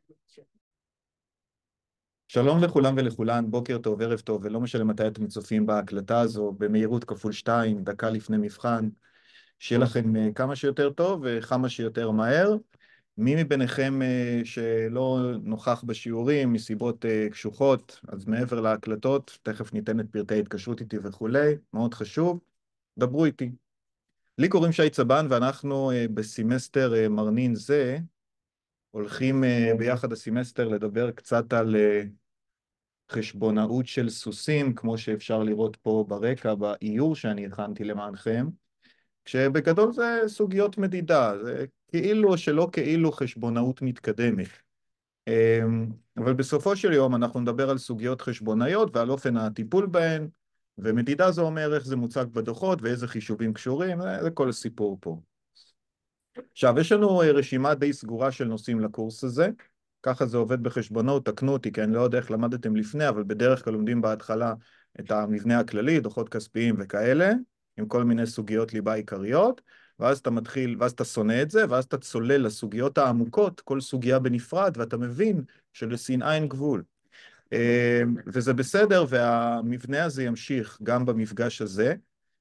שלום לכולם ולכולן, בוקר טוב, ערב טוב, ולא משנה מתי אתם צופים בהקלטה הזו, במהירות כפול 2, דקה לפני מבחן. שיהיה לכם כמה שיותר טוב וכמה שיותר מהר. מי מביניכם שלא נוכח בשיעורים מסיבות קשוחות, אז מעבר להקלטות, תכף ניתן את פרטי ההתקשרות איתי וכולי, מאוד חשוב, דברו איתי. לי קוראים שי צבן ואנחנו בסמסטר מרנין זה, הולכים ביחד הסמסטר לדבר קצת על חשבונאות של סוסים, כמו שאפשר לראות פה ברקע, באיור שאני הכנתי למענכם, כשבגדול זה סוגיות מדידה, זה כאילו או שלא כאילו חשבונאות מתקדמת. אבל בסופו של יום אנחנו נדבר על סוגיות חשבונאיות ועל אופן הטיפול בהן, ומדידה זה אומר איך זה מוצג בדוחות ואיזה חישובים קשורים, זה כל הסיפור פה. עכשיו, יש לנו רשימה די סגורה של נושאים לקורס הזה, ככה זה עובד בחשבונות, תקנו אותי, כי אני לא יודע איך למדתם לפני, אבל בדרך כלל לומדים בהתחלה את המבנה הכללי, דוחות כספיים וכאלה, עם כל מיני סוגיות ליבה עיקריות, ואז אתה מתחיל, ואז אתה שונא את זה, ואז אתה צולל לסוגיות העמוקות, כל סוגיה בנפרד, ואתה מבין שלשנאה אין גבול. וזה בסדר, והמבנה הזה ימשיך גם במפגש הזה.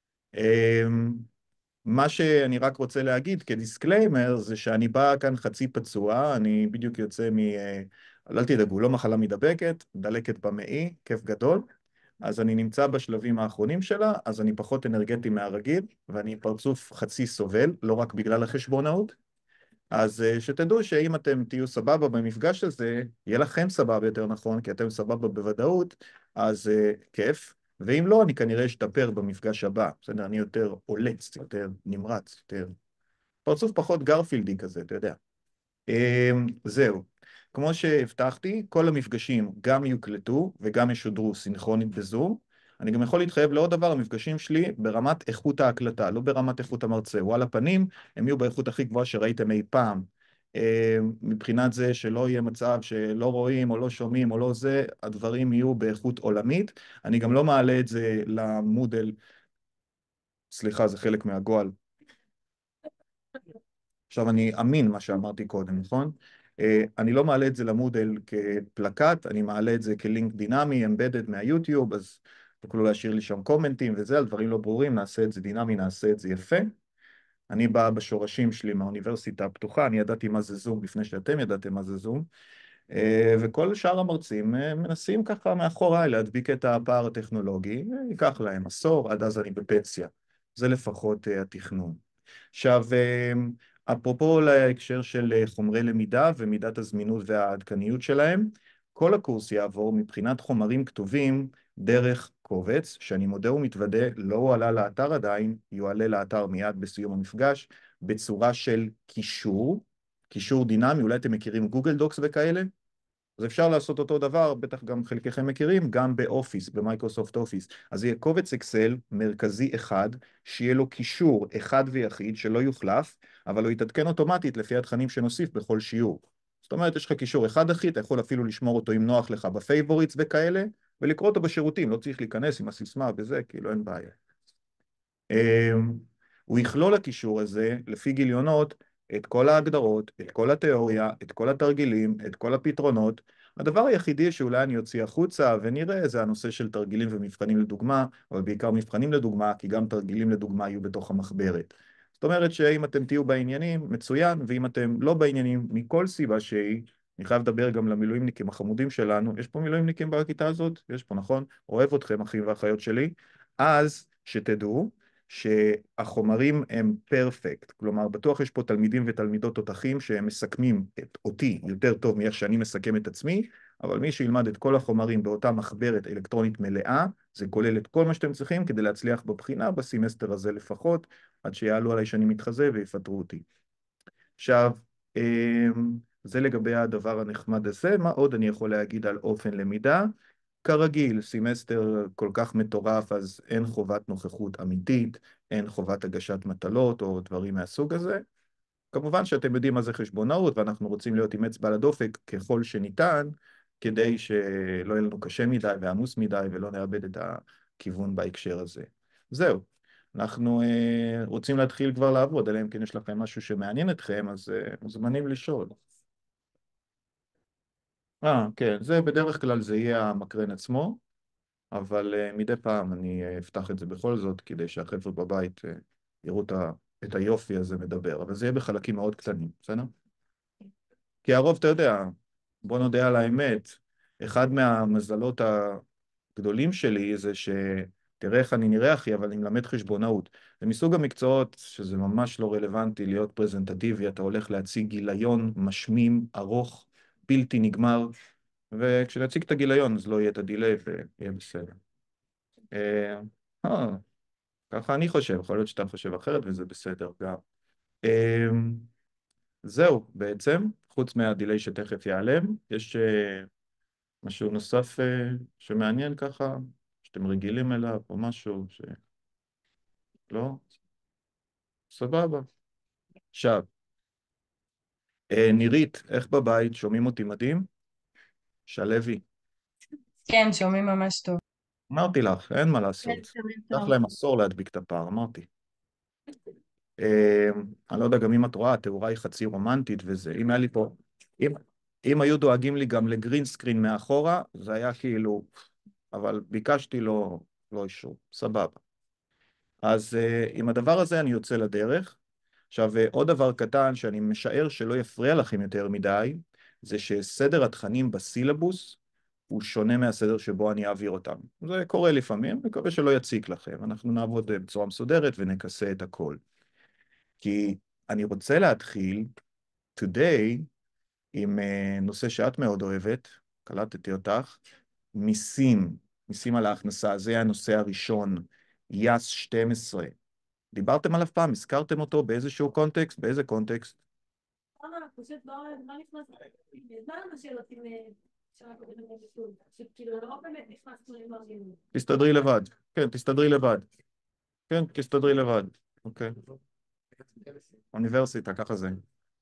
מה שאני רק רוצה להגיד כדיסקליימר זה שאני בא כאן חצי פצוע, אני בדיוק יוצא אל תדאגו, לא מחלה מדבקת, דלקת במעי, כיף גדול, אז אני נמצא בשלבים האחרונים שלה, אז אני פחות אנרגטי מהרגיל, ואני פרצוף חצי סובל, לא רק בגלל החשבונאות, אז שתדעו שאם אתם תהיו סבבה במפגש הזה, יהיה לכם סבבה יותר נכון, כי אתם סבבה בוודאות, אז כיף. ואם לא, אני כנראה אשתפר במפגש הבא. בסדר, אני יותר אולץ, יותר נמרץ, יותר פרצוף פחות גרפילדי כזה, אתה יודע. זהו. כמו שהבטחתי, כל המפגשים גם יוקלטו וגם ישודרו סינכרונית בזום. אני גם יכול להתחייב לעוד דבר, המפגשים שלי ברמת איכות ההקלטה, לא ברמת איכות המרצה. וואלה פנים, הם יהיו באיכות הכי גבוהה שראיתם אי פעם. מבחינת זה שלא יהיה מצב שלא רואים או לא שומעים או לא זה, הדברים יהיו באיכות עולמית. אני גם לא מעלה את זה למודל, סליחה, זה חלק מהגועל. עכשיו אני אמין מה שאמרתי קודם, נכון? אני לא מעלה את זה למודל כפלקט, אני מעלה את זה כלינק דינמי, אמבדד מהיוטיוב, אז תוכלו להשאיר לי שם קומנטים וזה, על דברים לא ברורים, נעשה את זה דינמי, נעשה את זה יפה. אני בא בשורשים שלי מהאוניברסיטה הפתוחה, אני ידעתי מה זה זום לפני שאתם ידעתם מה זה זום, וכל שאר המרצים מנסים ככה מאחוריי להדביק את הפער הטכנולוגי, ייקח להם עשור, עד אז אני בפנסיה. זה לפחות התכנון. עכשיו, אפרופו להקשר של חומרי למידה ומידת הזמינות והעדכניות שלהם, כל הקורס יעבור מבחינת חומרים כתובים דרך קובץ, שאני מודה ומתוודה, לא הועלה לאתר עדיין, יועלה לאתר מיד בסיום המפגש, בצורה של קישור, קישור דינמי, אולי אתם מכירים גוגל דוקס וכאלה? אז אפשר לעשות אותו דבר, בטח גם חלקכם מכירים, גם באופיס, במייקרוסופט אופיס. אז יהיה קובץ אקסל מרכזי אחד, שיהיה לו קישור אחד ויחיד שלא יוחלף, אבל הוא יתעדכן אוטומטית לפי התכנים שנוסיף בכל שיעור. זאת אומרת, יש לך קישור אחד אחי, אתה יכול אפילו לשמור אותו אם נוח לך בפייבוריטס וכאלה, ולקרוא אותו בשירותים, לא צריך להיכנס עם הסיסמה וזה, כאילו אין בעיה. הוא יכלול הקישור הזה, לפי גיליונות, את כל ההגדרות, את כל התיאוריה, את כל התרגילים, את כל הפתרונות. הדבר היחידי שאולי אני אוציא החוצה ונראה זה הנושא של תרגילים ומבחנים לדוגמה, אבל בעיקר מבחנים לדוגמה, כי גם תרגילים לדוגמה יהיו בתוך המחברת. זאת אומרת שאם אתם תהיו בעניינים, מצוין, ואם אתם לא בעניינים, מכל סיבה שהיא, אני חייב לדבר גם למילואימניקים החמודים שלנו, יש פה מילואימניקים בכיתה הזאת? יש פה, נכון? אוהב אתכם, אחים ואחיות שלי. אז שתדעו, שהחומרים הם פרפקט, כלומר בטוח יש פה תלמידים ותלמידות תותחים שהם מסכמים אותי יותר טוב מאיך שאני מסכם את עצמי, אבל מי שילמד את כל החומרים באותה מחברת אלקטרונית מלאה, זה כולל את כל מה שאתם צריכים כדי להצליח בבחינה בסמסטר הזה לפחות, עד שיעלו עליי שאני מתחזה ויפטרו אותי. עכשיו, זה לגבי הדבר הנחמד הזה. מה עוד אני יכול להגיד על אופן למידה? כרגיל, סמסטר כל כך מטורף, אז אין חובת נוכחות אמיתית, אין חובת הגשת מטלות או דברים מהסוג הזה. כמובן שאתם יודעים מה זה חשבונאות, ואנחנו רוצים להיות עם אצבע על הדופק ככל שניתן, כדי שלא יהיה לנו קשה מדי ועמוס מדי, ולא נאבד את הכיוון בהקשר הזה. זהו. אנחנו רוצים להתחיל כבר לעבוד, אלא אם כן יש לכם משהו שמעניין אתכם, אז מוזמנים לשאול. כן, זה בדרך כלל זה יהיה המקרן עצמו, אבל מדי פעם אני אפתח את זה בכל זאת, כדי שהחבר'ה בבית יראו את היופי הזה מדבר, אבל זה יהיה בחלקים מאוד קטנים, בסדר? כי הרוב, אתה יודע, בוא נודה על האמת, אחד מהמזלות הגדולים שלי זה תראה איך אני נראה אחי, אבל אני מלמד חשבונאות. זה מסוג המקצועות שזה ממש לא רלוונטי להיות פרזנטטיבי, אתה הולך להציג גיליון משמים, ארוך, בלתי נגמר, וכשנציג את הגיליון אז לא יהיה את הדיליי ויהיה בסדר. אה, אה, ככה אני חושב, יכול להיות שאתה חושב אחרת וזה בסדר גם. אה, זהו, בעצם, חוץ מהדיליי שתכף ייעלם, יש משהו נוסף שמעניין ככה, שאתם רגילים אליו, או משהו שלא? סבבה. עכשיו, נירית, איך בבית? שומעים אותי מדהים? שלוי. כן, שומעים ממש טוב. אמרתי לך, אין מה כן, לעשות. שומעים לקח טוב. להם עשור להדביק את הפער, אמרתי. אני לא יודע גם אם את רואה, התאורה היא חצי רומנטית וזה. אם היה לי פה, אם, אם היו דואגים לי גם לגרין סקרין מאחורה, זה היה כאילו, אבל ביקשתי לא אישור, סבבה. אז עם הדבר הזה אני יוצא לדרך. עכשיו, עוד דבר קטן שאני משער שלא יפריע לכם יותר מדי, זה שסדר התכנים בסילבוס הוא שונה מהסדר שבו אני אעביר אותם. זה קורה לפעמים, מקווה שלא יציק לכם. אנחנו נעבוד בצורה מסודרת ונכסה את הכל. כי אני רוצה להתחיל today עם נושא שאת מאוד אוהבת, קלטתי אותך, מיסים, מיסים על ההכנסה, זה הנושא הראשון, יס 12. דיברתם עליו פעם? הזכרתם אותו באיזשהו קונטקסט? באיזה קונטקסט? פשוט לא נכנס, לא לנו שאלות עם שנה קודמת בבישול, פשוט כאילו לא באמת נכנסנו למרגלים. תסתדרי לבד. כן, תסתדרי לבד. כן, תסתדרי לבד. אוקיי. אוניברסיטה, ככה זה.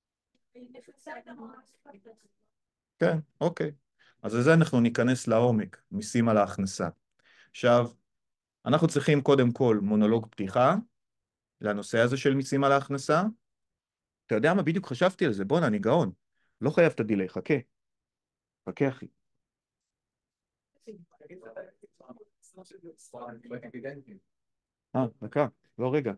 כן, אוקיי. אז לזה אנחנו ניכנס לעומק, מיסים על ההכנסה. עכשיו, אנחנו צריכים קודם כל מונולוג פתיחה לנושא הזה של מיסים על ההכנסה. אתה יודע מה? בדיוק חשבתי על זה. בוא'נה, אני גאון. לא חייב את הדילי, חכה. חכה, אחי. דקה. לא, רגע.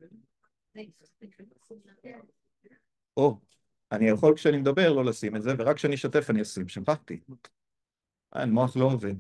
או, אני יכול כשאני מדבר לא לשים את זה, ורק כשאני אשתף אני אשים. שכחתי. מוח לא עובד.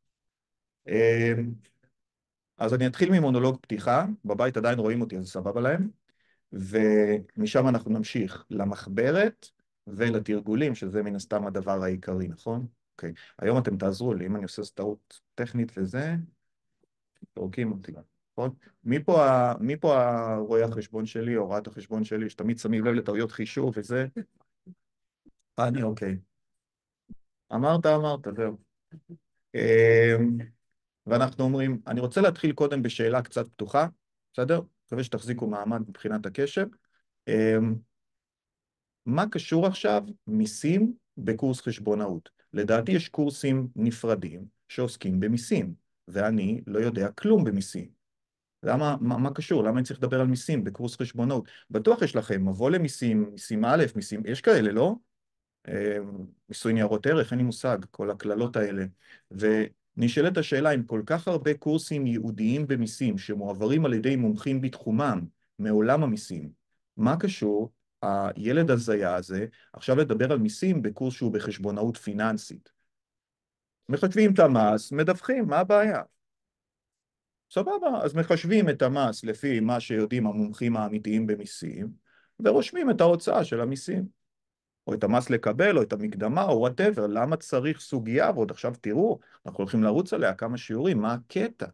אז אני אתחיל ממונולוג פתיחה. בבית עדיין רואים אותי, אז סבבה להם. ומשם אנחנו נמשיך למחברת ולתרגולים, שזה מן הסתם הדבר העיקרי, נכון? אוקיי. היום אתם תעזרו לי, אם אני עושה טעות טכנית וזה, תורקים אותי, נכון? מי פה הרואה החשבון שלי, או רואת החשבון שלי, שתמיד שמים לב לטעויות חישוב וזה? אוקיי. אמרת, זהו. אמ, ואנחנו אומרים, אני רוצה להתחיל קודם בשאלה קצת פתוחה, בסדר? מקווה שתחזיקו מעמד מבחינת הקשב. אמ, מה קשור עכשיו מיסים בקורס חשבונאות? לדעתי יש קורסים נפרדים שעוסקים במיסים, ואני לא יודע כלום במיסים. מה קשור? למה אני צריך לדבר על מיסים בקורס חשבונאות? בטוח יש לכם מבוא למיסים, מיסים א', מיסים, יש כאלה, לא? מיסוי ניירות ערך, אין לי מושג, כל הכללות האלה. ונשאלת השאלה, אם כל כך הרבה קורסים ייעודיים במיסים שמועברים על ידי מומחים בתחומם מעולם המיסים, מה קשור הילד הזיה הזה עכשיו לדבר על מיסים בקורס שהוא בחשבונאות פיננסית? מחשבים את המס, מדווחים, מה הבעיה? סבבה, אז מחשבים את המס לפי מה שיודעים המומחים האמיתיים במיסים, ורושמים את ההוצאה של המיסים. או את המס לקבל, או את המקדמה, או whatever. למה צריך סוגיה? ועוד עכשיו תראו, אנחנו הולכים לרוץ עליה כמה שיעורים, מה הקטע?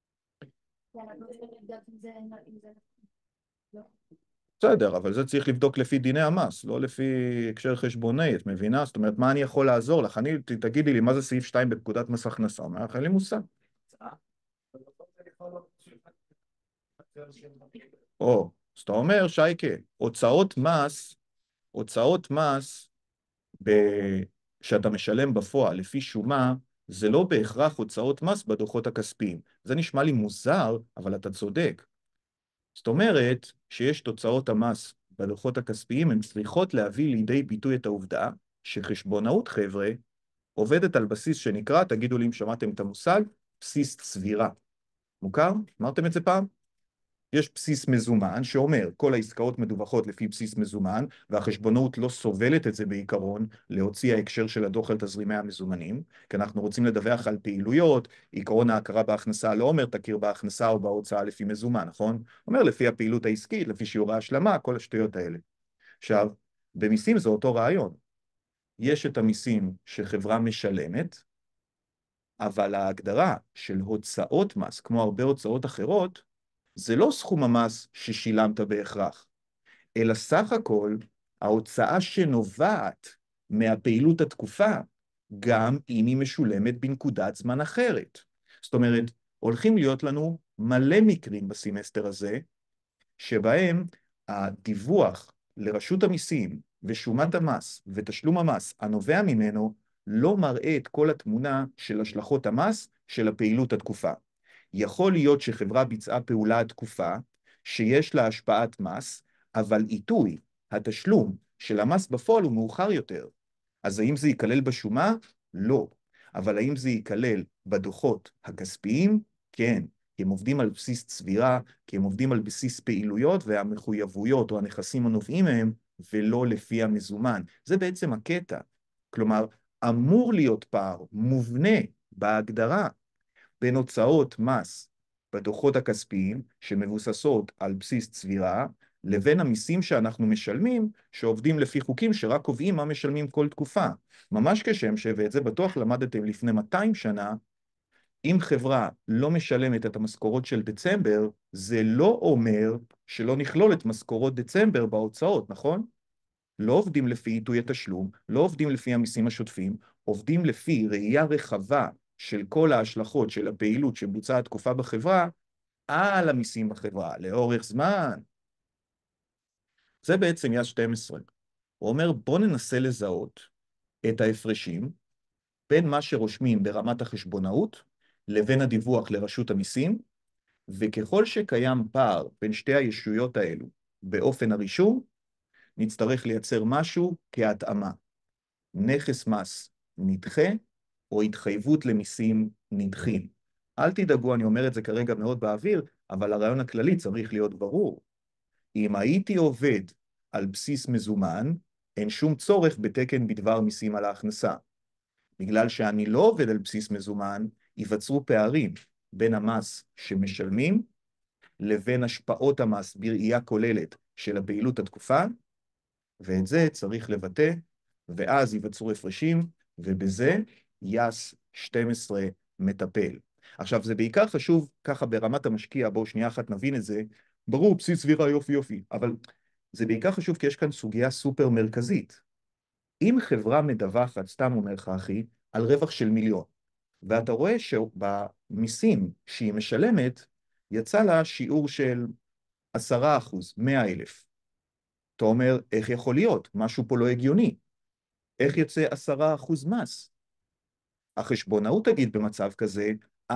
בסדר, אבל זה צריך לבדוק לפי דיני המס, לא לפי הקשר חשבוני, את מבינה? זאת אומרת, מה אני יכול לעזור לך? תגידי לי, מה זה סעיף 2 בפקודת מס הכנסה? אומר לך, אין לי מושג. או, אז אתה אומר, שייקה, הוצאות מס שאתה משלם בפועל לפי שומה, זה לא בהכרח הוצאות מס בדוחות הכספיים. זה נשמע לי מוזר, אבל אתה צודק. זאת אומרת שיש תוצאות המס בדוחות הכספיים, הן צריכות להביא לידי ביטוי את העובדה שחשבונאות, חבר'ה, עובדת על בסיס שנקרא, תגידו לי אם שמעתם את המושג, בסיס צבירה. מוכר? אמרתם את זה פעם? יש בסיס מזומן שאומר כל העסקאות מדווחות לפי בסיס מזומן והחשבונאות לא סובלת את זה בעיקרון להוציא ההקשר של הדוח על תזרימי המזומנים, כי אנחנו רוצים לדווח על פעילויות, עיקרון ההכרה בהכנסה לא אומר תכיר בהכנסה או בהוצאה לפי מזומן, נכון? אומר לפי הפעילות העסקית, לפי שיעורי ההשלמה, כל השטויות האלה. עכשיו, במיסים זה אותו רעיון. יש את המיסים שחברה משלמת, אבל ההגדרה של הוצאות מס, כמו הרבה הוצאות אחרות, זה לא סכום המס ששילמת בהכרח, אלא סך הכל ההוצאה שנובעת מהפעילות התקופה, גם אם היא משולמת בנקודת זמן אחרת. זאת אומרת, הולכים להיות לנו מלא מקרים בסמסטר הזה, שבהם הדיווח לרשות המיסים ושומת המס ותשלום המס הנובע ממנו לא מראה את כל התמונה של השלכות המס של הפעילות התקופה. יכול להיות שחברה ביצעה פעולה תקופה שיש לה השפעת מס, אבל עיתוי, התשלום של המס בפועל הוא מאוחר יותר. אז האם זה ייכלל בשומה? לא. אבל האם זה ייכלל בדוחות הכספיים? כן. כי הם עובדים על בסיס צבירה, כי הם עובדים על בסיס פעילויות והמחויבויות או הנכסים הנובעים מהם, ולא לפי המזומן. זה בעצם הקטע. כלומר, אמור להיות פער מובנה בהגדרה בין הוצאות מס בדוחות הכספיים שמבוססות על בסיס צבירה, לבין המיסים שאנחנו משלמים, שעובדים לפי חוקים שרק קובעים מה משלמים כל תקופה. ממש כשם ואת זה בטוח למדתם לפני 200 שנה, אם חברה לא משלמת את המשכורות של דצמבר, זה לא אומר שלא נכלול את משכורות דצמבר בהוצאות, נכון? לא עובדים לפי עיתוי התשלום, לא עובדים לפי המיסים השוטפים, עובדים לפי ראייה רחבה של כל ההשלכות של הפעילות שבוצעה תקופה בחברה, על המיסים בחברה, לאורך זמן. זה בעצם יד 12. הוא אומר, בוא ננסה לזהות את ההפרשים בין מה שרושמים ברמת החשבונאות לבין הדיווח לרשות המיסים, וככל שקיים פער בין שתי הישויות האלו באופן הרישום, נצטרך לייצר משהו כהתאמה. נכס מס נדחה או התחייבות למיסים נדחים. אל תדאגו, אני אומר את זה כרגע מאוד באוויר, אבל הרעיון הכללי צריך להיות ברור. אם הייתי עובד על בסיס מזומן, אין שום צורך בתקן בדבר מיסים על ההכנסה. בגלל שאני לא עובד על בסיס מזומן, ייווצרו פערים בין המס שמשלמים לבין השפעות המס בראייה כוללת של הפעילות התקופה, ואת זה צריך לבטא, ואז ייווצרו הפרשים, ובזה יס 12 מטפל. עכשיו, זה בעיקר חשוב ככה ברמת המשקיע, בואו שנייה אחת נבין את זה, ברור, בסיס סבירה יופי יופי, אבל זה בעיקר חשוב כי יש כאן סוגיה סופר מרכזית. אם חברה מדווחת, סתם אומר לך אחי, על רווח של 1,000,000, ואתה רואה שבמיסים שהיא משלמת, יצא לה שיעור של 10%, 100,000. אתה אומר, איך יכול להיות? משהו פה לא הגיוני. איך יוצא 10% מס? החשבונאות תגיד במצב כזה,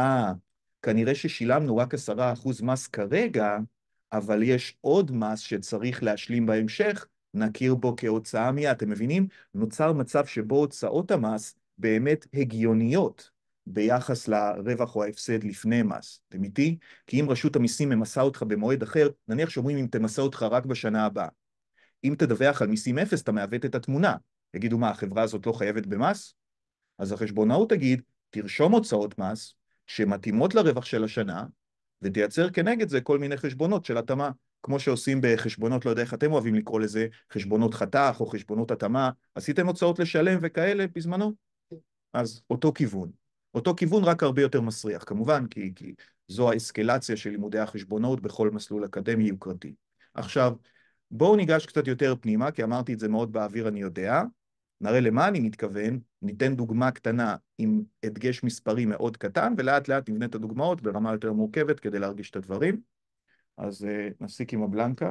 כנראה ששילמנו רק 10% מס כרגע, אבל יש עוד מס שצריך להשלים בהמשך, נכיר בו כהוצאה מיד. אתם מבינים? נוצר מצב שבו הוצאות המס באמת הגיוניות ביחס לרווח או ההפסד לפני מס. אתם איתי? כי אם רשות המיסים ממסה אותך במועד אחר, נניח שאומרים אם תמסה אותך רק בשנה הבאה. אם תדווח על מיסים אפס, אתה מעוות את התמונה. יגידו, מה, החברה הזאת לא חייבת במס? אז החשבונאות תגיד, תרשום הוצאות מס שמתאימות לרווח של השנה, ותייצר כנגד זה כל מיני חשבונות של התאמה, כמו שעושים בחשבונות, לא יודע איך אתם אוהבים לקרוא לזה, חשבונות חתך או חשבונות התאמה, עשיתם הוצאות לשלם וכאלה בזמנו? אז אותו כיוון. אותו כיוון רק הרבה יותר מסריח, כמובן, כי זו האסקלציה של לימודי החשבונאות בכל מסלול אקדמי יוקרתי. עכשיו, בואו ניגש קצת יותר פנימה, כי אמרתי את זה מאוד באוויר, אני יודע. נראה למה אני מתכוון, ניתן דוגמה קטנה עם הדגש מספרי מאוד קטן, ולאט לאט נבנה את הדוגמאות ברמה יותר מורכבת כדי להרגיש את הדברים. אז נפסיק עם הבלנקה.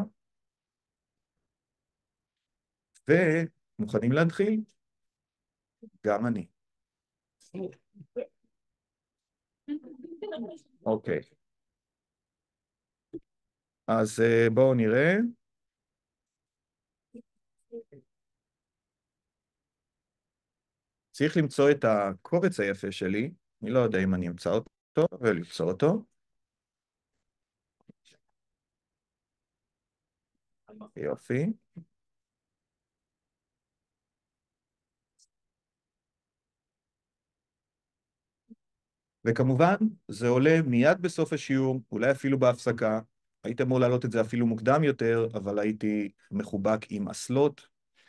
ומוכנים להתחיל? גם אני. אוקיי. אז בואו נראה. צריך למצוא את הקובץ היפה שלי, אני לא יודע אם אני אמצא אותו, ולמצוא אותו. יופי. וכמובן, זה עולה מיד בסוף השיעור, אולי אפילו בהפסקה. הייתי אמור להעלות את זה אפילו מוקדם יותר, אבל הייתי מחובק עם אסלות.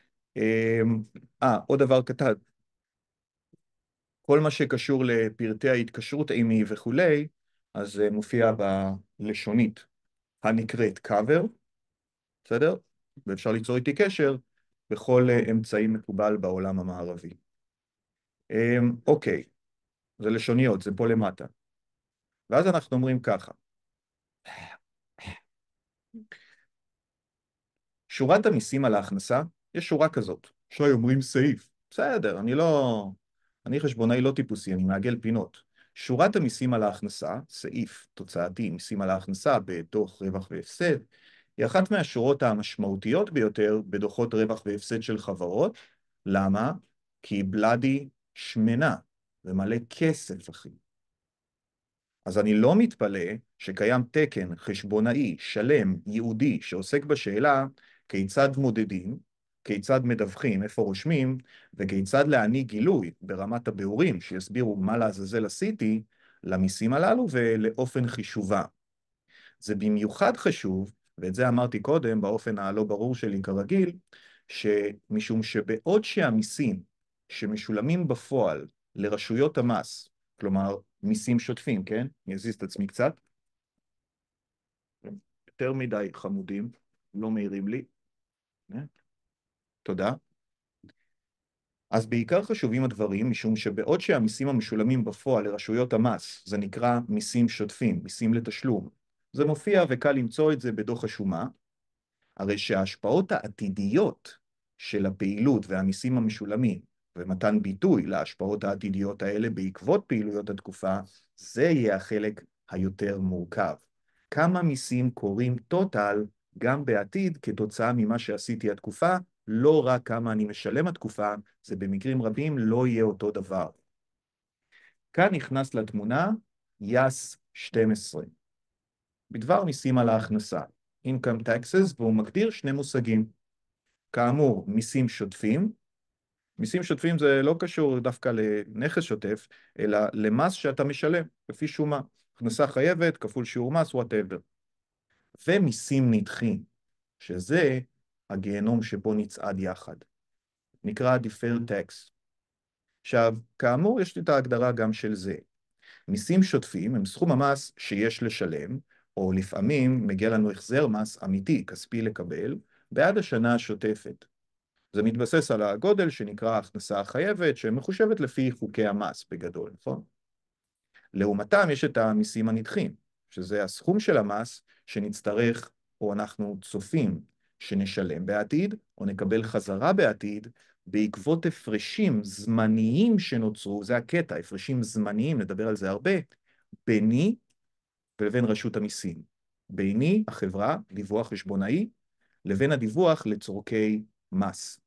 עוד דבר קטן, כל מה שקשור לפרטי ההתקשרות עימי וכולי, אז זה מופיע בלשונית הנקראת cover, בסדר? ואפשר ליצור איתי קשר בכל אמצעי מקובל בעולם המערבי. אוקיי, זה לשוניות, זה פה למטה. ואז אנחנו אומרים ככה, שורת המיסים על ההכנסה, יש שורה כזאת. שי אומרים סעיף. בסדר, אני חשבונאי לא טיפוסי, אני מעגל פינות. שורת המיסים על ההכנסה, סעיף תוצאתי, מיסים על ההכנסה בדוח רווח והפסד, היא אחת מהשורות המשמעותיות ביותר בדוחות רווח והפסד של חברות. למה? כי היא בלאדי שמנה ומלא כסף, אחי. אז אני לא מתפלא שקיים תקן חשבונאי שלם, ייעודי, שעוסק בשאלה כיצד מודדים, כיצד מדווחים, איפה רושמים, וכיצד להעניק גילוי ברמת הביאורים שיסבירו מה לעזאזל עשיתי למיסים הללו ולאופן חישובה. זה במיוחד חשוב, ואת זה אמרתי קודם באופן הלא ברור שלי כרגיל, שמשום שבעוד שהמיסים שמשולמים בפועל לרשויות המס, כלומר מיסים שוטפים, כן? אני אזיז את עצמי קצת. יותר מדי חמודים, לא מעירים לי. תודה. אז בעיקר חשובים הדברים, משום שבעוד שהמיסים המשולמים בפועל לרשויות המס, זה נקרא מיסים שוטפים, מיסים לתשלום. זה מופיע וקל למצוא את זה בדוח השומה, הרי שההשפעות העתידיות של הפעילות והמיסים המשולמים, ומתן ביטוי להשפעות העתידיות האלה בעקבות פעילויות התקופה, זה יהיה החלק היותר מורכב. כמה מיסים קורים טוטל גם בעתיד כתוצאה ממה שעשיתי התקופה, לא רק כמה אני משלם התקופה, זה במקרים רבים לא יהיה אותו דבר. כאן נכנס לתמונה יס 12, בדבר מיסים על ההכנסה, income taxes, והוא מגדיר שני מושגים. כאמור, מיסים שוטפים. מיסים שוטפים זה לא קשור דווקא לנכס שוטף, אלא למס שאתה משלם, לפי שומה. הכנסה חייבת, כפול שיעור מס, whatever. ומיסים נדחים, שזה הגיהנום שבו נצעד יחד. נקרא deferred tax. עכשיו, כאמור, יש לי את ההגדרה גם של זה. מיסים שוטפים הם סכום המס שיש לשלם, או לפעמים מגיע לנו החזר מס אמיתי, כספי לקבל, בעד השנה השוטפת. זה מתבסס על הגודל שנקרא ההכנסה החייבת, שמחושבת לפי חוקי המס בגדול, נכון? לעומתם יש את המיסים הנדחים, שזה הסכום של המס שנצטרך, או אנחנו צופים שנשלם בעתיד, או נקבל חזרה בעתיד, בעקבות הפרשים זמניים שנוצרו, זה הקטע, הפרשים זמניים, נדבר על זה הרבה, ביני ולבין רשות המיסים. ביני, החברה, דיווח חשבונאי, לבין הדיווח לצורכי מס.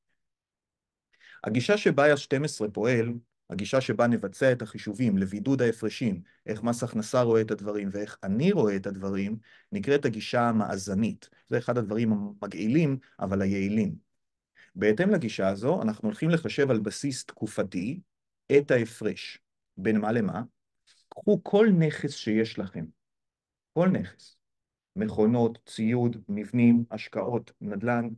הגישה שבה יס 12 פועל, הגישה שבה נבצע את החישובים לבידוד ההפרשים, איך מס הכנסה רואה את הדברים ואיך אני רואה את הדברים, נקראת הגישה המאזנית. זה אחד הדברים המגעילים, אבל היעילים. בהתאם לגישה הזו, אנחנו הולכים לחשב על בסיס תקופתי את ההפרש. בין מה למה? קחו כל נכס שיש לכם. כל נכס. מכונות, ציוד, מבנים, השקעות, נדל"ן,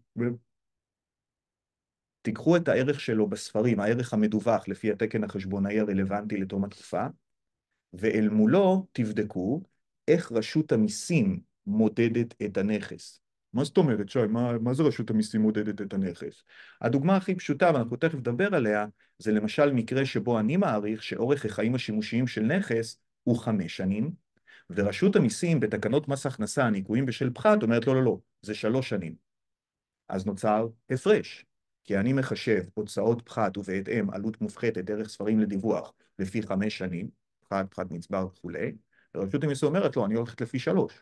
תיקחו את הערך שלו בספרים, הערך המדווח לפי התקן החשבונאי הרלוונטי לתום התקופה, ואל מולו תבדקו איך רשות המיסים מודדת את הנכס. מה זאת אומרת, שי? מה זה רשות המיסים מודדת את הנכס? הדוגמה הכי פשוטה, ואנחנו תכף נדבר עליה, זה למשל מקרה שבו אני מעריך שאורך החיים השימושיים של נכס הוא 5 שנים, ורשות המיסים בתקנות מס הכנסה, הניכויים בשל פחת, אומרת לא, לא, לא, זה 3 שנים. אז נוצר הפרש. כי אני מחשב הוצאות פחת ובהתאם עלות מופחתת דרך ספרים לדיווח לפי 5 שנים, פחת נצבר וכולי, ורשות המיסים אומרת לו, אני הולכת לפי 3.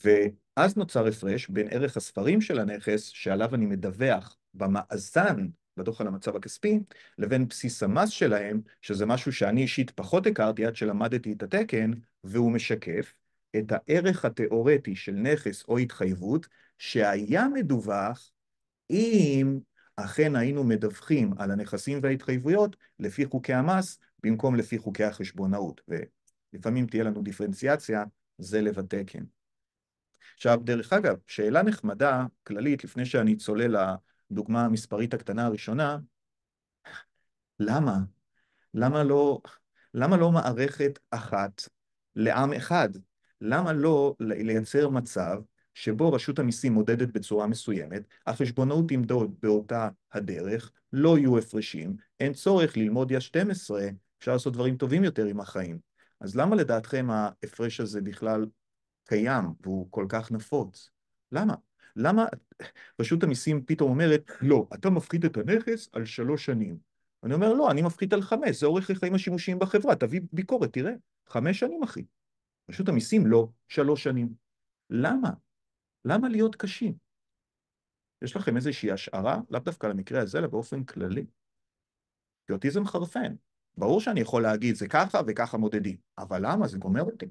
ואז נוצר הפרש בין ערך הספרים של הנכס, שעליו אני מדווח במאזן בדוח על המצב הכספי, לבין בסיס המס שלהם, שזה משהו שאני אישית פחות הכרתי עד שלמדתי את התקן, והוא משקף את הערך התיאורטי של נכס או התחייבות, שהיה מדווח אם אכן היינו מדווחים על הנכסים וההתחייבויות לפי חוקי המס, במקום לפי חוקי החשבונאות. ולפעמים תהיה לנו דיפרנציאציה, זה לבתקן. עכשיו, דרך אגב, שאלה נחמדה, כללית, לפני שאני צולל לדוגמה המספרית הקטנה הראשונה, למה? למה לא מערכת אחת לעם אחד? למה לא לייצר מצב שבו רשות המיסים מודדת בצורה מסוימת, החשבונאות תמדוד באותה הדרך, לא יהיו הפרשים, אין צורך ללמוד יה 12, אפשר לעשות דברים טובים יותר עם החיים. אז למה לדעתכם ההפרש הזה בכלל קיים והוא כל כך נפוץ? למה? למה רשות המיסים פתאום אומרת, לא, אתה מפחית את הנכס על 3 שנים. אני אומר, לא, אני מפחית על 5, זה אורך החיים השימושיים בחברה, תביא ביקורת, תראה, 5 שנים, אחי. רשות המיסים לא, 3 שנים. למה? למה להיות קשים? יש לכם איזושהי השערה, לאו דווקא למקרה הזה, אלא באופן כללי. כי אותי זה מחרפן. ברור שאני יכול להגיד, זה ככה וככה מודדים, אבל למה? זה גומר אותי.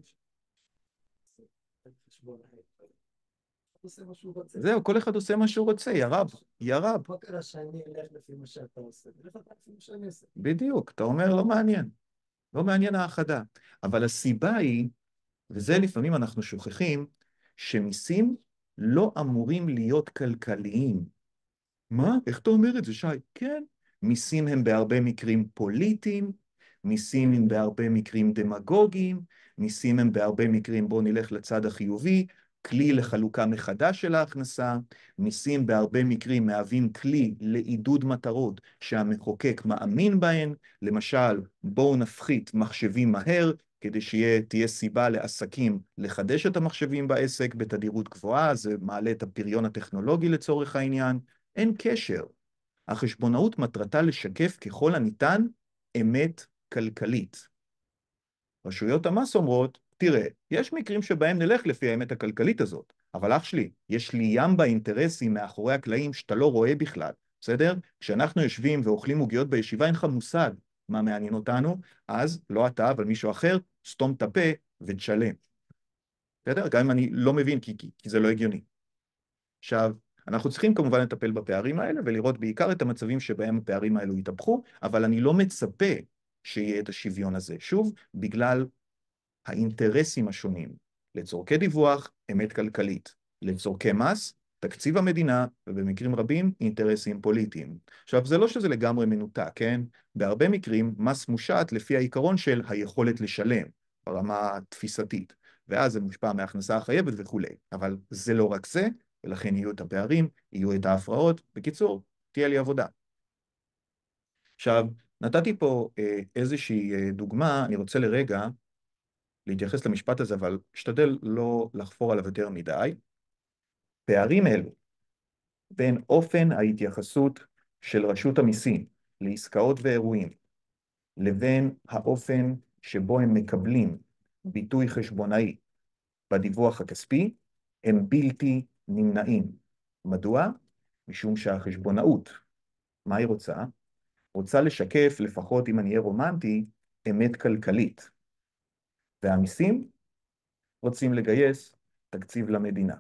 זהו, כל אחד עושה מה שהוא רוצה, יא רב, יא רב. מה קרה שאני אלך לפי מה שאתה עושה? אלך לפי מה שאני עושה. בדיוק, אתה אומר, לא מעניין. לא מעניין האחדה. אבל הסיבה היא, וזה לפעמים אנחנו שוכחים, שמיסים לא אמורים להיות כלכליים. מה? איך אתה אומר את זה, שי? כן, מיסים הם בהרבה מקרים פוליטיים, מיסים הם בהרבה מקרים דמגוגיים, מיסים הם בהרבה מקרים, בואו נלך לצד החיובי, כלי לחלוקה מחדש של ההכנסה, מיסים בהרבה מקרים מהווים כלי לעידוד מטרות שהמחוקק מאמין בהן, למשל, בואו נפחית מחשבים מהר, כדי שתהיה סיבה לעסקים לחדש את המחשבים בעסק בתדירות גבוהה, זה מעלה את הפריון הטכנולוגי לצורך העניין, אין קשר. החשבונאות מטרתה לשקף ככל הניתן אמת כלכלית. רשויות המס אומרות, תראה, יש מקרים שבהם נלך לפי האמת הכלכלית הזאת, אבל אח שלי, יש לי ים באינטרסים מאחורי הקלעים שאתה לא רואה בכלל, בסדר? כשאנחנו יושבים ואוכלים עוגיות בישיבה, אין לך מושג מה מעניין אותנו, אז לא אתה, אבל מישהו אחר, סתום את הפה ותשלם. בסדר? גם אם אני לא מבין, כי זה לא הגיוני. עכשיו, אנחנו צריכים כמובן לטפל בפערים האלה ולראות בעיקר את המצבים שבהם הפערים האלו יתהפכו, אבל אני לא מצפה שיהיה את השוויון הזה. שוב, בגלל האינטרסים השונים. לצורכי דיווח, אמת כלכלית. לצורכי מס, תקציב המדינה, ובמקרים רבים, אינטרסים פוליטיים. עכשיו, זה לא שזה לגמרי מנותק, כן? בהרבה מקרים, מס מושת לפי העיקרון של היכולת לשלם, ברמה התפיסתית. ואז זה מושפע מההכנסה החייבת וכולי. אבל זה לא רק זה, ולכן יהיו את הפערים, יהיו את ההפרעות. בקיצור, תהיה לי עבודה. עכשיו, נתתי פה איזושהי דוגמה, אני רוצה לרגע להתייחס למשפט הזה, אבל אשתדל לא לחפור עליו יותר מדי. פערים אלו בין אופן ההתייחסות של רשות המיסים לעסקאות ואירועים, לבין האופן שבו הם מקבלים ביטוי חשבונאי בדיווח הכספי, הם בלתי נמנעים. מדוע? משום שהחשבונאות, מה היא רוצה? רוצה לשקף, לפחות אם אני אהיה רומנטי, אמת כלכלית. והמיסים רוצים לגייס תקציב למדינה.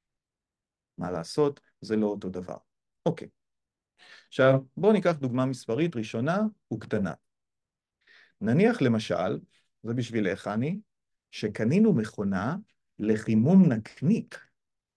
מה לעשות? זה לא אותו דבר. אוקיי. עכשיו, בואו ניקח דוגמה מספרית ראשונה וקטנה. נניח למשל, זה בשבילך, אני, שקנינו מכונה לחימום נקניק.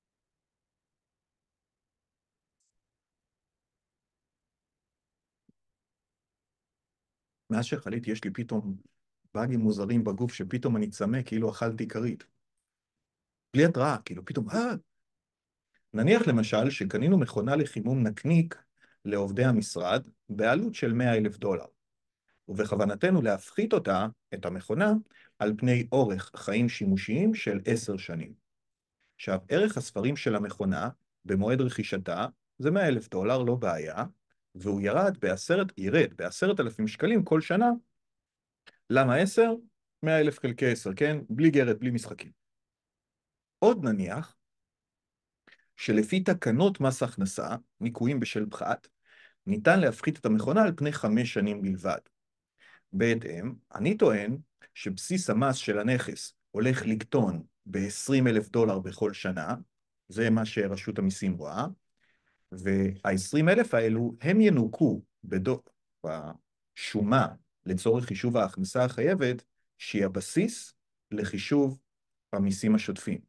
מאז שחליתי, יש לי פתאום באגים מוזרים בגוף, שפתאום אני צמא כאילו אכלתי כרית. בלי התראה, כאילו פתאום, נניח למשל שקנינו מכונה לחימום נקניק לעובדי המשרד בעלות של $100,000, ובכוונתנו להפחית אותה, את המכונה, על פני אורך חיים שימושיים של 10 שנים. עכשיו, ערך הספרים של המכונה במועד רכישתה זה $100,000, לא בעיה, והוא ירד ב10,000 שקלים כל שנה. למה 10? 100,000 חלקי 10, כן? בלי גרד, בלי משחקים. עוד נניח שלפי תקנות מס הכנסה, ניכויים בשל פחת, ניתן להפחית את המכונה על פני 5 שנים בלבד. בהתאם, אני טוען שבסיס המס של הנכס הולך לקטון ב-20,000 דולר בכל שנה, זה מה שרשות המיסים רואה, וה-20,000 האלו הם ינוקו בשומה לצורך חישוב ההכנסה החייבת, שהיא הבסיס לחישוב המיסים השוטפים.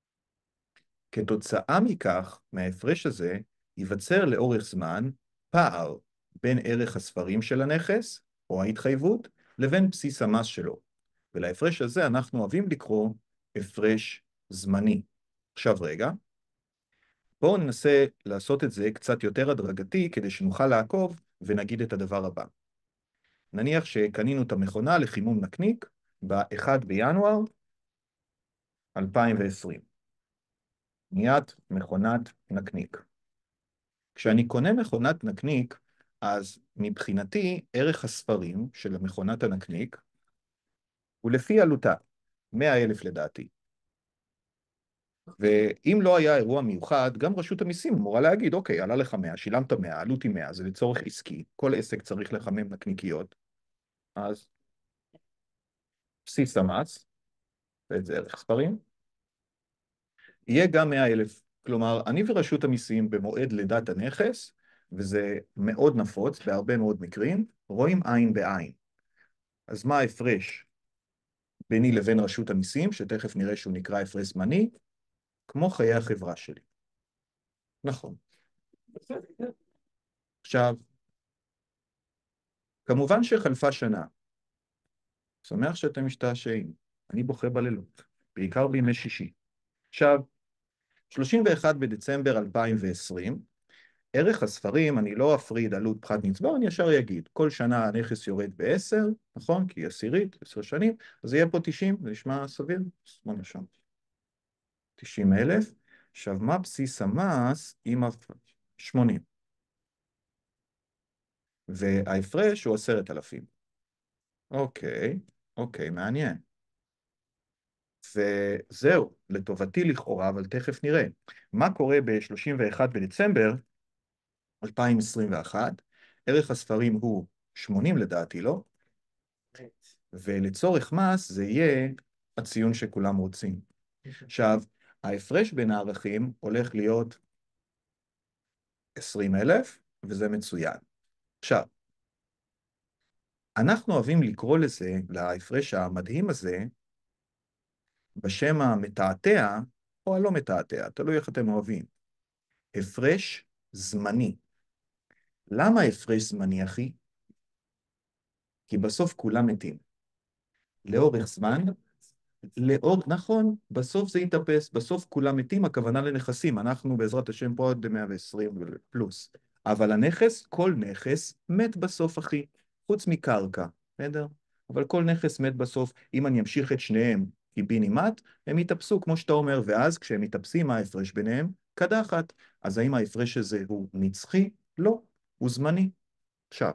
כתוצאה מכך, מההפרש הזה, ייווצר לאורך זמן פער בין ערך הספרים של הנכס, או ההתחייבות, לבין בסיס המס שלו. ולהפרש הזה אנחנו אוהבים לקרוא הפרש זמני. עכשיו רגע, בואו ננסה לעשות את זה קצת יותר הדרגתי, כדי שנוכל לעקוב ונגיד את הדבר הבא. נניח שקנינו את המכונה לחימום נקניק ב-1 בינואר 2020. קניית מכונת נקניק. כשאני קונה מכונת נקניק, אז מבחינתי ערך הספרים של מכונת הנקניק הוא לפי עלותה, 100,000 לדעתי. ואם לא היה אירוע מיוחד, גם רשות המיסים אמורה להגיד, אוקיי, עלה לך 100, שילמת 100, עלות היא 100, זה לצורך עסקי, כל עסק צריך לחמם נקניקיות, אז בסיס המס, וזה ערך ספרים, יהיה גם 100,000. כלומר, אני ורשות המיסים במועד לידת הנכס, וזה מאוד נפוץ בהרבה מאוד מקרים, רואים עין בעין. אז מה ההפרש ביני לבין רשות המיסים, שתכף נראה שהוא נקרא הפרש זמני, כמו חיי החברה שלי. נכון. עכשיו, כמובן שחלפה שנה. שמח שאתם משתעשעים. אני בוכה בלילות, בעיקר בימי שישי. עכשיו, 31 בדצמבר 2020, ערך הספרים, אני לא אפריד עלות פחת נצבר, אני ישר אגיד, כל שנה הנכס יורד ב-10, נכון? כי היא עשירית, 10 שנים, אז יהיה פה 90, זה נשמע סביר? בוא נרשום. 90,000. עכשיו, מה בסיס המס עם 80? וההפרש הוא 10,000. אוקיי, מעניין. וזהו, לטובתי לכאורה, אבל תכף נראה. מה קורה ב-31 בדצמבר 2021? ערך הספרים הוא 80 לדעתי, לא? ולצורך מס זה יהיה הציון שכולם רוצים. עכשיו, ההפרש בין הערכים הולך להיות 20,000, וזה מצוין. עכשיו, אנחנו אוהבים לקרוא לזה, להפרש המדהים הזה, בשם המתעתע, או הלא מתעתע, תלוי איך אתם אוהבים. הפרש זמני. למה הפרש זמני, אחי? כי בסוף כולם מתים. לאורך זמן, נכון, בסוף זה יתאפס, בסוף כולם מתים, הכוונה לנכסים, אנחנו בעזרת השם פה עוד 120 פלוס. אבל הנכס, כל נכס מת בסוף, אחי, חוץ מקרקע, בסדר? אבל כל נכס מת בסוף, אם אני אמשיך את שניהם קיבינימט, הם יתאפסו, כמו שאתה אומר, ואז כשהם יתאפסים, מה ההפרש ביניהם? קדחת. אז האם ההפרש הזה הוא נצחי? לא, הוא זמני. עכשיו,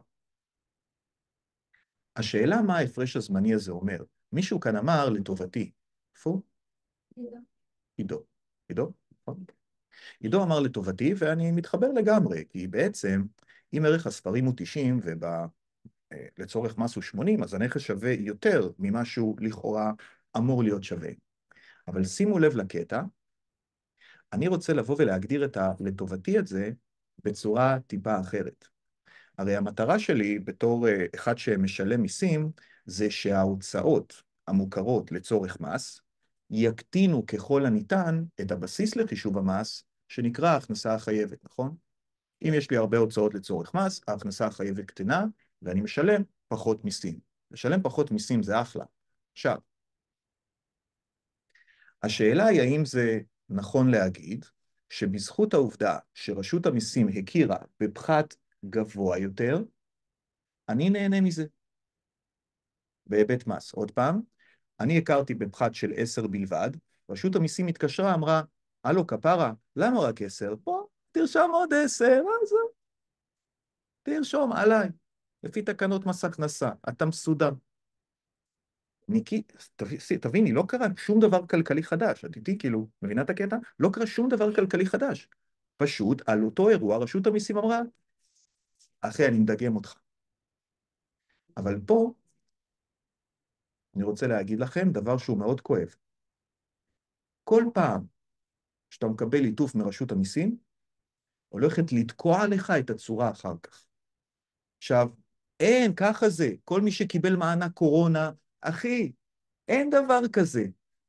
השאלה מה ההפרש הזמני הזה אומר. מישהו כאן אמר לטובתי. איפה? עידו. נכון? עידו אמר לטובתי, ואני מתחבר לגמרי, כי בעצם, אם ערך הספרים הוא 90 ולצורך מס הוא 80, אז הנכס שווה יותר ממה שהוא לכאורה אמור להיות שווה. אבל שימו לב לקטע, אני רוצה לבוא ולהגדיר את לטובתי את זה בצורה טיפה אחרת. הרי המטרה שלי בתור אחד שמשלם מיסים, זה שההוצאות המוכרות לצורך מס, יקטינו ככל הניתן את הבסיס לחישוב המס, שנקרא ההכנסה החייבת, נכון? אם יש לי הרבה הוצאות לצורך מס, ההכנסה החייבת קטנה, ואני משלם פחות מיסים. לשלם פחות מיסים זה אחלה. עכשיו, השאלה היא האם זה נכון להגיד, שבזכות העובדה שרשות המיסים הכירה בפחת גבוה יותר, אני נהנה מזה. בהיבט מס. עוד פעם, אני הכרתי בפחת של 10 בלבד, רשות המיסים התקשרה, אמרה, הלו כפרה, למה רק 10? פה, תרשום עוד 10, אז תרשום עליי. לפי תקנות מס הכנסה, אתה מסודר. ניקי, תביני, לא קרה שום דבר כלכלי חדש. את איתי, כאילו, מבינה את הקטע? לא קרה שום דבר כלכלי חדש. פשוט, על אותו אירוע, רשות המיסים אמרה, אחי, אני מדגם אותך. אבל פה אני רוצה להגיד לכם דבר שהוא מאוד כואב. כל פעם שאתה מקבל ליטוף מרשות המיסים, הולכת לתקוע לך את הצורה אחר כך. עכשיו, אין, ככה זה. כל מי שקיבל מענק קורונה, אחי, אין דבר כזה.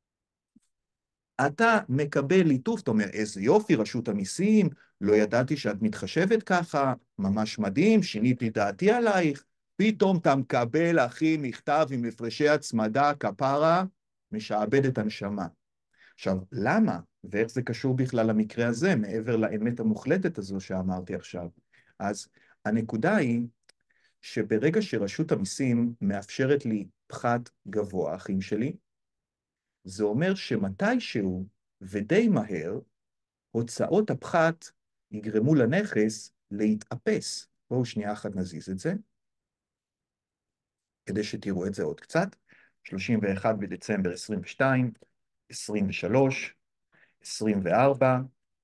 אתה מקבל ליטוף, אתה אומר, איזה יופי, רשות המיסים, לא ידעתי שאת מתחשבת ככה, ממש מדהים, שיניתי דעתי עלייך, פתאום אתה מקבל, אחי, מכתב עם הפרשי הצמדה, כפרה, משעבד את הנשמה. עכשיו, למה? ואיך זה קשור בכלל למקרה הזה, מעבר לאמת המוחלטת הזו שאמרתי עכשיו? אז הנקודה היא שברגע שרשות המיסים מאפשרת לי פחת גבוה, אחים שלי, זה אומר שמתישהו ודי מהר, הוצאות הפחת יגרמו לנכס להתאפס. בואו שנייה אחת נזיז את זה, כדי שתראו את זה עוד קצת. 31 בדצמבר 22, 23, 24,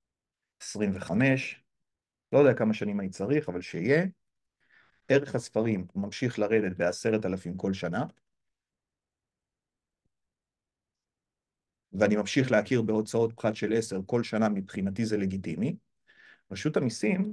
25, לא יודע כמה שנים אני צריך, אבל שיהיה. ערך הספרים ממשיך לרדת ב10,000 כל שנה, ואני ממשיך להכיר בהוצאות פחת של 10 כל שנה, מבחינתי זה לגיטימי. רשות המיסים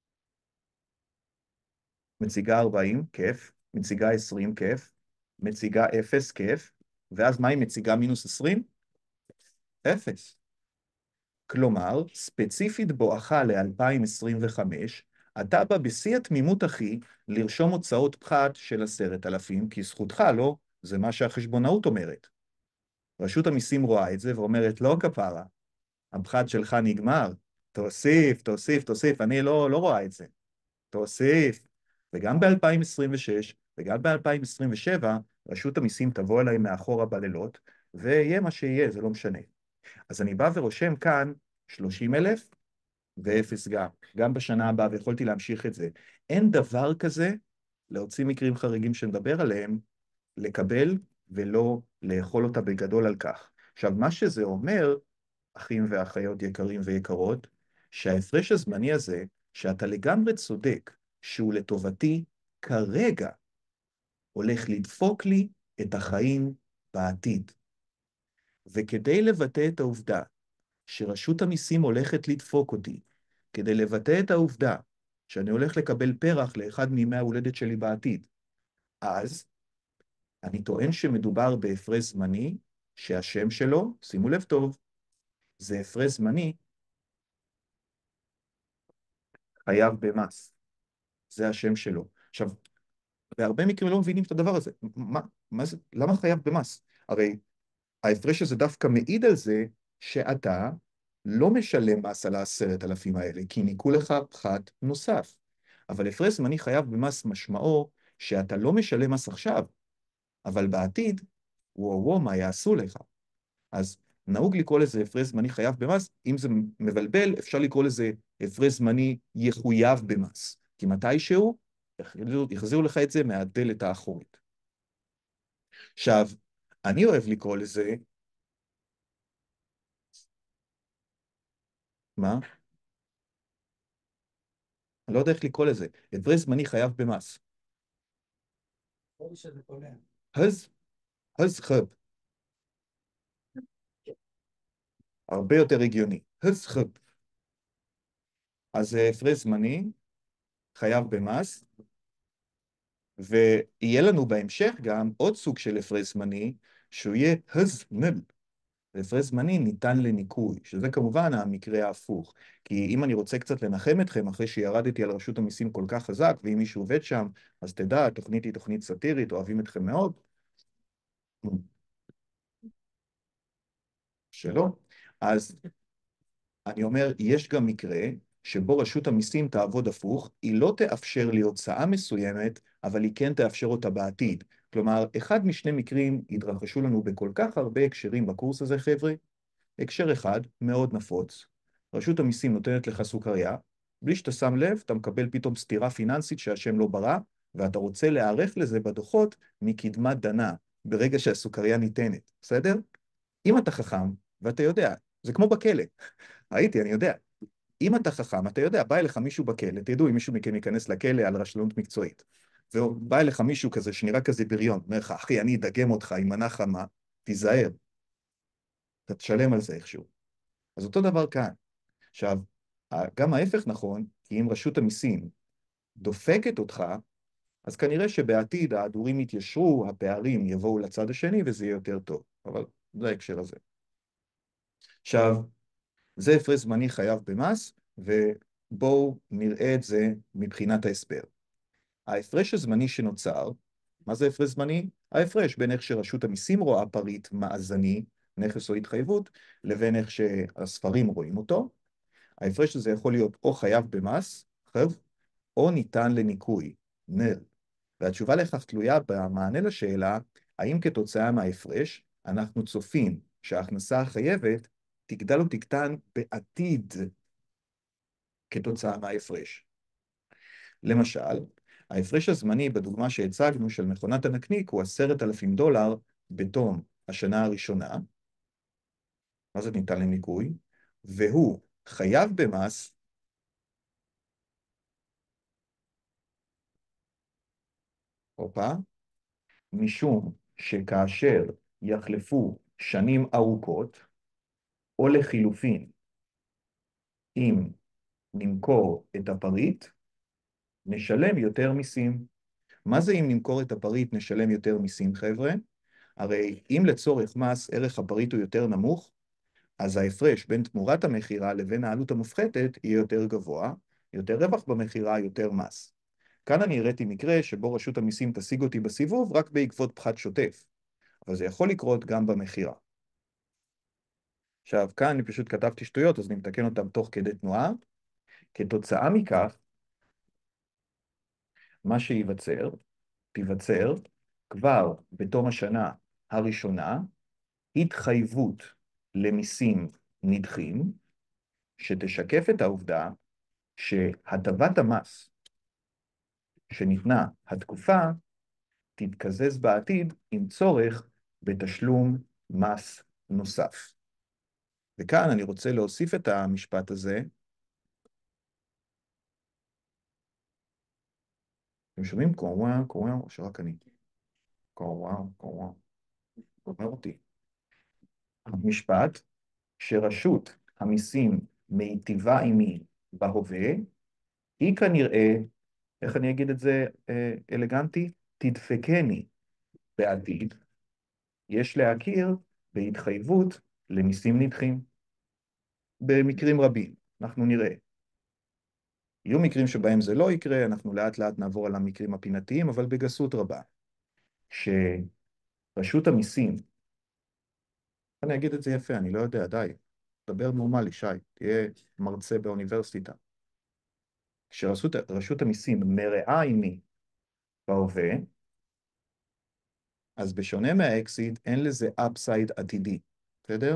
מציגה 40, כיף, מציגה 20, כיף, מציגה 0, כיף, ואז מה היא מציגה מינוס 20? 0. כלומר, ספציפית בואכה ל-2025, אתה בא בשיא התמימות, אחי, לרשום הוצאות פחת של 10,000, כי זכותך, לא? זה מה שהחשבונאות אומרת. רשות המיסים רואה את זה ואומרת, לא כפרה, הפחת שלך נגמר, תוסיף, תוסיף, תוסיף, אני לא רואה את זה. תוסיף. וגם ב-2026 וגם ב-2027, רשות המיסים תבוא אליי מאחורה בלילות, ויהיה מה שיהיה, זה לא משנה. אז אני בא ורושם כאן 30,000 ואפס גם בשנה הבאה, ויכולתי להמשיך את זה. אין דבר כזה, להוציא מקרים חריגים שנדבר עליהם, לקבל ולא לאכול אותה בגדול על כך. עכשיו, מה שזה אומר, אחים ואחיות יקרים ויקרות, שההפרש הזמני הזה, שאתה לגמרי צודק, שהוא לטובתי כרגע, הולך לדפוק לי את החיים בעתיד. וכדי לבטא את העובדה שרשות המיסים הולכת לדפוק אותי, כדי לבטא את העובדה שאני הולך לקבל פרח לאחד מימי ההולדת שלי בעתיד, אז אני טוען שמדובר בהפרש זמני, שהשם שלו, שימו לב טוב, זה הפרש זמני חייב במס. זה השם שלו. עכשיו, בהרבה מקרים לא מבינים את הדבר הזה. מה זה? למה חייב במס? הרי ההפרש הזה דווקא מעיד על זה שאתה לא משלם מס על 10,000 האלה, כי ניכו לך פחת נוסף. אבל הפרש זמני חייב במס משמעו שאתה לא משלם מס עכשיו, אבל בעתיד, וואו, מה יעשו לך? אז נהוג לקרוא לזה הפרש זמני חייב במס, אם זה מבלבל, אפשר לקרוא לזה הפרש זמני יחויב במס, כי מתישהו יחזירו לך את זה מהדלת האחורית. עכשיו, אני אוהב לקרוא לזה, מה? אני לא יודע איך לקרוא לזה, הפרש זמני חייב במס. אז חב, הרבה יותר הגיוני. אז חב. אז זה הפרש זמני חייב במס, ויהיה לנו בהמשך גם עוד סוג של הפרש זמני, שהוא יהיה הזמל. הפרש זמני ניתן לניקוי, שזה כמובן המקרה ההפוך. כי אם אני רוצה קצת לנחם אתכם, אחרי שירדתי על רשות המיסים כל כך חזק, ואם מישהו עובד שם, אז תדע, התוכנית היא תוכנית סאטירית, אוהבים אתכם מאוד. שלא. אז אני אומר, יש גם מקרה שבו רשות המיסים תעבוד הפוך, היא לא תאפשר לי הוצאה מסוימת, אבל היא כן תאפשר אותה בעתיד. כלומר, אחד משני מקרים התרחשו לנו בכל כך הרבה הקשרים בקורס הזה, חבר'ה. הקשר אחד, מאוד נפוץ, רשות המיסים נותנת לך סוכריה, בלי שאתה שם לב, אתה מקבל פתאום סתירה פיננסית שהשם לא ברא, ואתה רוצה להיערך לזה בדוחות מקדמת דנה, ברגע שהסוכריה ניתנת, בסדר? אם אתה חכם, ואתה יודע, זה כמו בכלא, הייתי, אני יודע. אם אתה חכם, אתה יודע, בא אליך מישהו בכלא, תדעו אם מישהו מכם ייכנס לכלא על רשלנות מקצועית, ובא אליך מישהו כזה שנראה כזה בריון, אומר לך, אחי, אני אדגם אותך עם מנה חמה, תיזהר, אתה תשלם על זה איכשהו. אז אותו דבר כאן. עכשיו, גם ההפך נכון, כי אם רשות המיסים דופקת אותך, אז כנראה שבעתיד ההדורים יתיישרו, הפערים יבואו לצד השני וזה יהיה יותר טוב. אבל זה ההקשר הזה. עכשיו, זה הפרש זמני חייב במס, ובואו נראה את זה מבחינת ההסבר. ההפרש הזמני שנוצר, מה זה הפרש זמני? ההפרש בין איך שרשות המיסים רואה פריט מאזני, נכס או התחייבות, לבין איך שהספרים רואים אותו. ההפרש הזה יכול להיות או חייב במס, או ניתן לניקוי, נל. והתשובה לכך תלויה במענה לשאלה, האם כתוצאה מההפרש אנחנו צופים שההכנסה החייבת תגדל או תקטן בעתיד כתוצאה מההפרש. למשל, ההפרש הזמני בדוגמה שהצגנו של מכונת הנקניק הוא $10,000 בתום השנה הראשונה, מה זה ניתן לניקוי? והוא חייב במס משום שכאשר יחלפו שנים ארוכות, או לחילופין, אם נמכור את הפריט, נשלם יותר מיסים. מה זה אם נמכור את הפריט נשלם יותר מיסים, חבר'ה? הרי אם לצורך מס ערך הפריט הוא יותר נמוך, אז ההפרש בין תמורת המחירה לבין העלות המופחתת יהיה יותר גבוה, יותר רווח במחירה, יותר מס. כאן אני הראיתי מקרה שבו רשות המיסים תשיג אותי בסיבוב רק בעקבות פחת שוטף, אבל זה יכול לקרות גם במחירה. עכשיו, כאן אני פשוט כתבתי שטויות, אז אני מתקן אותם תוך כדי תנועה. כתוצאה מכך, מה תיווצר כבר בתום השנה הראשונה, התחייבות למיסים נדחים, שתשקף את העובדה שהטבת המס שניתנה התקופה, תתקזז בעתיד עם צורך בתשלום מס נוסף. וכאן אני רוצה להוסיף את המשפט הזה. אתם שומעים? קוואו, או שרק אני? קוואו. אומר אותי. משפט שרשות המיסים מיטיבה עימי בהווה, היא כנראה, איך אני אגיד את זה אלגנטי? תדפקני בעתיד. יש להכיר בהתחייבות למיסים נדחים. במקרים רבים, אנחנו נראה. יהיו מקרים שבהם זה לא יקרה, אנחנו לאט לאט נעבור על המקרים הפינתיים, אבל בגסות רבה. שרשות המיסים, אני אגיד את זה יפה, אני לא יודע, די. דבר נורמלי, שי, תהיה מרצה באוניברסיטה. כשרשות המיסים מראה עימי בהווה, אז בשונה מהאקסיט, אין לזה אפסייד עתידי, בסדר?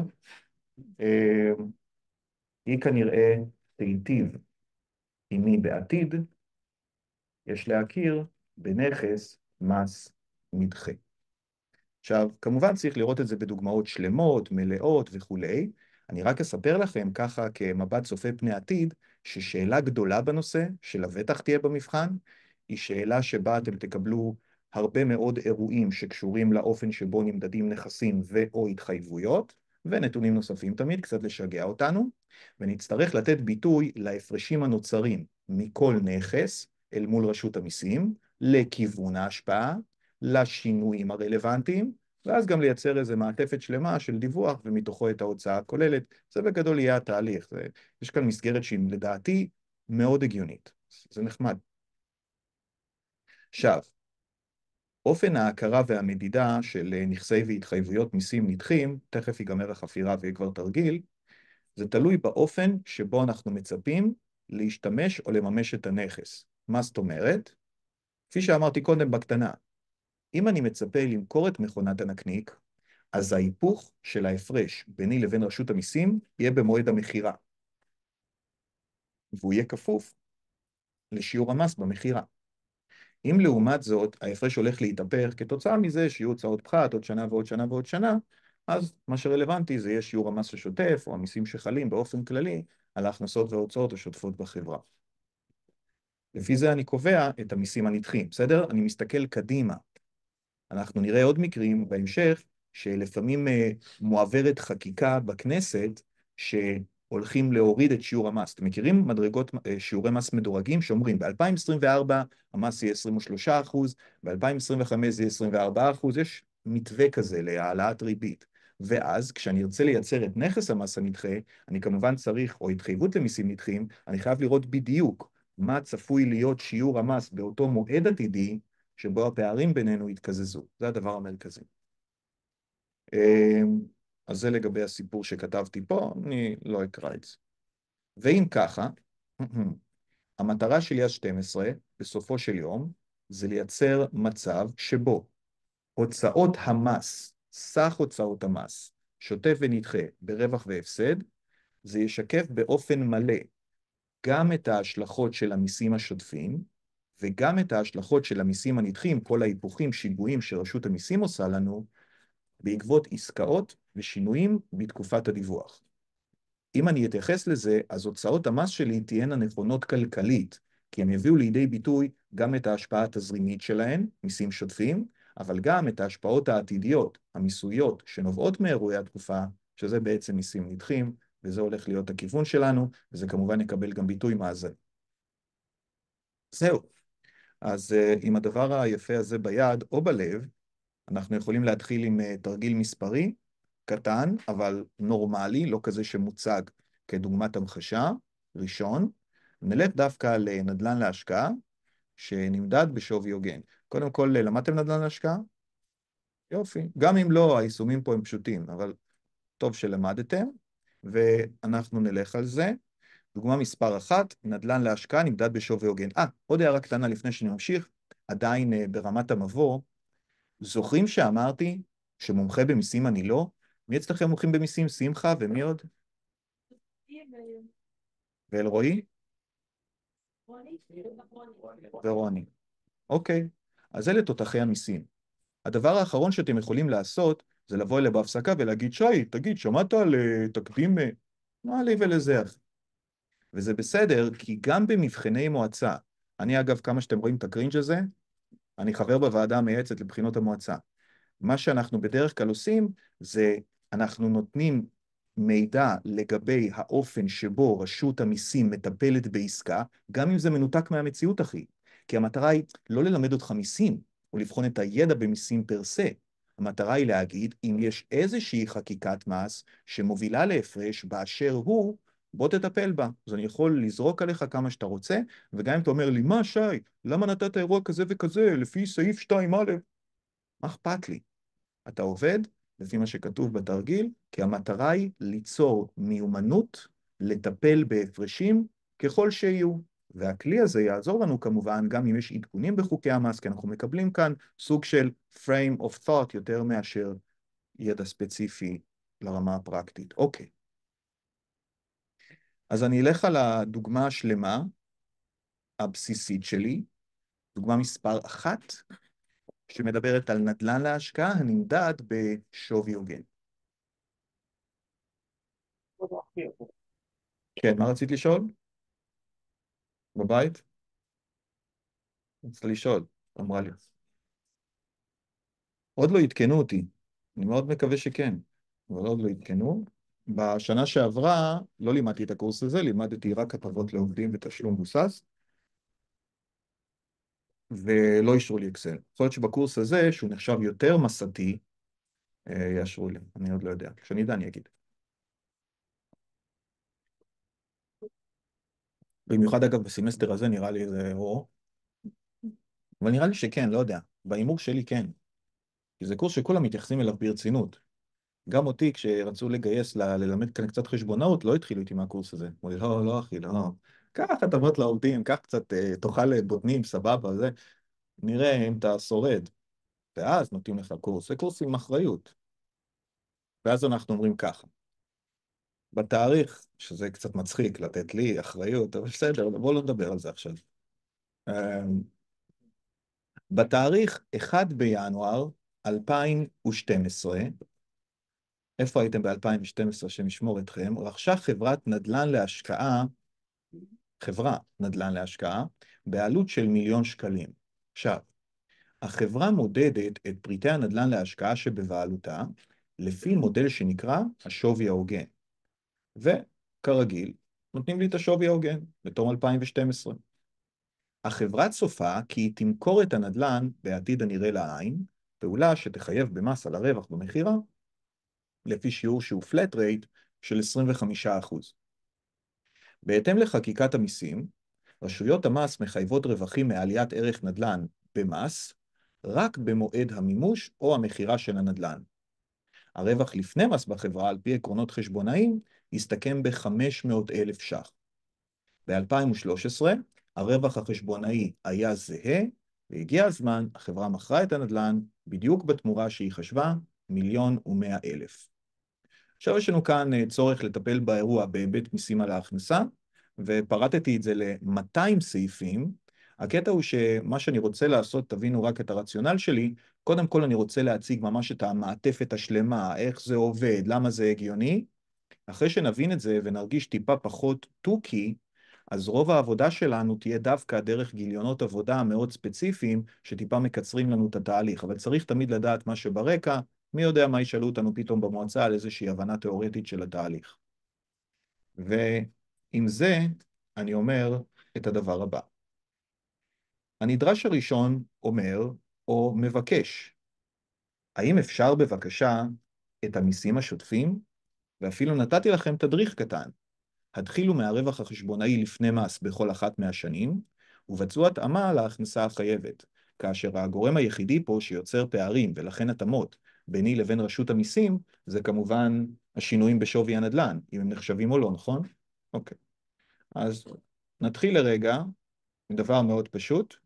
היא כנראה תיטיב עימי בעתיד, יש להכיר בנכס מס נדחה. עכשיו, כמובן צריך לראות את זה בדוגמאות שלמות, מלאות וכולי. אני רק אספר לכם ככה כמבט צופה פני עתיד, ששאלה גדולה בנושא, שלבטח תהיה במבחן, היא שאלה שבה אתם תקבלו הרבה מאוד אירועים שקשורים לאופן שבו נמדדים נכסים ו/או התחייבויות, ונתונים נוספים תמיד, קצת לשגע אותנו, ונצטרך לתת ביטוי להפרשים הנוצרים מכל נכס אל מול רשות המיסים, לכיוון ההשפעה, לשינויים הרלוונטיים, ואז גם לייצר איזו מעטפת שלמה של דיווח ומתוכו את ההוצאה הכוללת. זה בגדול יהיה התהליך. יש כאן מסגרת שהיא לדעתי מאוד הגיונית. זה נחמד. עכשיו, אופן ההכרה והמדידה של נכסי והתחייבויות מיסים נדחים, תכף ייגמר החפירה ויהיה כבר תרגיל, זה תלוי באופן שבו אנחנו מצפים להשתמש או לממש את הנכס. מה זאת אומרת? כפי שאמרתי קודם בקטנה, אם אני מצפה למכור את מכונת הנקניק, אז ההיפוך של ההפרש ביני לבין רשות המיסים יהיה במועד המחירה. והוא יהיה כפוף לשיעור המס במחירה. אם לעומת זאת ההפרש הולך להתהפך כתוצאה מזה שיהיו הוצאות פחת עוד שנה ועוד שנה ועוד שנה, אז מה שרלוונטי זה יהיה שיעור המס השוטף או המיסים שחלים באופן כללי על ההכנסות וההוצאות השוטפות בחברה. לפי זה אני קובע את המיסים הנדחים, בסדר? אני מסתכל קדימה. אנחנו נראה עוד מקרים בהמשך, שלפעמים מועברת חקיקה בכנסת שהולכים להוריד את שיעור המס. אתם מכירים מדרגות שיעורי מס מדורגים שאומרים ב-2024 המס יהיה 23%, ב-2025 זה יהיה 24%, יש מתווה כזה להעלאת ריבית. ואז כשאני ארצה לייצר את נכס המס הנדחה, אני כמובן צריך, או התחייבות למיסים נדחים, אני חייב לראות בדיוק מה צפוי להיות שיעור המס באותו מועד עתידי, שבו הפערים בינינו יתקזזו. זה הדבר המרכזי. אז זה לגבי הסיפור שכתבתי פה, אני לא אקרא את זה. ואם ככה, המטרה של יד 12, בסופו של יום, זה לייצר מצב שבו הוצאות המס, סך הוצאות המס, שוטף ונדחה ברווח והפסד, זה ישקף באופן מלא גם את ההשלכות של המיסים השוטפים, וגם את ההשלכות של המיסים הנדחים, כל ההיפוכים, שיגועים שרשות המיסים עושה לנו, בעקבות עסקאות ושינויים בתקופת הדיווח. אם אני אתייחס לזה, אז הוצאות המס שלי תהיינה נכונות כלכלית, כי הם יביאו לידי ביטוי גם את ההשפעה התזרימית שלהן, מיסים שוטפים, אבל גם את ההשפעות העתידיות, המיסויות, שנובעות מאירועי התקופה, שזה בעצם מיסים נדחים, וזה הולך להיות הכיוון שלנו, וזה כמובן יקבל גם ביטוי מאזן. זהו. אז עם הדבר היפה הזה ביד או בלב, אנחנו יכולים להתחיל עם תרגיל מספרי, קטן, אבל נורמלי, לא כזה שמוצג כדוגמת המחשה, ראשון. נלך דווקא לנדל"ן להשקעה, שנמדד בשווי הוגן. קודם כל, למדתם נדל"ן להשקעה? יופי. גם אם לא, היישומים פה הם פשוטים, אבל טוב שלמדתם, ואנחנו נלך על זה. דוגמה מספר 1, נדל"ן להשקעה נמדד בשווי הוגן. עוד הערה קטנה לפני שאני ממשיך, עדיין ברמת המבוא, זוכרים שאמרתי שמומחה במיסים אני לא? מי אצלכם מומחים במיסים? שמחה ומי עוד? ואלרועי? ורוני. אוקיי, אז אלה תותחי המיסים. הדבר האחרון שאתם יכולים לעשות זה לבוא אליי בהפסקה ולהגיד, שי, תגיד, שמעת על תקדים? מה לי ולזה? וזה בסדר, כי גם במבחני מועצה, אני אגב, כמה שאתם רואים את הקרינג' הזה, אני חבר בוועדה המייעצת לבחינות המועצה. מה שאנחנו בדרך כלל עושים, זה אנחנו נותנים מידע לגבי האופן שבו רשות המיסים מטפלת בעסקה, גם אם זה מנותק מהמציאות, אחי. כי המטרה היא לא ללמד אותך מיסים, או לבחון את הידע במיסים פר סה. המטרה היא להגיד, אם יש איזושהי חקיקת מס שמובילה להפרש באשר הוא, בוא תטפל בה. אז אני יכול לזרוק עליך כמה שאתה רוצה, וגם אם אתה אומר לי, מה שי, למה נתת אירוע כזה וכזה, לפי סעיף 2א? מה אכפת לי? אתה עובד לפי מה שכתוב בתרגיל, כי המטרה היא ליצור מיומנות לטפל בהפרשים ככל שיהיו. והכלי הזה יעזור לנו כמובן גם אם יש עדכונים בחוקי המס, כי אנחנו מקבלים כאן סוג של frame of thought יותר מאשר ידע ספציפי לרמה הפרקטית. אוקיי. אז אני אלך על הדוגמה השלמה, הבסיסית שלי, דוגמה מספר 1, שמדברת על נדל"ן להשקעה הנמדד בשווי הוגן. כן, מה רצית לשאול? בבית? רצית לשאול, אמרה לי. עוד לא עדכנו אותי, אני מאוד מקווה שכן, אבל עוד לא עדכנו. בשנה שעברה לא לימדתי את הקורס הזה, לימדתי רק הטבות לעובדים ותשלום מבוסס, ולא אישרו לי אקסל. יכול להיות שבקורס הזה, שהוא נחשב יותר מסתי, יאשרו לי, אני עוד לא יודע. כשאני יודע אני אגיד. במיוחד אגב בסמסטר הזה נראה לי זה אבל נראה לי שכן, לא יודע. בהימור שלי כן. כי זה קורס שכולם מתייחסים אליו ברצינות. גם אותי, כשרצו לגייס ללמד כאן קצת חשבונאות, לא התחילו איתי מהקורס הזה. אמרו לי, לא, לא, אחי, לא. קח הטבות לעובדים, קח קצת, תאכל בוטנים, סבבה, זה. נראה אם אתה שורד. ואז נותנים לך קורס. זה קורס עם אחריות. ואז אנחנו אומרים ככה. בתאריך, שזה קצת מצחיק לתת לי אחריות, אבל בסדר, בואו לא נדבר על זה עכשיו. בתאריך 1 בינואר 2012, איפה הייתם ב-2012 שמשמור אתכם? רכשה חברת נדל"ן להשקעה, חברה נדל"ן להשקעה, בעלות של 1,000,000 שקלים. עכשיו, החברה מודדת את פריטי הנדל"ן להשקעה שבבעלותה, לפי מודל שנקרא השווי ההוגן. וכרגיל, נותנים לי את השווי ההוגן בתום 2012. החברה צופה כי היא תמכור את הנדל"ן בעתיד הנראה לעין, פעולה שתחייב במס על הרווח במחירה, לפי שיעור שהוא flat rate של 25%. בהתאם לחקיקת המיסים, רשויות המס מחייבות רווחים מעליית ערך נדל"ן במס, רק במועד המימוש או המחירה של הנדל"ן. הרווח לפני מס בחברה, על פי עקרונות חשבונאיים, הסתכם ב-500,000 ש"ח. ב-2013, הרווח החשבונאי היה זהה, והגיע הזמן, החברה מכרה את הנדל"ן בדיוק בתמורה שהיא חשבה, 1,100,000. עכשיו יש לנו כאן צורך לטפל באירוע בהיבט מיסים על ההכנסה, ופרטתי את זה ל-200 סעיפים. הקטע הוא שמה שאני רוצה לעשות, תבינו רק את הרציונל שלי, קודם כל אני רוצה להציג ממש את המעטפת השלמה, איך זה עובד, למה זה הגיוני. אחרי שנבין את זה ונרגיש טיפה פחות טוקי, אז רוב העבודה שלנו תהיה דווקא דרך גיליונות עבודה מאוד ספציפיים, שטיפה מקצרים לנו את התהליך, אבל צריך תמיד לדעת מה שברקע, מי יודע מה ישאלו אותנו פתאום במועצה על איזושהי הבנה תיאורטית של התהליך. ועם זה אני אומר את הדבר הבא. הנדרש הראשון אומר או מבקש, האם אפשר בבקשה את המיסים השוטפים? ואפילו נתתי לכם תדריך קטן. התחילו מהרווח החשבונאי לפני מס בכל אחת מהשנים, ובצעו התאמה להכנסה החייבת, כאשר הגורם היחידי פה שיוצר פערים ולכן התאמות ביני לבין רשות המיסים, זה כמובן השינויים בשווי הנדל"ן, אם הם נחשבים או לא, נכון? אוקיי. אז נתחיל לרגע עם דבר מאוד פשוט,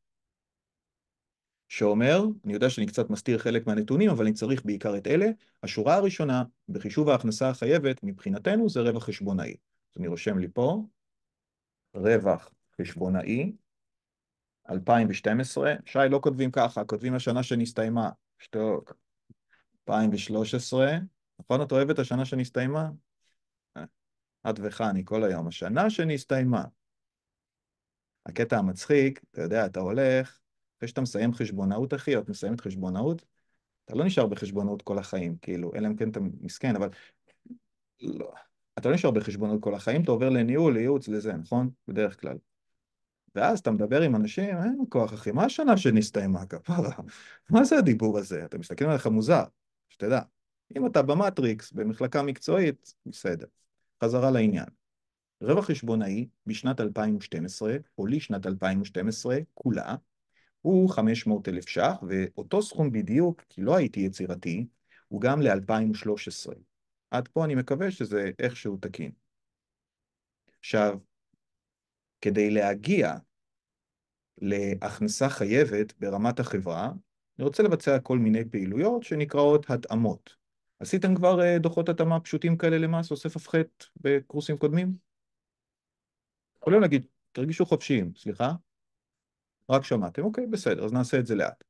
שאומר, אני יודע שאני קצת מסתיר חלק מהנתונים, אבל אני צריך בעיקר את אלה. השורה הראשונה בחישוב ההכנסה החייבת מבחינתנו זה רווח חשבונאי. אז אני רושם לי פה, רווח חשבונאי, 2012, שי, לא כותבים ככה, כותבים השנה שנסתיימה, שתוק, 2013, נכון, את אוהבת השנה שנסתיימה? את וחני כל היום, השנה שנסתיימה. הקטע המצחיק, אתה יודע, אתה הולך, אחרי שאתה מסיים חשבונאות, אחי, או את מסיימת חשבונאות, אתה לא נשאר בחשבונאות כל החיים, כאילו, אלא אם כן אתה מסכן, אבל לא, אתה לא נשאר בחשבונאות כל החיים, אתה עובר לניהול, לייעוץ, לזה, נכון? בדרך כלל. ואז אתה מדבר עם אנשים, אין כוח אחי, מה השנה שנסתיימה כפרה? מה זה הדיבור הזה? אתם מסתכלים עליך מוזר, שתדע. אם אתה במטריקס, במחלקה מקצועית, בסדר. חזרה לעניין. רווח חשבונאי בשנת 2012, או לשנת 2012, כולה, הוא 500,000 ש"ח, ואותו סכום בדיוק, כי לא הייתי יצירתי, הוא גם ל-2013. עד פה אני מקווה שזה איכשהו תקין. עכשיו, כדי להגיע להכנסה חייבת ברמת החברה, אני רוצה לבצע כל מיני פעילויות שנקראות התאמות. עשיתם כבר דוחות התאמה פשוטים כאלה למס, אוסף הפחת בקורסים קודמים? יכולים להגיד, תרגישו חופשיים, סליחה? רק שמעתם, אוקיי, בסדר, אז נעשה את זה לאט.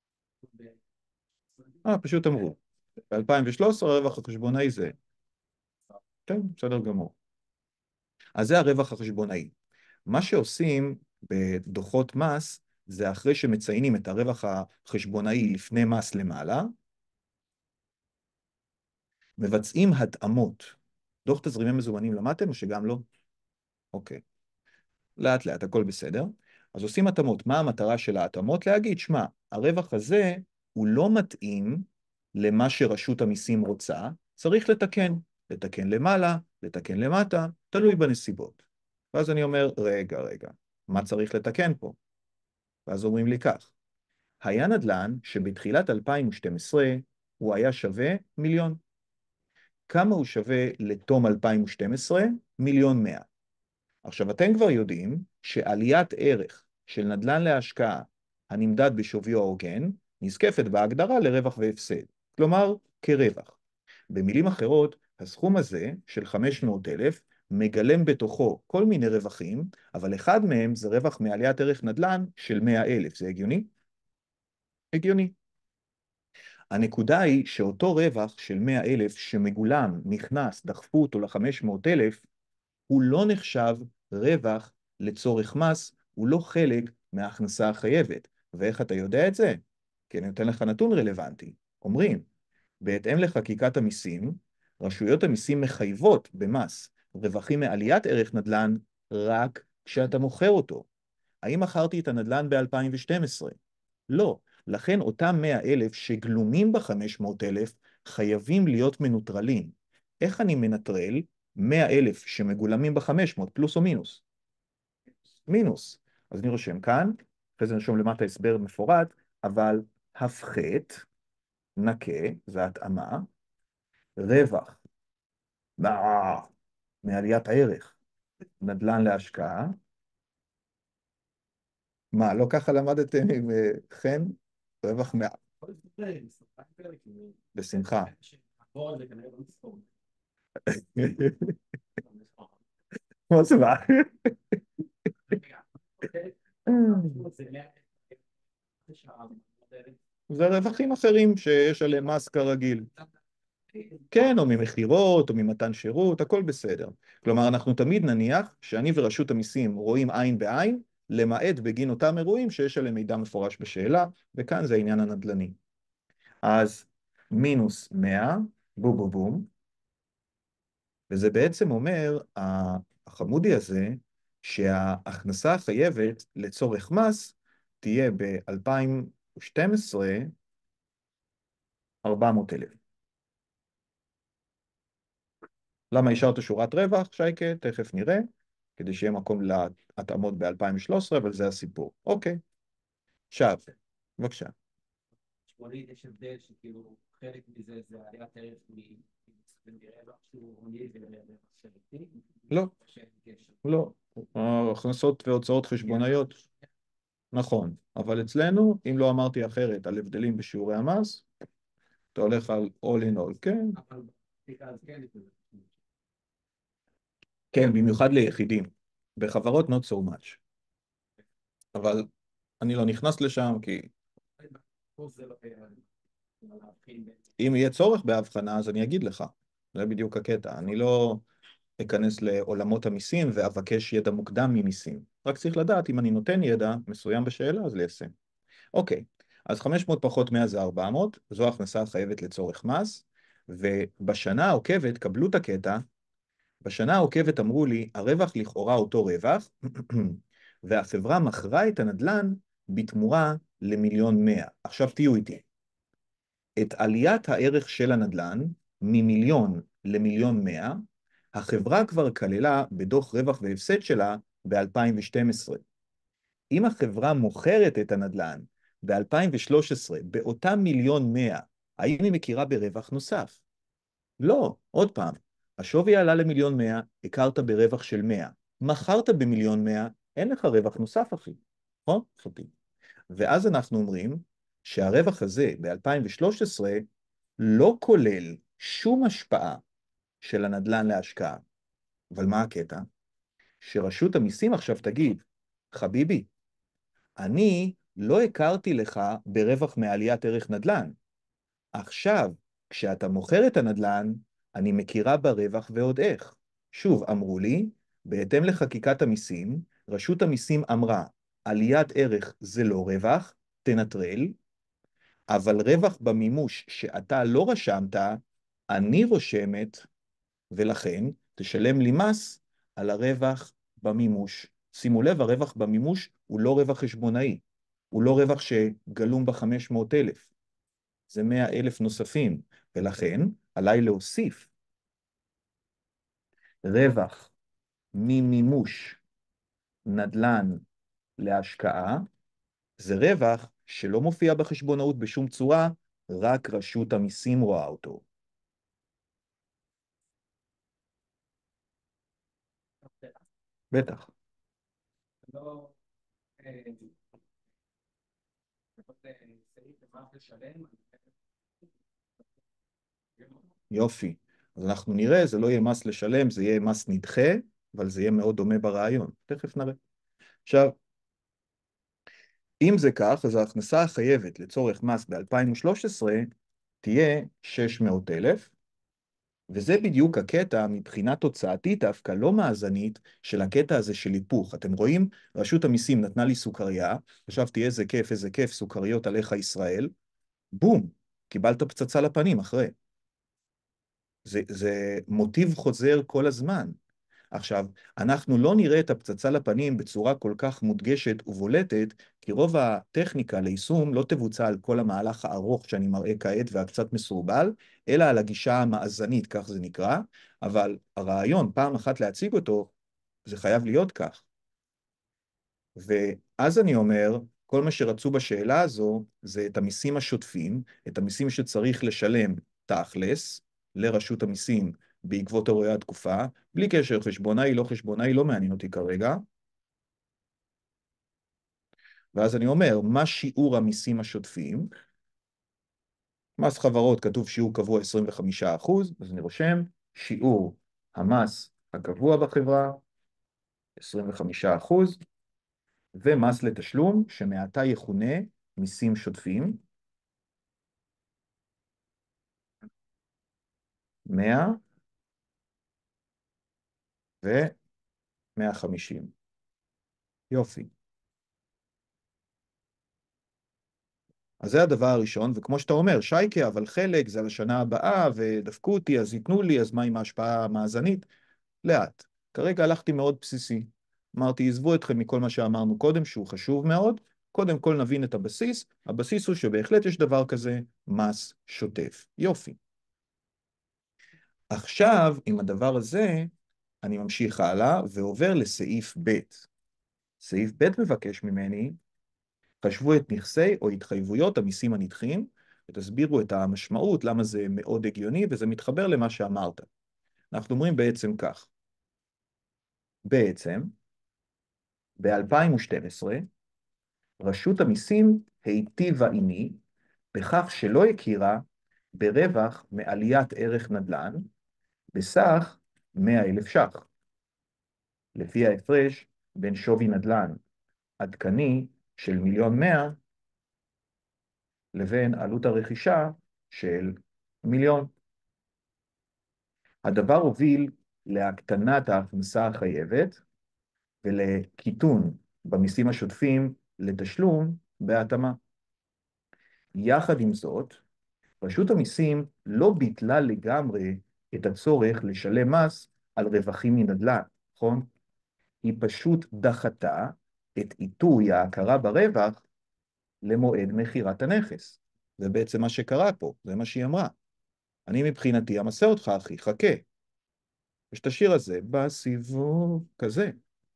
פשוט אמרו. ב-2013 הרווח החשבונאי זה. כן, בסדר גמור. אז זה הרווח החשבונאי. מה שעושים בדוחות מס, זה אחרי שמציינים את הרווח החשבונאי לפני מס למעלה, מבצעים התאמות. דוח תזרימי מזומנים למדתם או שגם לא? אוקיי. לאט לאט, הכל בסדר. אז עושים התאמות. מה המטרה של ההתאמות? להגיד, שמע, הרווח הזה הוא לא מתאים למה שרשות המיסים רוצה, צריך לתקן. לתקן למעלה, לתקן למטה, תלוי בנסיבות. ואז אני אומר, רגע, מה צריך לתקן פה? ואז אומרים לי כך, היה נדל"ן שבתחילת 2012 הוא היה שווה 1,000,000. כמה הוא שווה לתום 2012? 1,100,000. עכשיו, אתם כבר יודעים שעליית ערך של נדל"ן להשקעה הנמדד בשוויו ההוגן, נזקפת בהגדרה לרווח והפסד, כלומר, כרווח. במילים אחרות, הסכום הזה של 500,000 מגלם בתוכו כל מיני רווחים, אבל אחד מהם זה רווח מעליית ערך נדל"ן של 100,000. זה הגיוני? הגיוני. הנקודה היא שאותו רווח של 100,000 שמגולם, נכנס, דחפו אותו ל-500,000, הוא לא נחשב רווח לצורך מס, הוא לא חלק מההכנסה החייבת. ואיך אתה יודע את זה? כי אני נותן לך נתון רלוונטי. אומרים, בהתאם לחקיקת המיסים, רשויות המיסים מחייבות במס רווחים מעליית ערך נדל"ן רק כשאתה מוכר אותו. האם מכרתי את הנדל"ן ב-2012? לא. לכן אותם 100,000 שגלומים ב-500,000 חייבים להיות מנוטרלים. איך אני מנטרל 100,000 שמגולמים ב-500 פלוס או מינוס? מינוס. אז אני רושם כאן, אחרי זה נרשום למטה הסבר מפורט, אבל הפחת, נקה, זה התאמה, רווח, מעליית הערך, נדל"ן להשקעה. מה, לא ככה למדתם עם חן? רווח בשמחה. מה זה מה? זה רווחים אחרים שיש עליהם מס כרגיל. כן, או ממחירות, או ממתן שירות, הכל בסדר. כלומר, אנחנו תמיד נניח שאני ורשות המיסים רואים עין בעין, למעט בגין אותם אירועים שיש עליהם מידע מפורש בשאלה, וכאן זה העניין הנדל"ני. אז מינוס 100, בום בום בום, וזה בעצם אומר, החמודי הזה, שההכנסה החייבת לצורך מס תהיה ב-2012 400,000. למה השארת שורת רווח, שייקה? תכף נראה, כדי שיהיה מקום להתאמות ב-2013, אבל זה הסיפור. אוקיי. עכשיו, בבקשה. חשבונית יש הבדל שכאילו חלק מזה זה עליית ערך מרווח שהוא הוני ורווח שרירותי? לא, לא. הכנסות והוצאות חשבונאיות. נכון, אבל אצלנו, אם לא אמרתי אחרת על הבדלים בשיעורי המס, אתה הולך על all in all, כן? אבל אז כן, כן, במיוחד ליחידים. בחברות not so much. אבל אני לא נכנס לשם כי פה זה לא להבחין בין אם יהיה צורך בהבחנה, אז אני אגיד לך. זה בדיוק הקטע. אני לא אכנס לעולמות המיסים ואבקש ידע מוקדם ממיסים. רק צריך לדעת אם אני נותן ידע מסוים בשאלה, אז ליישם. אוקיי, אז 500 פחות 100 זה 400, זו הכנסה החייבת לצורך מס, ובשנה העוקבת, קבלו את הקטע, בשנה העוקבת אמרו לי, הרווח לכאורה אותו רווח, והחברה מכרה את הנדלן בתמורה ל1,100,000. עכשיו תהיו איתי. את עליית הערך של הנדלן מ1,000,000 ל1,100,000, החברה כבר כללה בדוח רווח והפסד שלה ב-2012. אם החברה מוכרת את הנדלן ב-2013 באותם 1,100,000, האם היא מכירה ברווח נוסף? לא, עוד פעם, השווי עלה ל1,100,000, הכרת ברווח של 100. מכרת ב1,100,000, אין לך רווח נוסף, אחי. נכון? חוטים. ואז אנחנו אומרים שהרווח הזה ב-2013 לא כולל שום השפעה של הנדלן להשקעה. אבל מה הקטע? שרשות המיסים עכשיו תגיד, חביבי, אני לא הכרתי לך ברווח מעליית ערך נדלן. עכשיו, כשאתה מוכר את הנדלן, אני מכירה ברווח ועוד איך. שוב, אמרו לי, בהתאם לחקיקת המיסים, רשות המיסים אמרה, עליית ערך זה לא רווח, תנטרל, אבל רווח במימוש שאתה לא רשמת, אני רושמת, ולכן תשלם לי מס על הרווח במימוש. שימו לב, הרווח במימוש הוא לא רווח חשבונאי, הוא לא רווח שגלום ב-500,000, זה 100,000 נוספים, ולכן עליי להוסיף רווח ממימוש נדלן להשקעה, זה רווח שלא מופיע בחשבונאות בשום צורה, רק רשות המיסים רואה אותו. בטח. לא סעיף מה לשלם. יופי. אז אנחנו נראה, זה לא יהיה מס לשלם, זה יהיה מס נדחה, אבל זה יהיה מאוד דומה ברעיון. תכף נראה. עכשיו, אם זה כך, אז ההכנסה החייבת לצורך מס ב-2013 תהיה 600,000, וזה בדיוק הקטע מבחינה תוצאתית, דווקא לא מאזנית, של הקטע הזה של היפוך. אתם רואים, רשות המיסים נתנה לי סוכריה, חשבתי איזה כיף, סוכריות עליך ישראל, בום, קיבלת פצצה לפנים אחרי. זה מוטיב חוזר כל הזמן. עכשיו, אנחנו לא נראה את הפצצה לפנים בצורה כל כך מודגשת ובולטת, כי רוב הטכניקה ליישום לא תבוצע על כל המהלך הארוך שאני מראה כעת והקצת מסורבל, אלא על הגישה המאזנית, כך זה נקרא, אבל הרעיון, פעם אחת להציג אותו, זה חייב להיות כך. ואז אני אומר, כל מה שרצו בשאלה הזו, זה את המיסים השוטפים, את המיסים שצריך לשלם תכלס לרשות המיסים בעקבות אירועי התקופה, בלי קשר חשבונאי, לא חשבונאי, לא מעניין אותי כרגע. ואז אני אומר, מה שיעור המיסים השוטפים? מס חברות כתוב שיעור קבוע 25%, אז אני רושם, שיעור המס הקבוע בחברה, 25%, ומס לתשלום, שמעתה יכונה מיסים שוטפים, 100 ו-150. יופי. אז זה הדבר הראשון, וכמו שאתה אומר, שייקה, אבל חלק זה על השנה הבאה, ודפקו אותי, אז ייתנו לי, אז מה עם ההשפעה המאזנית? לאט. כרגע הלכתי מאוד בסיסי. אמרתי, עזבו אתכם מכל מה שאמרנו קודם, שהוא חשוב מאוד, קודם כל נבין את הבסיס, הבסיס הוא שבהחלט יש דבר כזה, מס שוטף. יופי. עכשיו, עם הדבר הזה, אני ממשיך הלאה ועובר לסעיף ב'. סעיף ב' מבקש ממני, חשבו את נכסי או התחייבויות המיסים הנדחים, ותסבירו את המשמעות, למה זה מאוד הגיוני, וזה מתחבר למה שאמרת. אנחנו אומרים בעצם כך, בעצם, ב-2012, רשות המיסים היטיבה עימי, בכך שלא הכירה ברווח מעליית ערך נדל"ן, בסך 100,000 ש"ח, לפי ההפרש בין שווי נדל"ן עדכני של 1,100,000 לבין עלות הרכישה של 1,000,000. הדבר הוביל להקטנת ההכנסה החייבת ולקיטון במיסים השוטפים לתשלום בהתאמה. יחד עם זאת, רשות המיסים לא ביטלה לגמרי את הצורך לשלם מס על רווחים מנדל"ן, נכון? היא פשוט דחתה את עיתוי ההכרה ברווח למועד מכירת הנכס. זה בעצם מה שקרה פה, זה מה שהיא אמרה. אני מבחינתי אמסה אותך, אחי, חכה. יש את השיר הזה, בסיבוב כזה.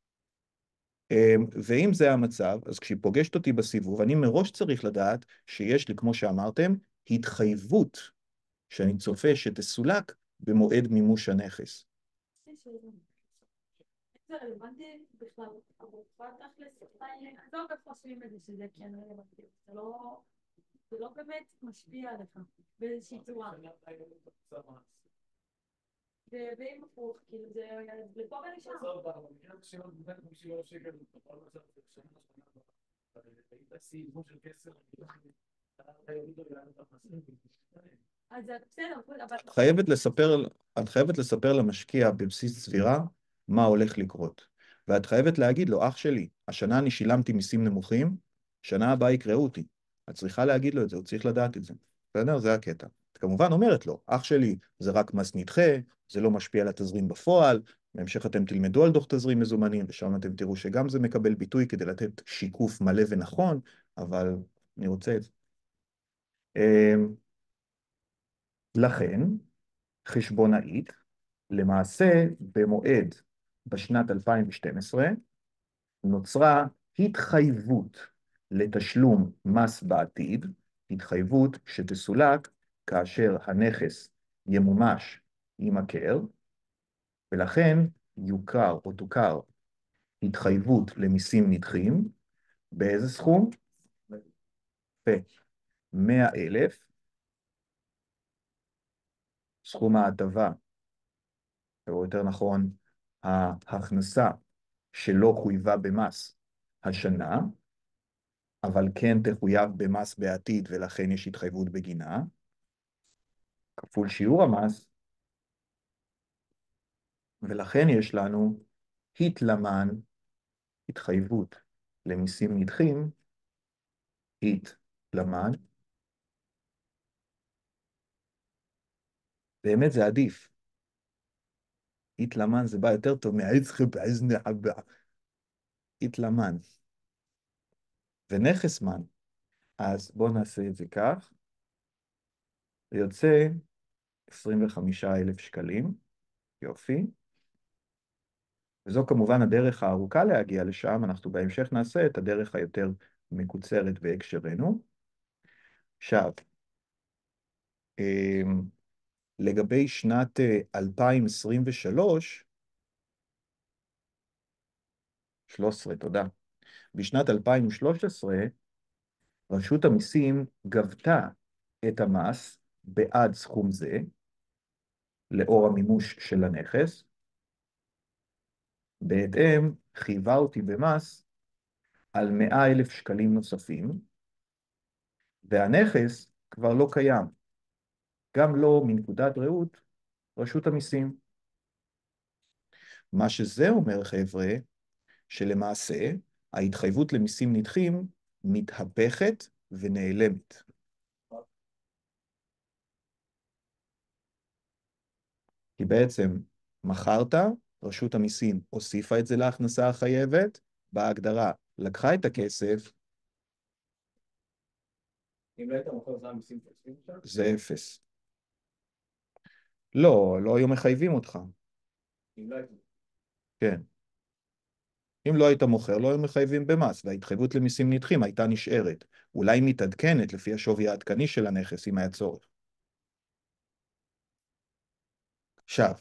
ואם זה המצב, אז כשהיא פוגשת אותי בסיבוב, אני מראש צריך לדעת שיש לי, כמו שאמרתם, התחייבות שאני צופה שתסולק במועד מימוש הנכס. זה רלוונטי בכלל, אבל תכלס, עזוב איך חושבים את זה שזה כן רלוונטי, זה לא באמת משפיע עליך באיזושהי צורה. ואם הפוך, כאילו זה לפה ולשם. אז זה בסדר, אבל... את חייבת לספר למשקיע בבסיס סבירה מה הולך לקרות. ואת חייבת להגיד לו, אח שלי, השנה אני שילמתי מיסים נמוכים, שנה הבאה יקראו אותי. את צריכה להגיד לו את זה, הוא צריך לדעת את זה. בסדר? זה הקטע. את כמובן אומרת לו, אח שלי, זה רק מס נדחה, זה לא משפיע על התזרים בפועל, בהמשך אתם תלמדו על דוח תזרים מזומנים, ושם אתם תראו שגם זה מקבל ביטוי כדי לתת שיקוף מלא ונכון, אבל אני רוצה את זה. לכן, חשבונאית, למעשה במועד בשנת 2012, נוצרה התחייבות לתשלום מס בעתיד, התחייבות שתסולק כאשר הנכס ימומש יימכר, ולכן יוכר או תוכר התחייבות למיסים נדחים, באיזה סכום? 100,000, סכום ההטבה, או יותר נכון, ההכנסה שלא חויבה במס השנה, אבל כן תחויב במס בעתיד ולכן יש התחייבות בגינה, כפול שיעור המס, ולכן יש לנו התלמן, התחייבות למיסים נדחים, התלמן, באמת זה עדיף. התלמן זה בא יותר טוב מהעצחי בעזני חבה. התלמן. ונכס מן. אז בואו נעשה את זה כך. זה יוצא 25,000 שקלים. יופי. וזו כמובן הדרך הארוכה להגיע לשם. אנחנו בהמשך נעשה את הדרך היותר מקוצרת בהקשרנו. עכשיו, לגבי שנת 2023, 13, תודה. בשנת 2013, רשות המיסים גבתה את המס בעד סכום זה, לאור המימוש של הנכס. בהתאם, חייבה אותי במס על 100,000 שקלים נוספים, והנכס כבר לא קיים, גם לא מנקודת ראות רשות המיסים. מה שזה אומר, חבר'ה, שלמעשה ההתחייבות למיסים נדחים מתהפכת ונעלמת. כי בעצם מכרת, רשות המיסים הוסיפה את זה להכנסה החייבת, בהגדרה לקחה את הכסף, אם לא היית מוכר זה המיסים תקציבים שם? זה אפס. לא, לא היו מחייבים אותך. אם לא היית... כן. אם לא היית מוכר, לא היו מחייבים במס, וההתחייבות למיסים נדחים הייתה נשארת. אולי מתעדכנת לפי השווי העדכני של הנכס, אם היה צורך. עכשיו,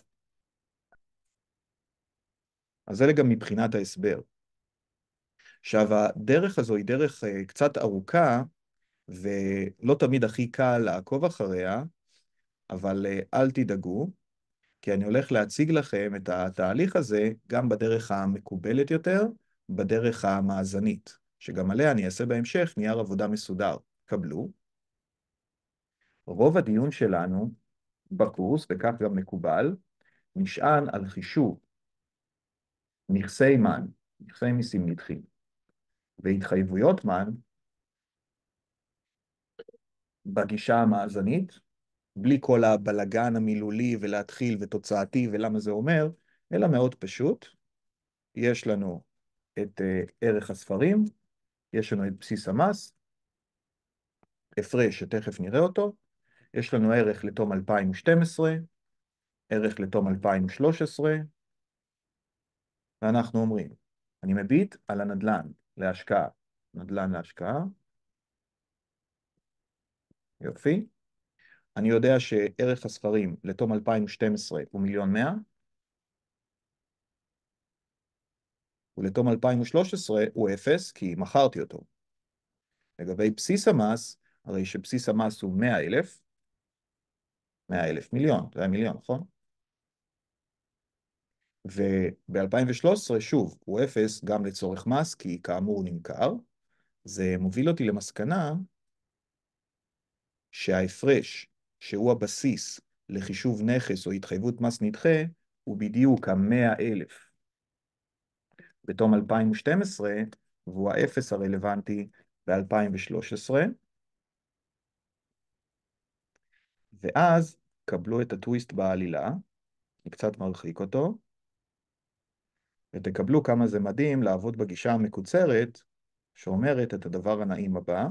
אז זה גם מבחינת ההסבר. עכשיו, הדרך הזו היא דרך קצת ארוכה, ולא תמיד הכי קל לעקוב אחריה, אבל אל תדאגו, כי אני הולך להציג לכם את התהליך הזה גם בדרך המקובלת יותר, בדרך המאזנית, שגם עליה אני אעשה בהמשך נייר עבודה מסודר. קבלו. רוב הדיון שלנו בקורס, וכך גם מקובל, נשען על חישוב נכסי מן, נכסי מיסים נדחים, והתחייבויות מן בגישה המאזנית, בלי כל הבלגן המילולי ולהתחיל ותוצאתי ולמה זה אומר, אלא מאוד פשוט. יש לנו את ערך הספרים, יש לנו את בסיס המס, הפרש שתכף נראה אותו, יש לנו ערך לתום 2012, ערך לתום 2013, ואנחנו אומרים, אני מביט על הנדל"ן להשקעה, נדל"ן להשקעה, יופי. אני יודע שערך הספרים לתום 2012 הוא 1,100,000, ולתום 2013 הוא 0, כי מכרתי אותו. לגבי בסיס המס, הרי שבסיס המס הוא 100,000, 100,000 מיליון, זה היה מיליון, נכון? וב-2013, שוב, הוא 0 גם לצורך מס, כי כאמור הוא נמכר. זה מוביל אותי למסקנה שההפרש, שהוא הבסיס לחישוב נכס או התחייבות מס נדחה, הוא בדיוק ה-100,000 בתום 2012, והוא האפס הרלוונטי ב-2013. ואז קבלו את הטוויסט בעלילה, אני קצת מרחיק אותו, ותקבלו כמה זה מדהים לעבוד בגישה המקוצרת, שאומרת את הדבר הנעים הבא.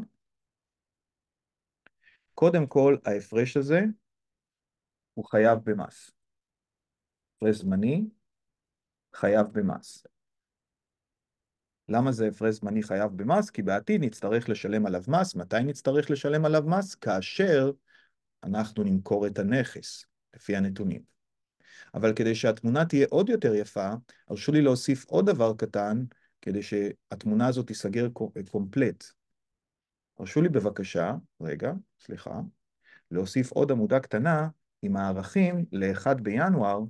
קודם כל, ההפרש הזה הוא חייב במס. הפרש זמני, חייב במס. למה זה הפרש זמני חייב במס? כי בעתיד נצטרך לשלם עליו מס. מתי נצטרך לשלם עליו מס? כאשר אנחנו נמכור את הנכס, לפי הנתונים. אבל כדי שהתמונה תהיה עוד יותר יפה, הרשו לי להוסיף עוד דבר קטן, כדי שהתמונה הזאת תיסגר קומפלט. הרשו לי בבקשה, רגע, סליחה, להוסיף עוד עמודה קטנה עם הערכים ל-1 בינואר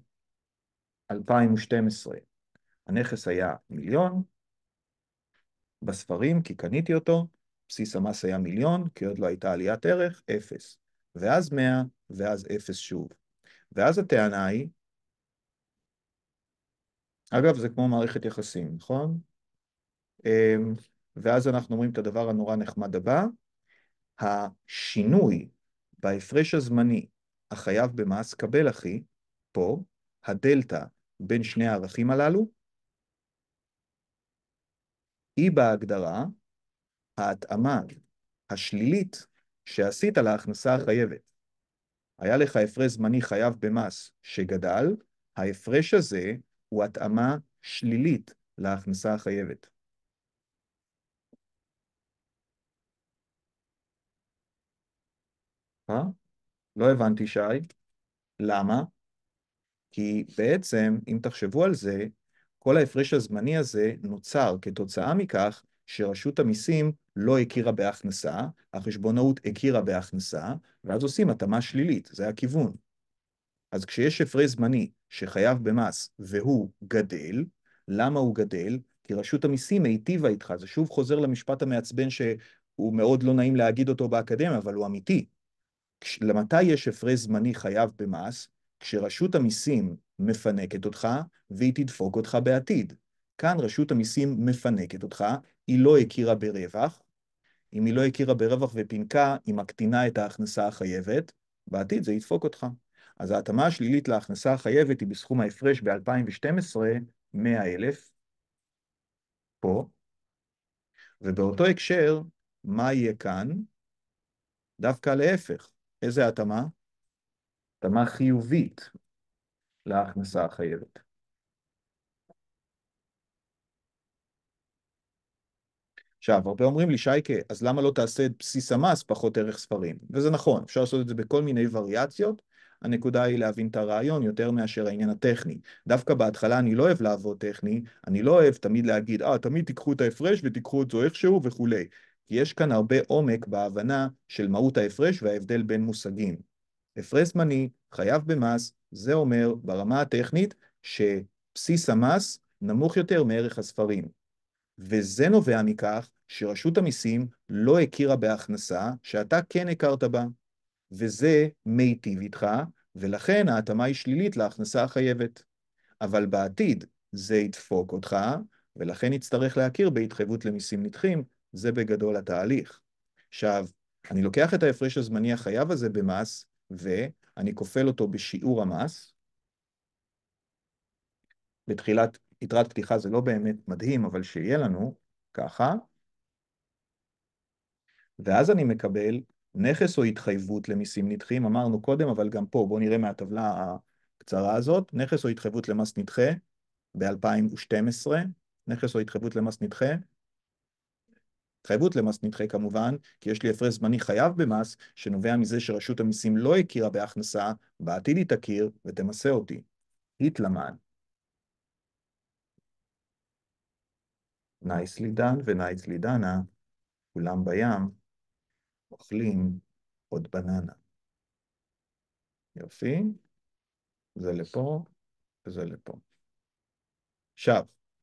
2012. הנכס היה 1,000,000 בספרים, כי קניתי אותו, בסיס המס היה 1,000,000, כי עוד לא הייתה עליית ערך, 0. ואז 100, ואז 0 שוב. ואז הטענה היא, אגב, זה כמו מערכת יחסים, נכון? ואז אנחנו אומרים את הדבר הנורא נחמד הבא, השינוי בהפרש הזמני החייב במס, קבל אחי, פה, הדלתא בין שני הערכים הללו, היא בהגדרה ההתאמה השלילית שעשית להכנסה החייבת. היה לך הפרש זמני חייב במס שגדל, ההפרש הזה הוא התאמה שלילית להכנסה החייבת. לא הבנתי, שי. למה? כי בעצם, אם תחשבו על זה, כל ההפרש הזמני הזה נוצר כתוצאה מכך שרשות המיסים לא הכירה בהכנסה, החשבונאות הכירה בהכנסה, ואז עושים התאמה שלילית, זה הכיוון. אז כשיש הפרש זמני שחייב במס והוא גדל, למה הוא גדל? כי רשות המיסים היטיבה איתך, זה שוב חוזר למשפט המעצבן שהוא מאוד לא נעים להגיד אותו באקדמיה, אבל הוא אמיתי. למתי יש הפרש זמני חייב במס? כשרשות המיסים מפנקת אותך והיא תדפוק אותך בעתיד. כאן רשות המיסים מפנקת אותך, היא לא הכירה ברווח, אם היא לא הכירה ברווח ופינקה, היא מקטינה את ההכנסה החייבת, בעתיד זה ידפוק אותך. אז ההתאמה השלילית להכנסה החייבת היא בסכום ההפרש ב-2012, 100,000, פה, ובאותו הקשר, מה יהיה כאן? דווקא להפך. איזה התאמה? התאמה חיובית להכנסה החייבת. עכשיו, הרבה אומרים לי, שייקה, אז למה לא תעשה את בסיס המס פחות ערך ספרים? וזה נכון, אפשר לעשות את זה בכל מיני וריאציות, הנקודה היא להבין את הרעיון יותר מאשר העניין הטכני. דווקא בהתחלה אני לא אוהב לעבוד טכני, אני לא אוהב תמיד להגיד, תמיד תיקחו את ההפרש ותיקחו את זה איכשהו וכולי. כי יש כאן הרבה עומק בהבנה של מהות ההפרש וההבדל בין מושגים. הפרש זמני, חייב במס, זה אומר ברמה הטכנית שבסיס המס נמוך יותר מערך הספרים. וזה נובע מכך שרשות המיסים לא הכירה בהכנסה שאתה כן הכרת בה, וזה מיטיב איתך, ולכן ההתאמה היא שלילית להכנסה החייבת. אבל בעתיד זה ידפוק אותך, ולכן יצטרך להכיר בהתחייבות למיסים נדחים, זה בגדול התהליך. עכשיו, אני לוקח את ההפרש הזמני החייב הזה במס, ואני כופל אותו בשיעור המס. בתחילת יתרת פתיחה זה לא באמת מדהים, אבל שיהיה לנו ככה. ואז אני מקבל נכס או התחייבות למיסים נדחים, אמרנו קודם, אבל גם פה, בואו נראה מהטבלה הקצרה הזאת, נכס או התחייבות למס נדחה ב-2012, נכס או התחייבות למס נדחה, התחייבות למס נדחה כמובן, כי יש לי הפרש זמני חייב במס, שנובע מזה שרשות המיסים לא הכירה בהכנסה, בעתיד היא תכיר ותמסה אותי. התלמן. נייסלי דן ונייסלי דנה, כולם בים, אוכלים עוד בננה. יופי, זה לפה וזה לפה. עכשיו,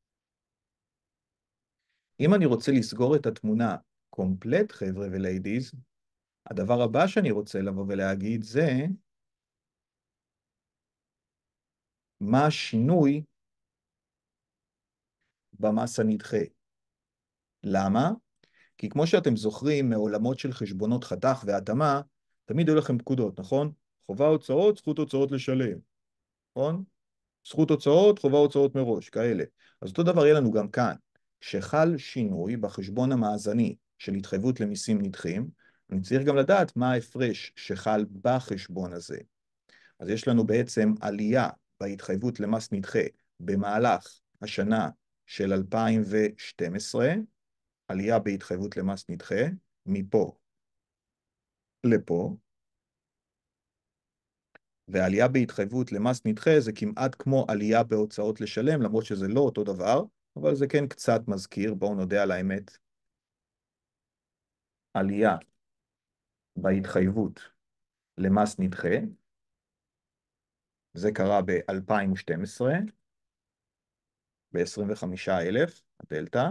אם אני רוצה לסגור את התמונה קומפלט, חבר'ה וליידיז, הדבר הבא שאני רוצה לבוא ולהגיד זה מה השינוי במס הנדחה. למה? כי כמו שאתם זוכרים מעולמות של חשבונות חתך והתאמה, תמיד היו לכם פקודות, נכון? חובה הוצאות, זכות הוצאות לשלם, נכון? זכות הוצאות, חובה הוצאות מראש, כאלה. אז אותו דבר יהיה לנו גם כאן. כשחל שינוי בחשבון המאזני של התחייבות למיסים נדחים, אני צריך גם לדעת מה ההפרש שחל בחשבון הזה. אז יש לנו בעצם עלייה בהתחייבות למס נדחה במהלך השנה של 2012, עלייה בהתחייבות למס נדחה, מפה לפה, ועלייה בהתחייבות למס נדחה זה כמעט כמו עלייה בהוצאות לשלם, למרות שזה לא אותו דבר, אבל זה כן קצת מזכיר, בואו נודה על האמת. עלייה בהתחייבות למס נדחה, זה קרה ב-2012, ב-25,000, הדלתא,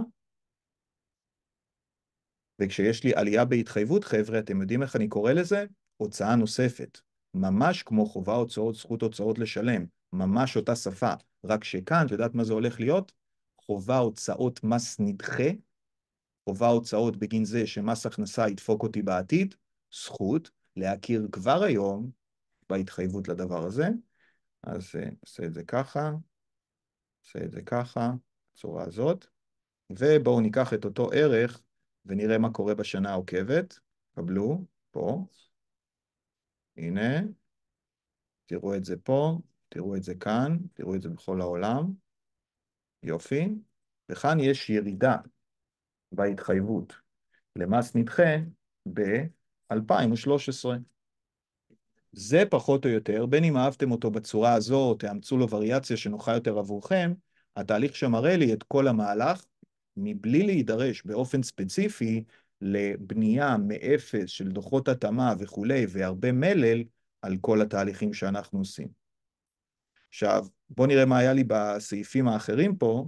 וכשיש לי עלייה בהתחייבות, חבר'ה, אתם יודעים איך אני קורא לזה? הוצאה נוספת. ממש כמו חובה הוצאות, זכות הוצאות לשלם, ממש אותה שפה, רק שכאן, את יודעת מה זה הולך להיות? חובה הוצאות מס נדחה, חובה הוצאות בגין זה שמס הכנסה ידפוק אותי בעתיד, זכות להכיר כבר היום בהתחייבות לדבר הזה. אז נעשה את זה ככה, נעשה את זה ככה, בצורה הזאת, ובואו ניקח את אותו ערך ונראה מה קורה בשנה העוקבת. קבלו, פה, הנה, תראו את זה פה, תראו את זה כאן, תראו את זה בכל העולם, יופי, וכאן יש ירידה בהתחייבות למס נדחה ב-2013. זה פחות או יותר, בין אם אהבתם אותו בצורה הזו, תאמצו לו וריאציה שנוחה יותר עבורכם, התהליך שמראה לי את כל המהלך, מבלי להידרש באופן ספציפי לבנייה מאפס של דוחות התאמה וכולי, והרבה מלל על כל התהליכים שאנחנו עושים. עכשיו, בואו נראה מה היה לי בסעיפים האחרים פה.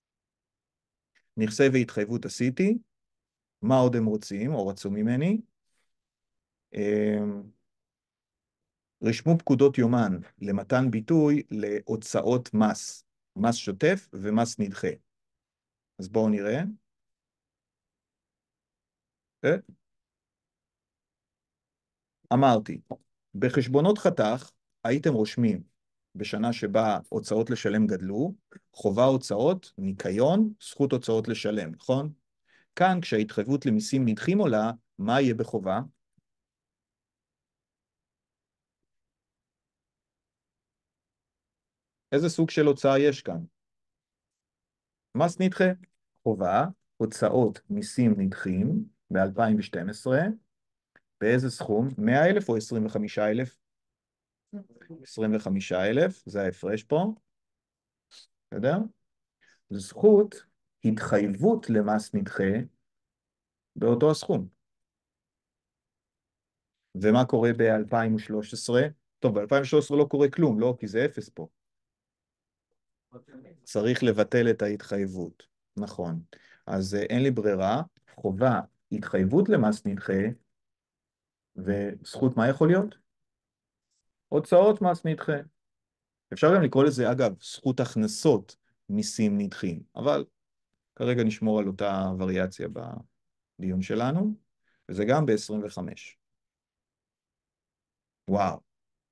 נכסי והתחייבות עשיתי, מה עוד הם רוצים או רצו ממני? רשמו פקודות יומן למתן ביטוי להוצאות מס, מס שוטף ומס נדחה. אז בואו נראה. אמרתי, בחשבונות חתך הייתם רושמים בשנה שבה הוצאות לשלם גדלו, חובה הוצאות, ניקיון, זכות הוצאות לשלם, נכון? כאן כשההתחייבות למיסים נדחים עולה, מה יהיה בחובה? איזה סוג של הוצאה יש כאן? מס נדחה, חובה, הוצאות מיסים נדחים ב-2012, באיזה סכום? 100,000 או 25,000? 25,000, זה ההפרש פה, בסדר? זכות התחייבות למס נדחה באותו הסכום. ומה קורה ב-2013? טוב, ב-2013 לא קורה כלום, לא? כי זה אפס פה. צריך לבטל את ההתחייבות, נכון. אז אין לי ברירה, חובה התחייבות למס נדחה, וזכות מה יכול להיות? הוצאות מס נדחה. אפשר גם לקרוא לזה, אגב, זכות הכנסות מיסים נדחים, אבל כרגע נשמור על אותה וריאציה בדיון שלנו, וזה גם ב-25. וואו.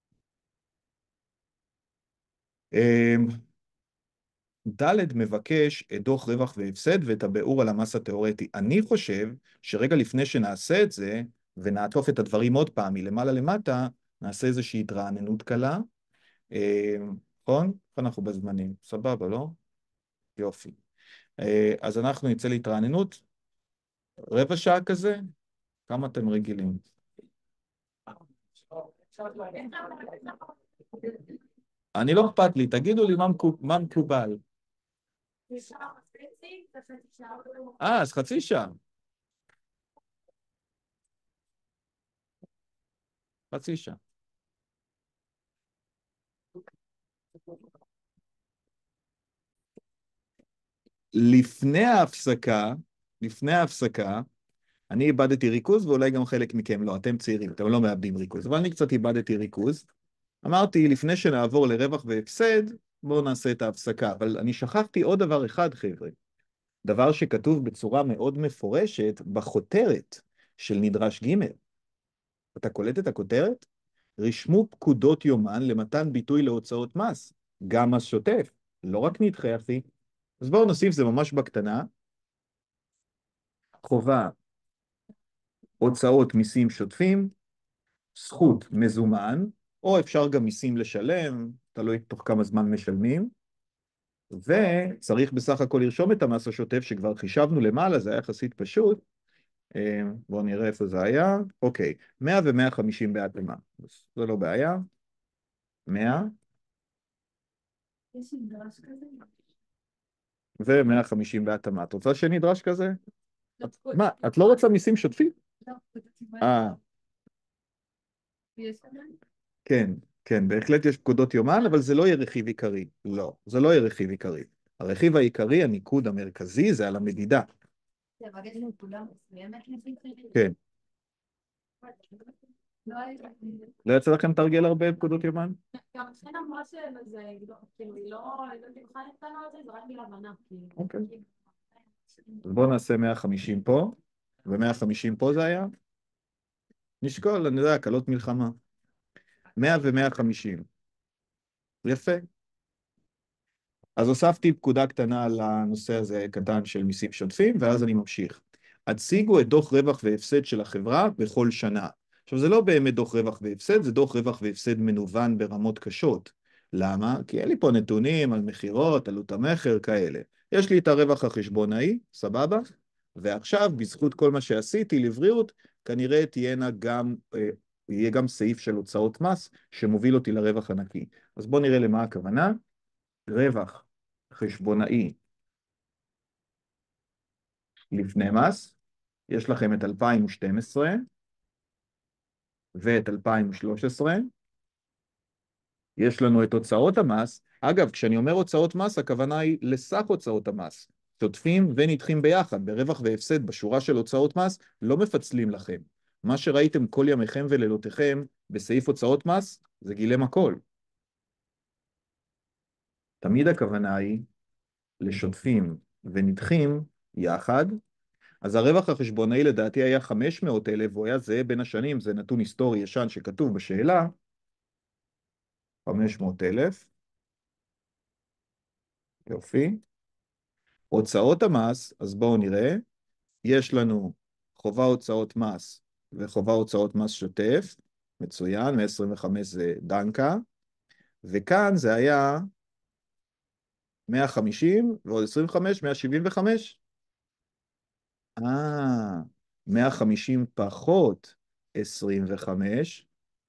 ד' מבקש את דוח רווח והפסד ואת הביאור על המס התיאורטי. אני חושב שרגע לפני שנעשה את זה, ונעטוף את הדברים עוד פעם מלמעלה למטה, נעשה איזושהי התרעננות קלה. נכון? אנחנו בזמנים. סבבה, לא? יופי. אז אנחנו נצא להתרעננות. רבע שעה כזה? כמה אתם רגילים? אני לא אכפת לי, תגידו לי מה מקובל. אז חצי שעה. חצי שעה. לפני ההפסקה, אני איבדתי ריכוז, ואולי גם חלק מכם לא, אתם צעירים, אתם לא מאבדים ריכוז, אבל אני קצת איבדתי ריכוז. אמרתי, לפני שנעבור לרווח והפסד, בואו נעשה את ההפסקה, אבל אני שכחתי עוד דבר אחד, חבר'ה. דבר שכתוב בצורה מאוד מפורשת בכותרת של נדרש ג'. אתה קולט את הכותרת? רשמו פקודות יומן למתן ביטוי להוצאות מס, גם מס שוטף, לא רק נדחה, אחי. אז בואו נוסיף, זה ממש בקטנה. חובה, הוצאות מיסים שוטפים, זכות מזומן, או אפשר גם מיסים לשלם, תלוי תוך כמה זמן משלמים, וצריך בסך הכל לרשום את המס השוטף שכבר חישבנו למעלה, זה היה יחסית פשוט. בואו נראה איפה זה היה. אוקיי, 100 ו-150 בהתאמה. זה לא בעיה. 100. יש נדרש כזה? ו-150 בהתאמה. את רוצה שנדרש כזה? לא, מה, את לא רוצה מיסים שוטפים? לא, כתוב אה, יש כזה? כן, כן, בהחלט יש פקודות יומן, אבל זה לא יהיה רכיב עיקרי. לא, זה לא יהיה רכיב עיקרי. הרכיב העיקרי, הניקוד המרכזי, זה על המדידה. זה מגד נקודה מסוימת לפי זה? כן. לא הייתי... לא יצא לכם תרגל הרבה פקודות יומן? גם חן אמרה שזה, כאילו, היא לא תבחן איתנו על זה, זה רק בגלל הבנה, כאילו. אוקיי. אז בואו נעשה 150 פה, ו-150 פה זה היה? נשקול, אני יודע, קלות מלחמה. 100 ו-150. יפה. אז הוספתי פקודה קטנה לנושא הזה קטן של מיסים שוטפים, ואז אני ממשיך. הציגו את דוח רווח והפסד של החברה בכל שנה. עכשיו, זה לא באמת דוח רווח והפסד, זה דוח רווח והפסד מנוון ברמות קשות. למה? כי אין לי פה נתונים על מחירות, עלות המחר, כאלה. יש לי את הרווח החשבונאי, סבבה? ועכשיו, בזכות כל מה שעשיתי לבריאות, כנראה יהיה גם סעיף של הוצאות מס שמוביל אותי לרווח הנקי. אז בואו נראה למה הכוונה. רווח חשבונאי לפני מס, יש לכם את 2012 ואת 2013, יש לנו את הוצאות המס. אגב, כשאני אומר הוצאות מס, הכוונה היא לסך הוצאות המס, שוטפים ונדחים ביחד, ברווח והפסד, בשורה של הוצאות מס, לא מפצלים לכם. מה שראיתם כל ימיכם ולילותיכם בסעיף הוצאות מס, זה גילם הכל. תמיד הכוונה היא לשוטפים ונדחים יחד. אז הרווח החשבונאי לדעתי היה 500,000, והוא היה זהה בין השנים, זה נתון היסטורי ישן שכתוב בשאלה, 500,000, יופי. הוצאות המס, אז בואו נראה, יש לנו חובה הוצאות מס וחובה הוצאות מס שוטף, מצוין, 125 זה דנקה, וכאן זה היה 150 ועוד 25, 175. 150 פחות 25,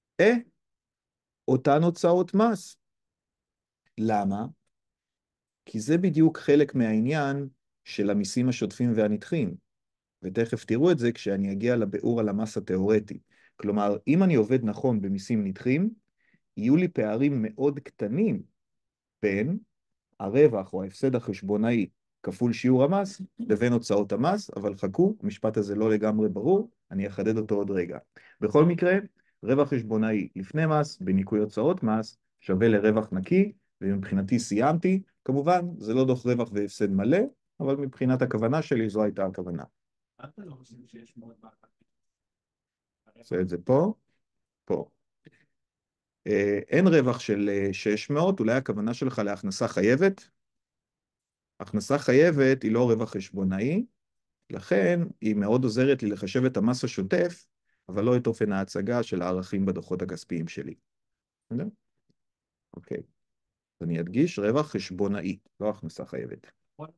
אותן הוצאות מס. למה? כי זה בדיוק חלק מהעניין של המיסים השוטפים והנדחים, ותכף תראו את זה כשאני אגיע לביאור על המס התיאורטי. כלומר, אם אני עובד נכון במיסים נדחים, יהיו לי פערים מאוד קטנים בין הרווח או ההפסד החשבונאי כפול שיעור המס לבין הוצאות המס, אבל חכו, המשפט הזה לא לגמרי ברור, אני אחדד אותו עוד רגע. בכל מקרה, רווח חשבונאי לפני מס, בניכוי הוצאות מס, שווה לרווח נקי, ומבחינתי סיימתי. כמובן, זה לא דוח רווח והפסד מלא, אבל מבחינת הכוונה שלי זו הייתה הכוונה. אתה לא חושב שיש מאוד בעיה? עושה את זה פה, פה. אין רווח של 600, אולי הכוונה שלך להכנסה חייבת? הכנסה חייבת היא לא רווח חשבונאי, לכן היא מאוד עוזרת לי לחשב את המס השוטף, אבל לא את אופן ההצגה של הערכים בדוחות הכספיים שלי. בסדר? אוקיי. אז אני אדגיש רווח חשבונאי, לא הכנסה חייבת.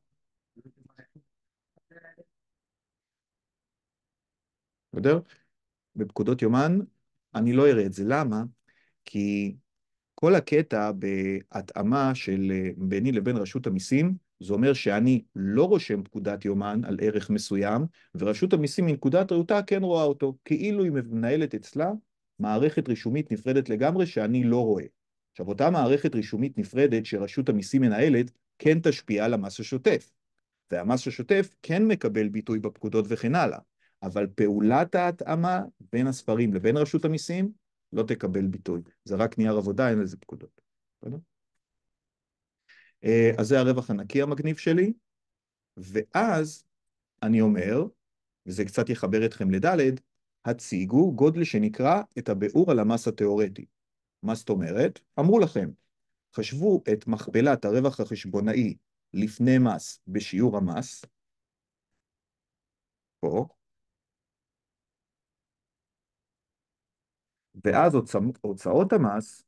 בסדר? בפקודות יומן אני לא אראה את זה. למה? כי כל הקטע בהתאמה של ביני לבין רשות המיסים, זה אומר שאני לא רושם פקודת יומן על ערך מסוים, ורשות המיסים מנקודת ראותה כן רואה אותו, כאילו היא מנהלת אצלה מערכת רישומית נפרדת לגמרי שאני לא רואה. עכשיו, אותה מערכת רישומית נפרדת שרשות המיסים מנהלת, כן תשפיע על המס השוטף. והמס השוטף כן מקבל ביטוי בפקודות וכן הלאה, אבל פעולת ההתאמה בין הספרים לבין רשות המיסים לא תקבל ביטוי. זה רק נייר עבודה, אין לזה פקודות. אז זה הרווח הנקי המגניב שלי, ואז אני אומר, וזה קצת יחבר אתכם לדלת, הציגו גודל שנקרא את הביאור על המס התיאורטי. מה זאת אומרת? אמרו לכם, חשבו את מכפלת הרווח החשבונאי לפני מס בשיעור המס, פה, ואז הוצאות המס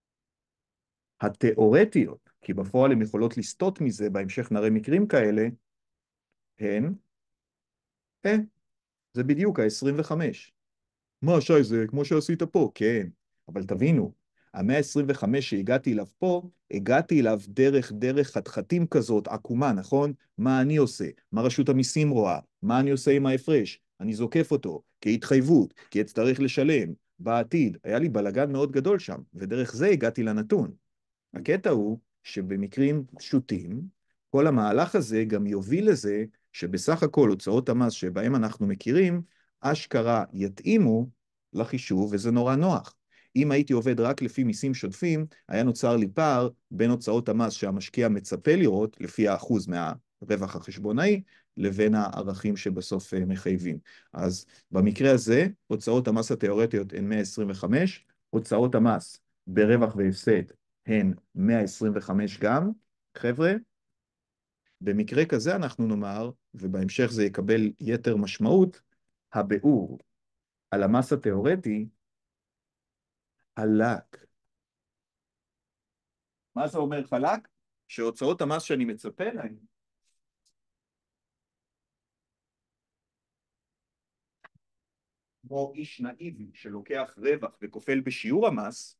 התיאורטיות, כי בפועל הן יכולות לסטות מזה, בהמשך נראה מקרים כאלה, הן, זה בדיוק ה-25. מה, שי, זה כמו שעשית פה? כן, אבל תבינו, ה-125 שהגעתי אליו פה, הגעתי אליו דרך חתחתים כזאת, עקומה, נכון? מה אני עושה? מה רשות המיסים רואה? מה אני עושה עם ההפרש? אני זוקף אותו כהתחייבות, כי אצטרך לשלם בעתיד. היה לי בלגן מאוד גדול שם, ודרך זה הגעתי לנתון. הקטע הוא שבמקרים פשוטים, כל המהלך הזה גם יוביל לזה שבסך הכל הוצאות המס שבהם אנחנו מכירים, אשכרה יתאימו לחישוב, וזה נורא נוח. אם הייתי עובד רק לפי מיסים שוטפים, היה נוצר לי פער בין הוצאות המס שהמשקיע מצפה לראות, לפי האחוז מהרווח החשבונאי, לבין הערכים שבסוף מחייבים. אז במקרה הזה, הוצאות המס התיאורטיות הן 125, הוצאות המס ברווח והפסד הן 125 גם. חבר'ה, במקרה כזה אנחנו נאמר, ובהמשך זה יקבל יתר משמעות, הביאור על המס התיאורטי חלק. מה זה אומר חלק? שהוצאות המס שאני מצפה להן, כמו איש נאיבי שלוקח רווח וכופל בשיעור המס,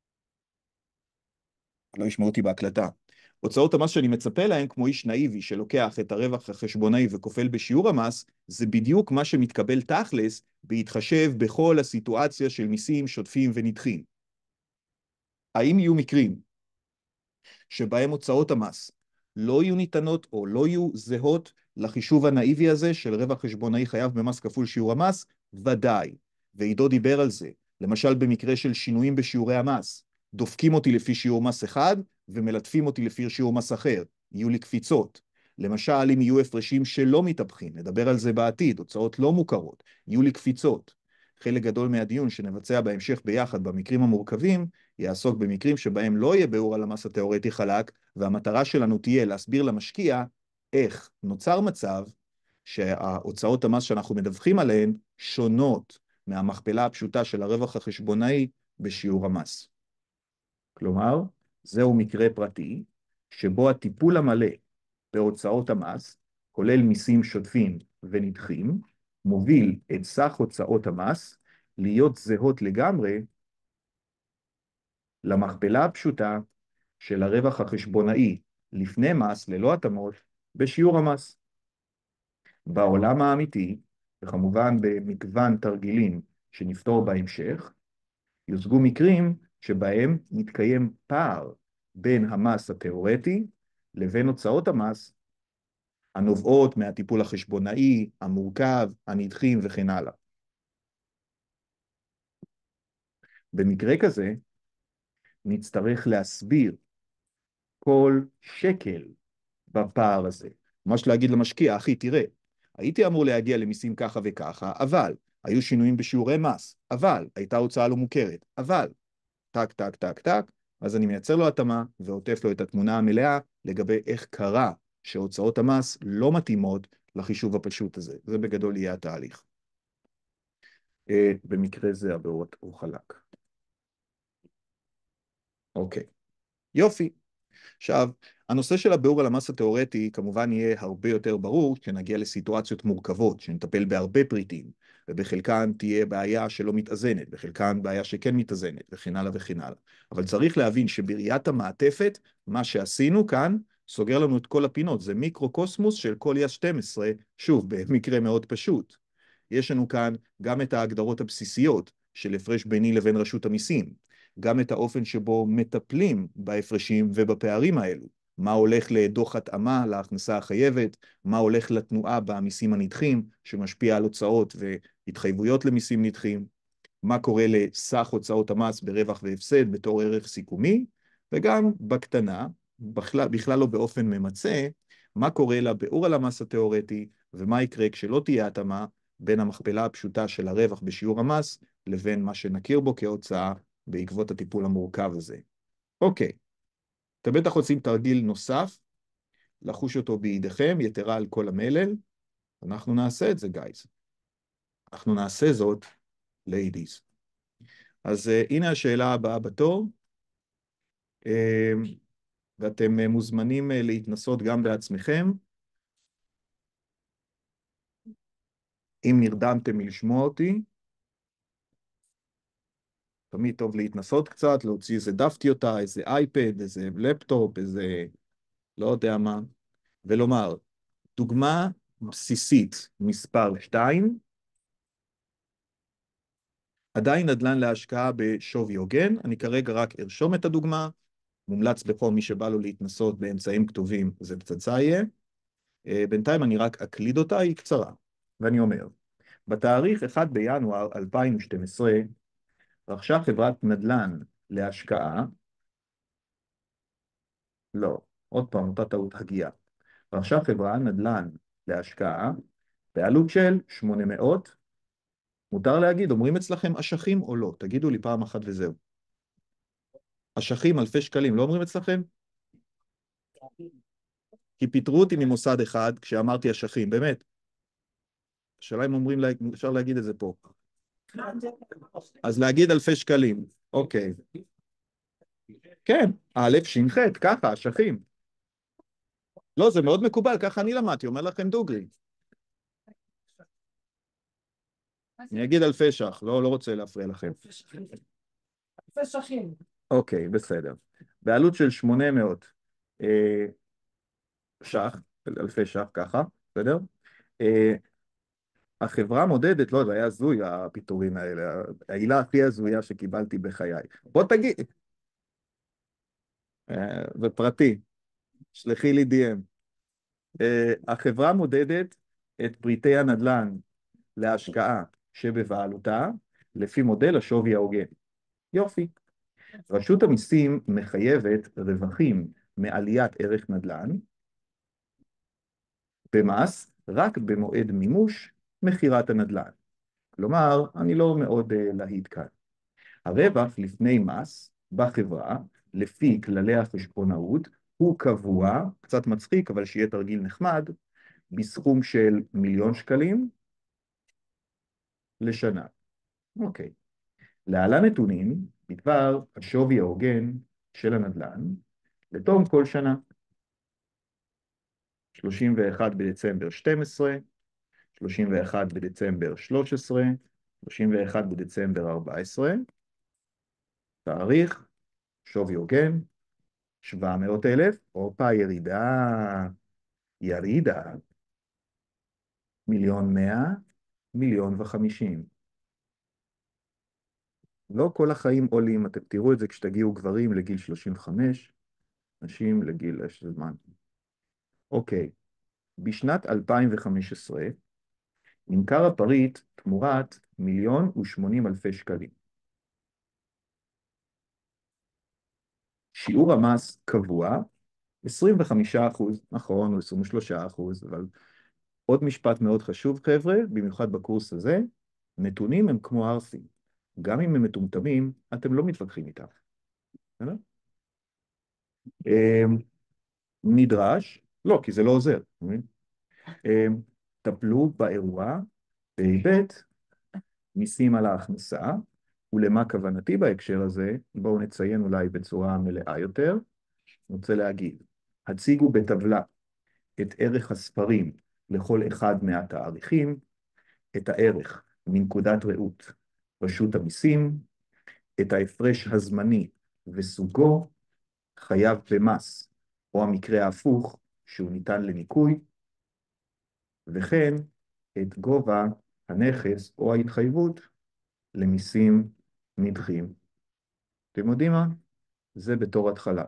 לא ישמעו אותי בהקלטה, הוצאות המס שאני מצפה להן, כמו איש נאיבי שלוקח את הרווח החשבונאי וכופל בשיעור המס, זה בדיוק מה שמתקבל תכלס בהתחשב בכל הסיטואציה של מיסים שוטפים ונדחים. האם יהיו מקרים שבהם הוצאות המס לא יהיו ניתנות או לא יהיו זהות לחישוב הנאיבי הזה של רווח חשבונאי חייב במס כפול שיעור המס? ודאי. ועידו דיבר על זה. למשל במקרה של שינויים בשיעורי המס, דופקים אותי לפי שיעור מס אחד ומלטפים אותי לפי שיעור מס אחר. יהיו לי קפיצות. למשל אם יהיו הפרשים שלא מתהפכים, נדבר על זה בעתיד, הוצאות לא מוכרות, יהיו לי קפיצות. חלק גדול מהדיון שנבצע בהמשך ביחד במקרים המורכבים, יעסוק במקרים שבהם לא יהיה ביאור על המס התיאורטי חלק, והמטרה שלנו תהיה להסביר למשקיע איך נוצר מצב שההוצאות המס שאנחנו מדווחים עליהן שונות מהמכפלה הפשוטה של הרווח החשבונאי בשיעור המס. כלומר, זהו מקרה פרטי שבו הטיפול המלא בהוצאות המס, כולל מיסים שוטפים ונדחים, מוביל את סך הוצאות המס להיות זהות לגמרי למכפלה הפשוטה של הרווח החשבונאי לפני מס, ללא התאמות, בשיעור המס. בעולם האמיתי, וכמובן במגוון תרגילים שנפתור בהמשך, יוצגו מקרים שבהם מתקיים פער בין המס התיאורטי לבין הוצאות המס הנובעות מהטיפול החשבונאי, המורכב, הנדחים וכן הלאה. במקרה כזה, נצטרך להסביר כל שקל בפער הזה. ממש להגיד למשקיע, אחי, תראה, הייתי אמור להגיע למיסים ככה וככה, אבל היו שינויים בשיעורי מס, אבל הייתה הוצאה לא מוכרת, אבל טק, טק, טק, טק, אז אני מייצר לו התאמה ועוטף לו את התמונה המלאה לגבי איך קרה שהוצאות המס לא מתאימות לחישוב הפשוט הזה. זה בגדול יהיה התהליך. במקרה זה הביאור הוא חלק. אוקיי, יופי. עכשיו, הנושא של הביאור על המס התיאורטי כמובן יהיה הרבה יותר ברור כשנגיע לסיטואציות מורכבות, שנטפל בהרבה פריטים, ובחלקן תהיה בעיה שלא מתאזנת, בחלקן בעיה שכן מתאזנת, וכן הלאה וכן הלאה. אבל צריך להבין שבראיית המעטפת, מה שעשינו כאן, סוגר לנו את כל הפינות, זה מיקרו-קוסמוס של כל יס 12, שוב, במקרה מאוד פשוט. יש לנו כאן גם את ההגדרות הבסיסיות של הפרש ביני לבין רשות המיסים, גם את האופן שבו מטפלים בהפרשים ובפערים האלו, מה הולך לדוח התאמה להכנסה החייבת, מה הולך לתנועה במיסים הנדחים, שמשפיע על הוצאות והתחייבויות למיסים נדחים, מה קורה לסך הוצאות המס ברווח והפסד בתור ערך סיכומי, וגם בקטנה, בכלל לא באופן ממצה, מה קורה לביאור על המס התיאורטי, ומה יקרה כשלא תהיה התאמה בין המכפלה הפשוטה של הרווח בשיעור המס, לבין מה שנכיר בו כהוצאה בעקבות הטיפול המורכב הזה. אוקיי, אתם בטח רוצים תרגיל נוסף, לחוש אותו בידיכם, יתרה על כל המלל, אנחנו נעשה את זה, גייז. אנחנו נעשה זאת, ladies. אז הנה השאלה הבאה בתור, ואתם מוזמנים להתנסות גם בעצמכם. אם נרדמתם מלשמוע אותי, תמיד טוב להתנסות קצת, להוציא איזה דף טיוטה, איזה אייפד, איזה לפטופ, איזה לא יודע מה, ולומר, דוגמה בסיסית מספר 2, עדיין נדל"ן להשקעה בשווי הוגן, אני כרגע רק ארשום את הדוגמה, מומלץ בכל מי שבא לו להתנסות באמצעים כתובים, זה פצצה יהיה, בינתיים אני רק אקליד אותה, היא קצרה, ואני אומר, בתאריך 1 בינואר 2012 רכשה חברת נדל"ן להשקעה, לא, עוד פעם, אותה טעות הגיעה. רכשה חברה נדל"ן להשקעה בעלות של 800, מותר להגיד, אומרים אצלכם אשכים או לא? תגידו לי פעם אחת וזהו. אשכים, אלפי שקלים, לא אומרים אצלכם? כי פיטרו אותי ממוסד אחד כשאמרתי אשכים, באמת. השאלה אם אומרים, אפשר להגיד את זה פה. אז להגיד אלפי שקלים, אוקיי. כן, א' ש"ח, ככה, אשכים. לא, זה מאוד מקובל, ככה אני למדתי, אומר לכם דוגרי. אני אגיד אלפי ש"ח, לא רוצה להפריע לכם. אלפי שכים. אוקיי, בסדר. בעלות של 800 ש"ח, אלפי ש"ח, ככה, בסדר? החברה מודדת, לא, זה היה הזוי, הפיטורים האלה, העילה הכי הזויה שקיבלתי בחיי. בוא תגיד, ופרטי, שלחי לי DM. החברה מודדת את פריטי הנדל"ן להשקעה שבבעלותה, לפי מודל השווי ההוגן. יופי. רשות המיסים מחייבת רווחים מעליית ערך נדל"ן במס רק במועד מימוש מכירת הנדל"ן. כלומר, אני לא מאוד להיט כאן. הרווח לפני מס בחברה, לפי כללי החשבונאות, הוא קבוע, קצת מצחיק, אבל שיהיה תרגיל נחמד, בסכום של 1,000,000 שקלים לשנה. אוקיי. להלן נתונים בדבר השווי ההוגן של הנדל"ן לתום כל שנה. 31 בדצמבר 12, 31 בדצמבר 13, 31 בדצמבר 14, תאריך, שווי הוגן, 700,000, הופה, ירידה, 1,100,000, 1,150,000. לא כל החיים עולים, אתם תראו את זה כשתגיעו גברים לגיל 35, נשים לגיל, יש זמן. אוקיי, בשנת 2015 נמכר הפריט תמורת 1,080,000 שקלים. שיעור המס קבוע, 25%, נכון, או 23%, אבל עוד משפט מאוד חשוב, חבר'ה, במיוחד בקורס הזה, נתונים הם כמו ערסים. גם אם הם מטומטמים, אתם לא מתווכחים איתם. נדרש, לא, כי זה לא עוזר. טפלו באירוע בהיבט מיסים על ההכנסה, ולמה כוונתי בהקשר הזה, בואו נציין אולי בצורה מלאה יותר. אני רוצה להגיד, הציגו בטבלה את ערך הספרים לכל אחד מהתאריכים, את הערך מנקודת ראות רשות המיסים, את ההפרש הזמני וסוגו, חייב במס, או המקרה ההפוך שהוא ניתן לניכוי, וכן את גובה הנכס או ההתחייבות למיסים נדחים. אתם יודעים מה? זה בתור התחלה.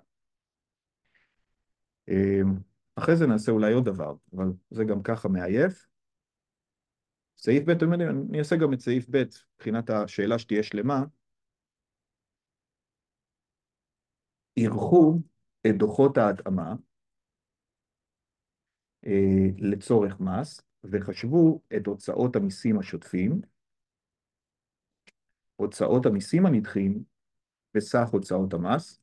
אחרי זה נעשה אולי עוד דבר, אבל זה גם ככה מעייף. סעיף ב', אני אעשה גם את סעיף ב', מבחינת השאלה שתהיה שלמה. ערכו את דוחות ההתאמה לצורך מס, וחשבו את הוצאות המיסים השוטפים, הוצאות המיסים הנדחים, וסך הוצאות המס.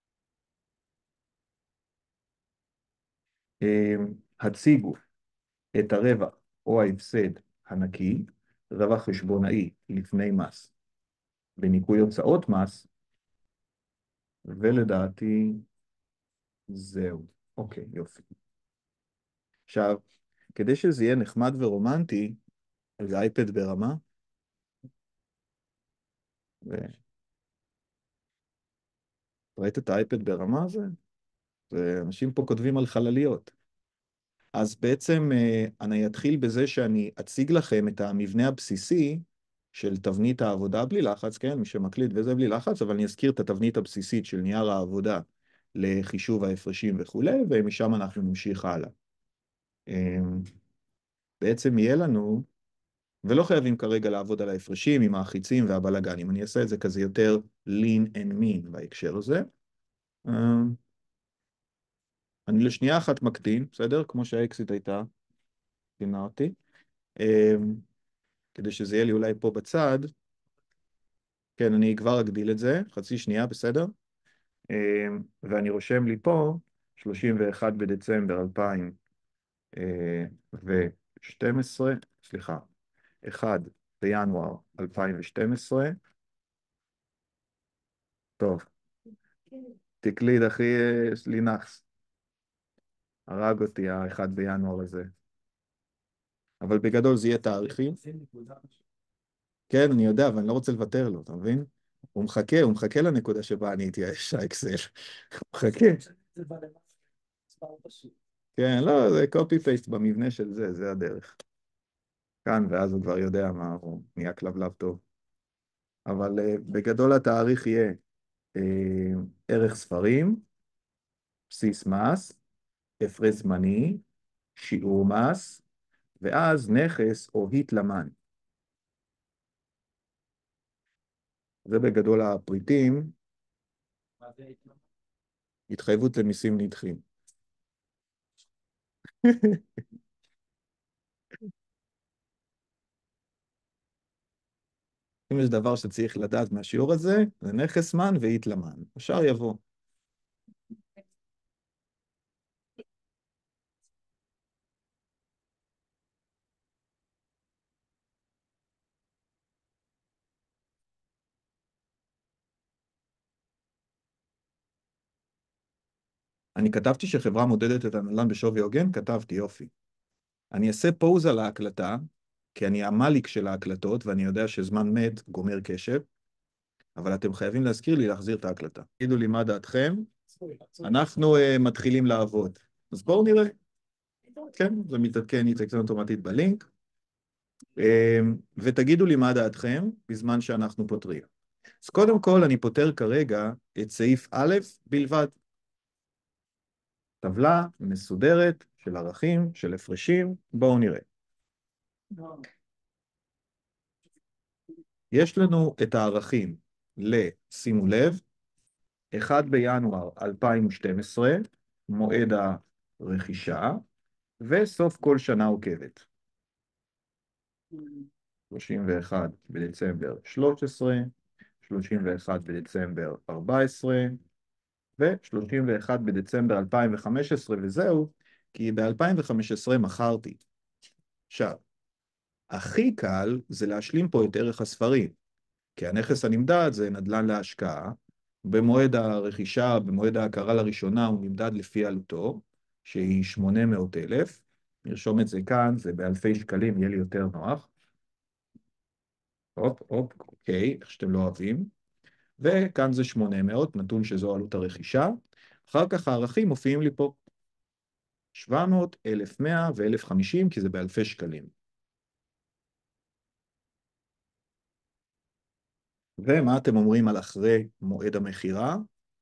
הציגו את הרווח או ההפסד הנקי, רווח חשבונאי לפני מס, בניכוי הוצאות מס, ולדעתי זהו. אוקיי, יופי. עכשיו, כדי שזה יהיה נחמד ורומנטי, זה אייפד ברמה. ראית את האייפד ברמה הזה? אנשים פה כותבים על חלליות. אז בעצם אני אתחיל בזה שאני אציג לכם את המבנה הבסיסי של תבנית העבודה בלי לחץ, כן? מי שמקליט וזה בלי לחץ, אבל אני אזכיר את התבנית הבסיסית של נייר העבודה לחישוב ההפרשים וכו', ומשם אנחנו נמשיך הלאה. בעצם יהיה לנו ולא חייבים כרגע לעבוד על ההפרשים עם האחיצים והבלגנים. אני אעשה את זה כזה יותר lean and mean בהקשר הזה. אני לשנייה אחת מקטין, בסדר? כמו שהאקסיט הייתה, תינה אותי. כדי שזה יהיה לי אולי פה בצד. כן, אני כבר אגדיל את זה, חצי שנייה, בסדר? ואני רושם לי פה 31 בדצמבר 2012, סליחה, 1 בינואר 2012. טוב, תקליד אחי, יש לי נחס. הרג אותי ה-1 בינואר הזה. אבל בגדול זה יהיה תאריכים. כן, אני יודע, אבל אני לא רוצה לוותר לו, אתה מבין? הוא מחכה לנקודה שבה אני אתייאש, האקסל. הוא מחכה. כן, לא, זה copy-paste במבנה של זה, זה הדרך. כאן, ואז הוא כבר יודע מה, הוא נהיה כלבלב טוב. אבל בגדול התאריך יהיה ערך ספרים, בסיס מס, הפרש זמני, שיעור מס, ואז נכס או התלמן. זה בגדול הפריטים, מה זה התלמן? התחייבות למיסים נדחים. אם יש דבר שצריך לדעת מהשיעור הזה, זה נכס מן והתלמן. השאר יבוא. אני כתבתי שחברה מודדת את הנדל"ן בשווי הוגן, כתבתי, יופי. אני אעשה פוז על ההקלטה, כי אני המליק של ההקלטות, ואני יודע שזמן מת גומר קשב, אבל אתם חייבים להזכיר לי להחזיר את ההקלטה. תגידו לי מה דעתכם, אנחנו מתחילים לעבוד. אז בואו נראה. כן, זה מתעדכן, יתעדכן אוטומטית בלינק. ותגידו לי מה דעתכם בזמן שאנחנו פותרים. אז קודם כל אני פותר כרגע את סעיף א' בלבד. טבלה מסודרת של ערכים, של הפרשים, בואו נראה. יש לנו את הערכים שימו לב, 1 בינואר 2012, מועד הרכישה, וסוף כל שנה עוקבת. 31 בדצמבר 13, 31 בדצמבר 14, ו-31 בדצמבר 2015, וזהו, כי ב-2015 מכרתי. עכשיו, הכי קל זה להשלים פה את ערך הספרים, כי הנכס הנמדד זה נדל"ן להשקעה, במועד הרכישה, במועד ההכרה לראשונה, הוא נמדד לפי עלותו, שהיא 800,000, נרשום את זה כאן, זה באלפי שקלים, יהיה לי יותר נוח. הופ, אוקיי, איך שאתם לא אוהבים. וכאן זה 800, נתון שזו עלות הרכישה. אחר כך הערכים מופיעים לי פה 700, 1,100 ו-1,050, כי זה באלפי שקלים. ומה אתם אומרים על אחרי מועד המכירה?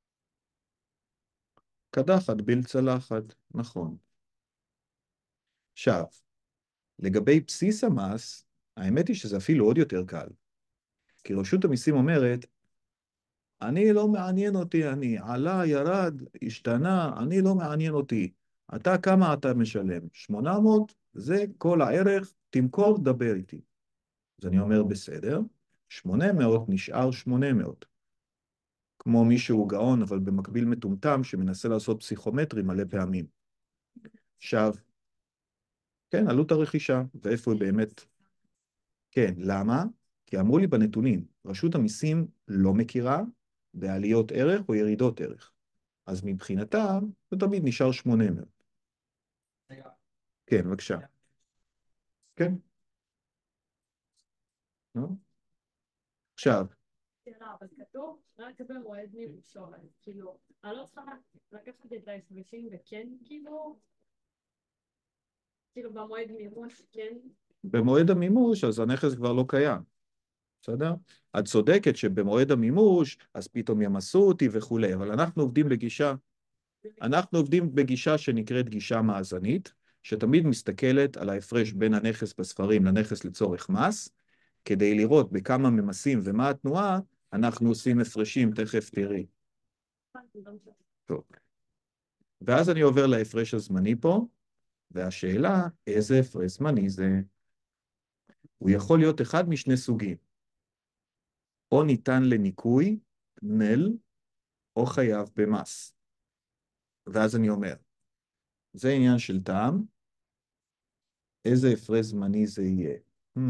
קדחת ביל צלחת, נכון. עכשיו, לגבי בסיס המס, האמת היא שזה אפילו עוד יותר קל. כי רשות המיסים אומרת, אני לא מעניין אותי, אני עלה, ירד, השתנה, אני לא מעניין אותי. אתה כמה אתה משלם? 800? זה כל הערך, תמכור, דבר איתי. אז אני אומר, בסדר, 800 נשאר 800. כמו מישהו גאון, אבל במקביל מטומטם, שמנסה לעשות פסיכומטרי מלא פעמים. עכשיו, כן, עלות הרכישה, ואיפה היא באמת? כן, למה? כי אמרו לי בנתונים, רשות המיסים לא מכירה בעליות ערך או ירידות ערך. אז מבחינתם, זה תמיד נשאר 800. כן, בבקשה. כן. עכשיו. שאלה, אבל כתוב רק במועד מימושו, אז כאילו, אני לא צריכה לקחת את ההפרשים וכן, כאילו במועד מימוש, כן? במועד המימוש, אז הנכס כבר לא קיים. בסדר? את צודקת שבמועד המימוש, אז פתאום ימסו אותי וכולי, אבל אנחנו עובדים בגישה שנקראת גישה מאזנית, שתמיד מסתכלת על ההפרש בין הנכס בספרים לנכס לצורך מס, כדי לראות בכמה ממסים ומה התנועה, אנחנו עושים הפרשים, תכף תראי. טוב. ואז אני עובר להפרש הזמני פה, והשאלה, איזה הפרש זמני זה? הוא יכול להיות אחד משני סוגים. או ניתן לניקוי, נל, או חייב במס. ואז אני אומר, זה עניין של טעם, איזה הפרש זמני זה יהיה?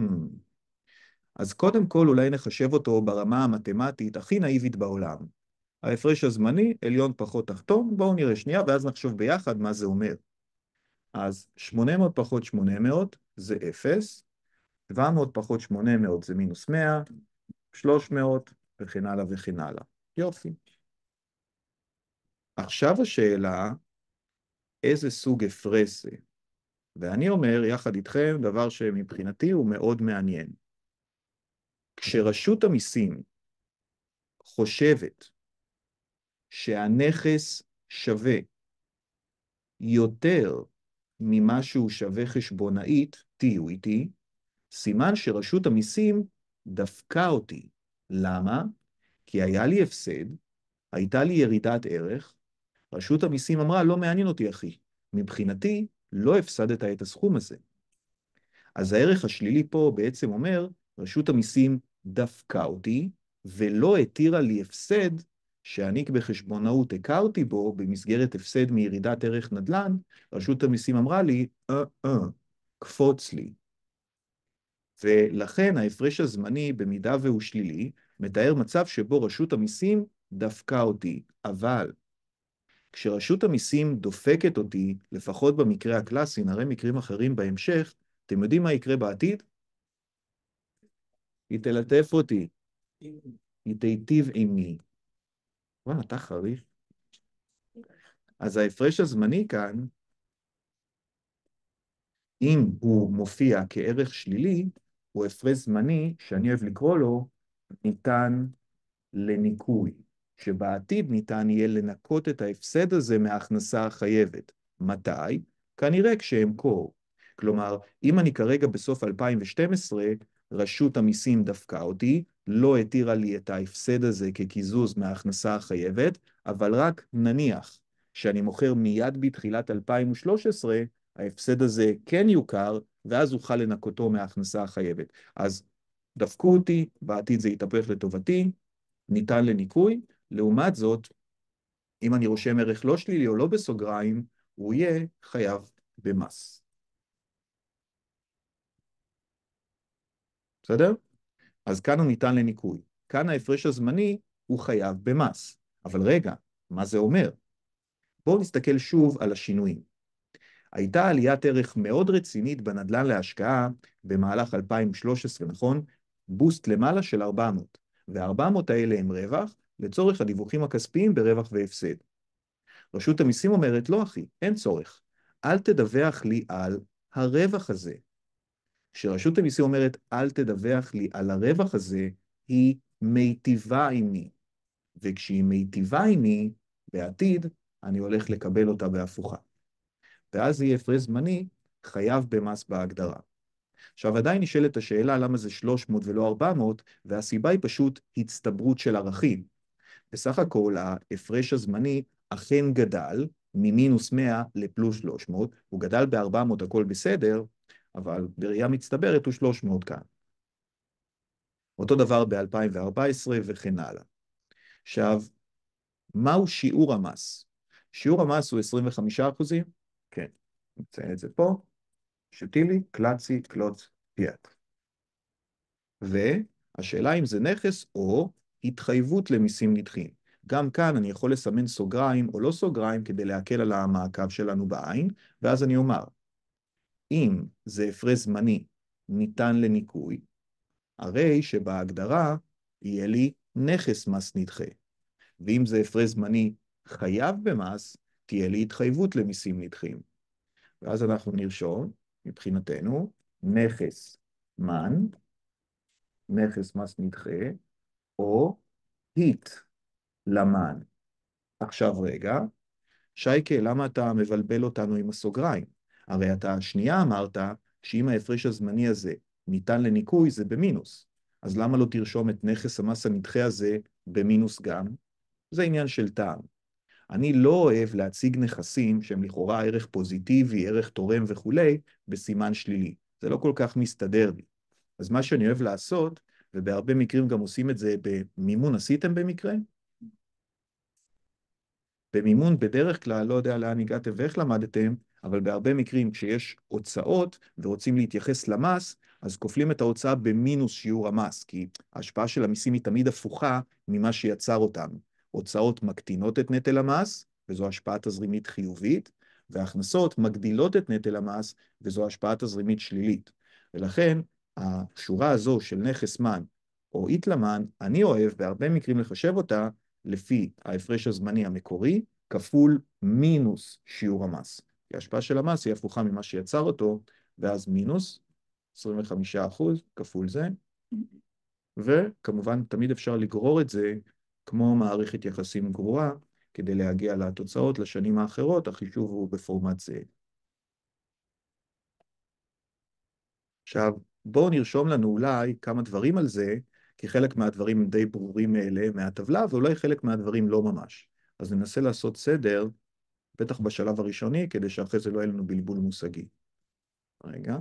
אז קודם כל אולי נחשב אותו ברמה המתמטית הכי נאיבית בעולם. ההפרש הזמני, עליון פחות תחתון, בואו נראה שנייה, ואז נחשוב ביחד מה זה אומר. אז 800 פחות 800 זה 0, 700 פחות 800 זה מינוס 100, 300 וכן הלאה וכן הלאה. יופי. עכשיו השאלה, איזה סוג הפרש זה? ואני אומר יחד איתכם דבר שמבחינתי הוא מאוד מעניין. כשרשות המיסים חושבת שהנכס שווה יותר ממה שהוא שווה חשבונאית, תהיו איתי, סימן שרשות המיסים דפקה אותי. למה? כי היה לי הפסד, הייתה לי ירידת ערך, רשות המיסים אמרה, לא מעניין אותי אחי, מבחינתי לא הפסדת את הסכום הזה. אז הערך השלילי פה בעצם אומר, רשות המיסים דפקה אותי, ולא התירה לי הפסד שאני בחשבונאות הכרתי בו במסגרת הפסד מירידת ערך נדל"ן, רשות המיסים אמרה לי, קפוץ לי. ולכן ההפרש הזמני, במידה והוא שלילי, מתאר מצב שבו רשות המיסים דפקה אותי. אבל כשרשות המיסים דופקת אותי, לפחות במקרה הקלאסי, נראה מקרים אחרים בהמשך, אתם יודעים מה יקרה בעתיד? היא תלטף אותי. היא תיטיב עימי. וואלה, אתה חריף. אז ההפרש הזמני כאן, אם הוא מופיע כערך שלילי, הוא הפרש זמני שאני אוהב לקרוא לו ניתן לניקוי, שבעתיד ניתן יהיה לנקות את ההפסד הזה מההכנסה החייבת. מתי? כנראה כשאמכור. כלומר, אם אני כרגע בסוף 2012, רשות המיסים דפקה אותי, לא התירה לי את ההפסד הזה כקיזוז מההכנסה החייבת, אבל רק נניח שאני מוכר מיד בתחילת 2013, ההפסד הזה כן יוכר, ואז אוכל לנקותו מההכנסה החייבת. אז דפקו אותי, בעתיד זה יתהפך לטובתי, ניתן לניקוי. לעומת זאת, אם אני רושם ערך לא שלילי או לא בסוגריים, הוא יהיה חייב במס. בסדר? אז כאן הוא ניתן לניקוי. כאן ההפרש הזמני הוא חייב במס. אבל רגע, מה זה אומר? בואו נסתכל שוב על השינויים. הייתה עליית ערך מאוד רצינית בנדל"ן להשקעה במהלך 2013, נכון? בוסט למעלה של 400. וה-400 האלה הם רווח לצורך הדיווחים הכספיים ברווח והפסד. רשות המיסים אומרת, לא אחי, אין צורך. אל תדווח לי על הרווח הזה. כשרשות המיסים אומרת, אל תדווח לי על הרווח הזה, היא מיטיבה עימי. וכשהיא מיטיבה עימי, בעתיד, אני הולך לקבל אותה בהפוכה. ואז יהיה הפרש זמני חייב במס בהגדרה. עכשיו עדיין נשאלת השאלה למה זה 300 ולא 400, והסיבה היא פשוט הצטברות של ערכים. בסך הכל ההפרש הזמני אכן גדל ממינוס 100 לפלוס 300, הוא גדל ב-400 הכל בסדר, אבל בראייה מצטברת הוא 300 כאן. אותו דבר ב-2014 וכן הלאה. עכשיו, מהו שיעור המס? שיעור המס הוא 25%? כן, נציין את זה פה. שתילי, קלצי, קלוץ, פיאט. והשאלה אם זה נכס או התחייבות למיסים נדחים. גם כאן אני יכול לסמן סוגריים או לא סוגריים כדי להקל על המעקב שלנו בעין, ואז אני אומר, אם זה הפרש זמני ניתן לניקוי, הרי שבהגדרה יהיה לי נכס מס נדחה. ואם זה הפרש זמני חייב במס, תהיה לי התחייבות למיסים נדחים. ואז אנחנו נרשום, מבחינתנו, נכס מן, נכס מס נדחה, או היט למן. עכשיו רגע, שייקה, למה אתה מבלבל אותנו עם הסוגריים? הרי אתה שנייה אמרת שאם ההפרש הזמני הזה ניתן לניקוי זה במינוס. אז למה לא תרשום את נכס המס הנדחה הזה במינוס גם? זה עניין של טעם. אני לא אוהב להציג נכסים שהם לכאורה ערך פוזיטיבי, ערך תורם וכולי, בסימן שלילי. זה לא כל כך מסתדר לי. אז מה שאני אוהב לעשות, ובהרבה מקרים גם עושים את זה במימון, עשיתם במקרה? במימון בדרך כלל, לא יודע לאן הגעתם ואיך למדתם, אבל בהרבה מקרים כשיש הוצאות ורוצים להתייחס למס, אז כופלים את ההוצאה במינוס שיעור המס, כי ההשפעה של המיסים היא תמיד הפוכה ממה שיצר אותם. הוצאות מקטינות את נטל המס, וזו השפעה תזרימית חיובית, והכנסות מגדילות את נטל המס, וזו השפעה תזרימית שלילית. ולכן, השורה הזו של נכס מן או איתלמן, אני אוהב בהרבה מקרים לחשב אותה לפי ההפרש הזמני המקורי, כפול מינוס שיעור המס. כי ההשפעה של המס היא הפוכה ממה שיצר אותו, ואז מינוס 25% כפול זה, וכמובן תמיד אפשר לגרור את זה כמו מערכת יחסים גרורה, כדי להגיע לתוצאות לשנים האחרות, החישוב הוא בפורמט זה. עכשיו, בואו נרשום לנו אולי כמה דברים על זה, כי חלק מהדברים הם די ברורים מאלה מהטבלה, ואולי חלק מהדברים לא ממש. אז ננסה לעשות סדר, בטח בשלב הראשוני, כדי שאחרי זה לא יהיה לנו בלבול מושגי. רגע.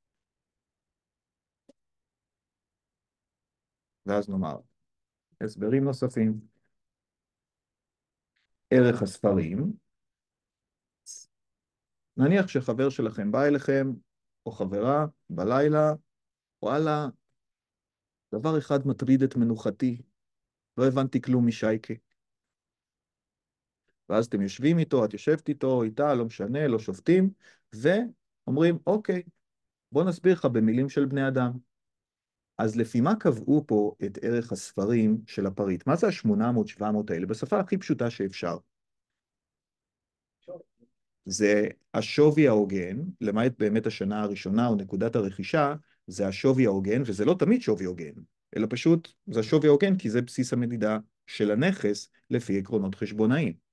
ואז נאמר, הסברים נוספים. ערך הספרים. נניח שחבר שלכם בא אליכם, או חברה, בלילה, וואלה, דבר אחד מטריד את מנוחתי, לא הבנתי כלום משייקה. ואז אתם יושבים איתו, את יושבת איתו, איתה, לא משנה, לא שופטים, ואומרים, אוקיי, בוא נסביר לך במילים של בני אדם. אז לפי מה קבעו פה את ערך הספרים של הפריט? מה זה ה-800-700 האלה? בשפה הכי פשוטה שאפשר. זה השווי ההוגן, למעט באמת השנה הראשונה או נקודת הרכישה, זה השווי ההוגן, וזה לא תמיד שווי הוגן, אלא פשוט זה השווי ההוגן, כי זה בסיס המדידה של הנכס לפי עקרונות חשבונאיים.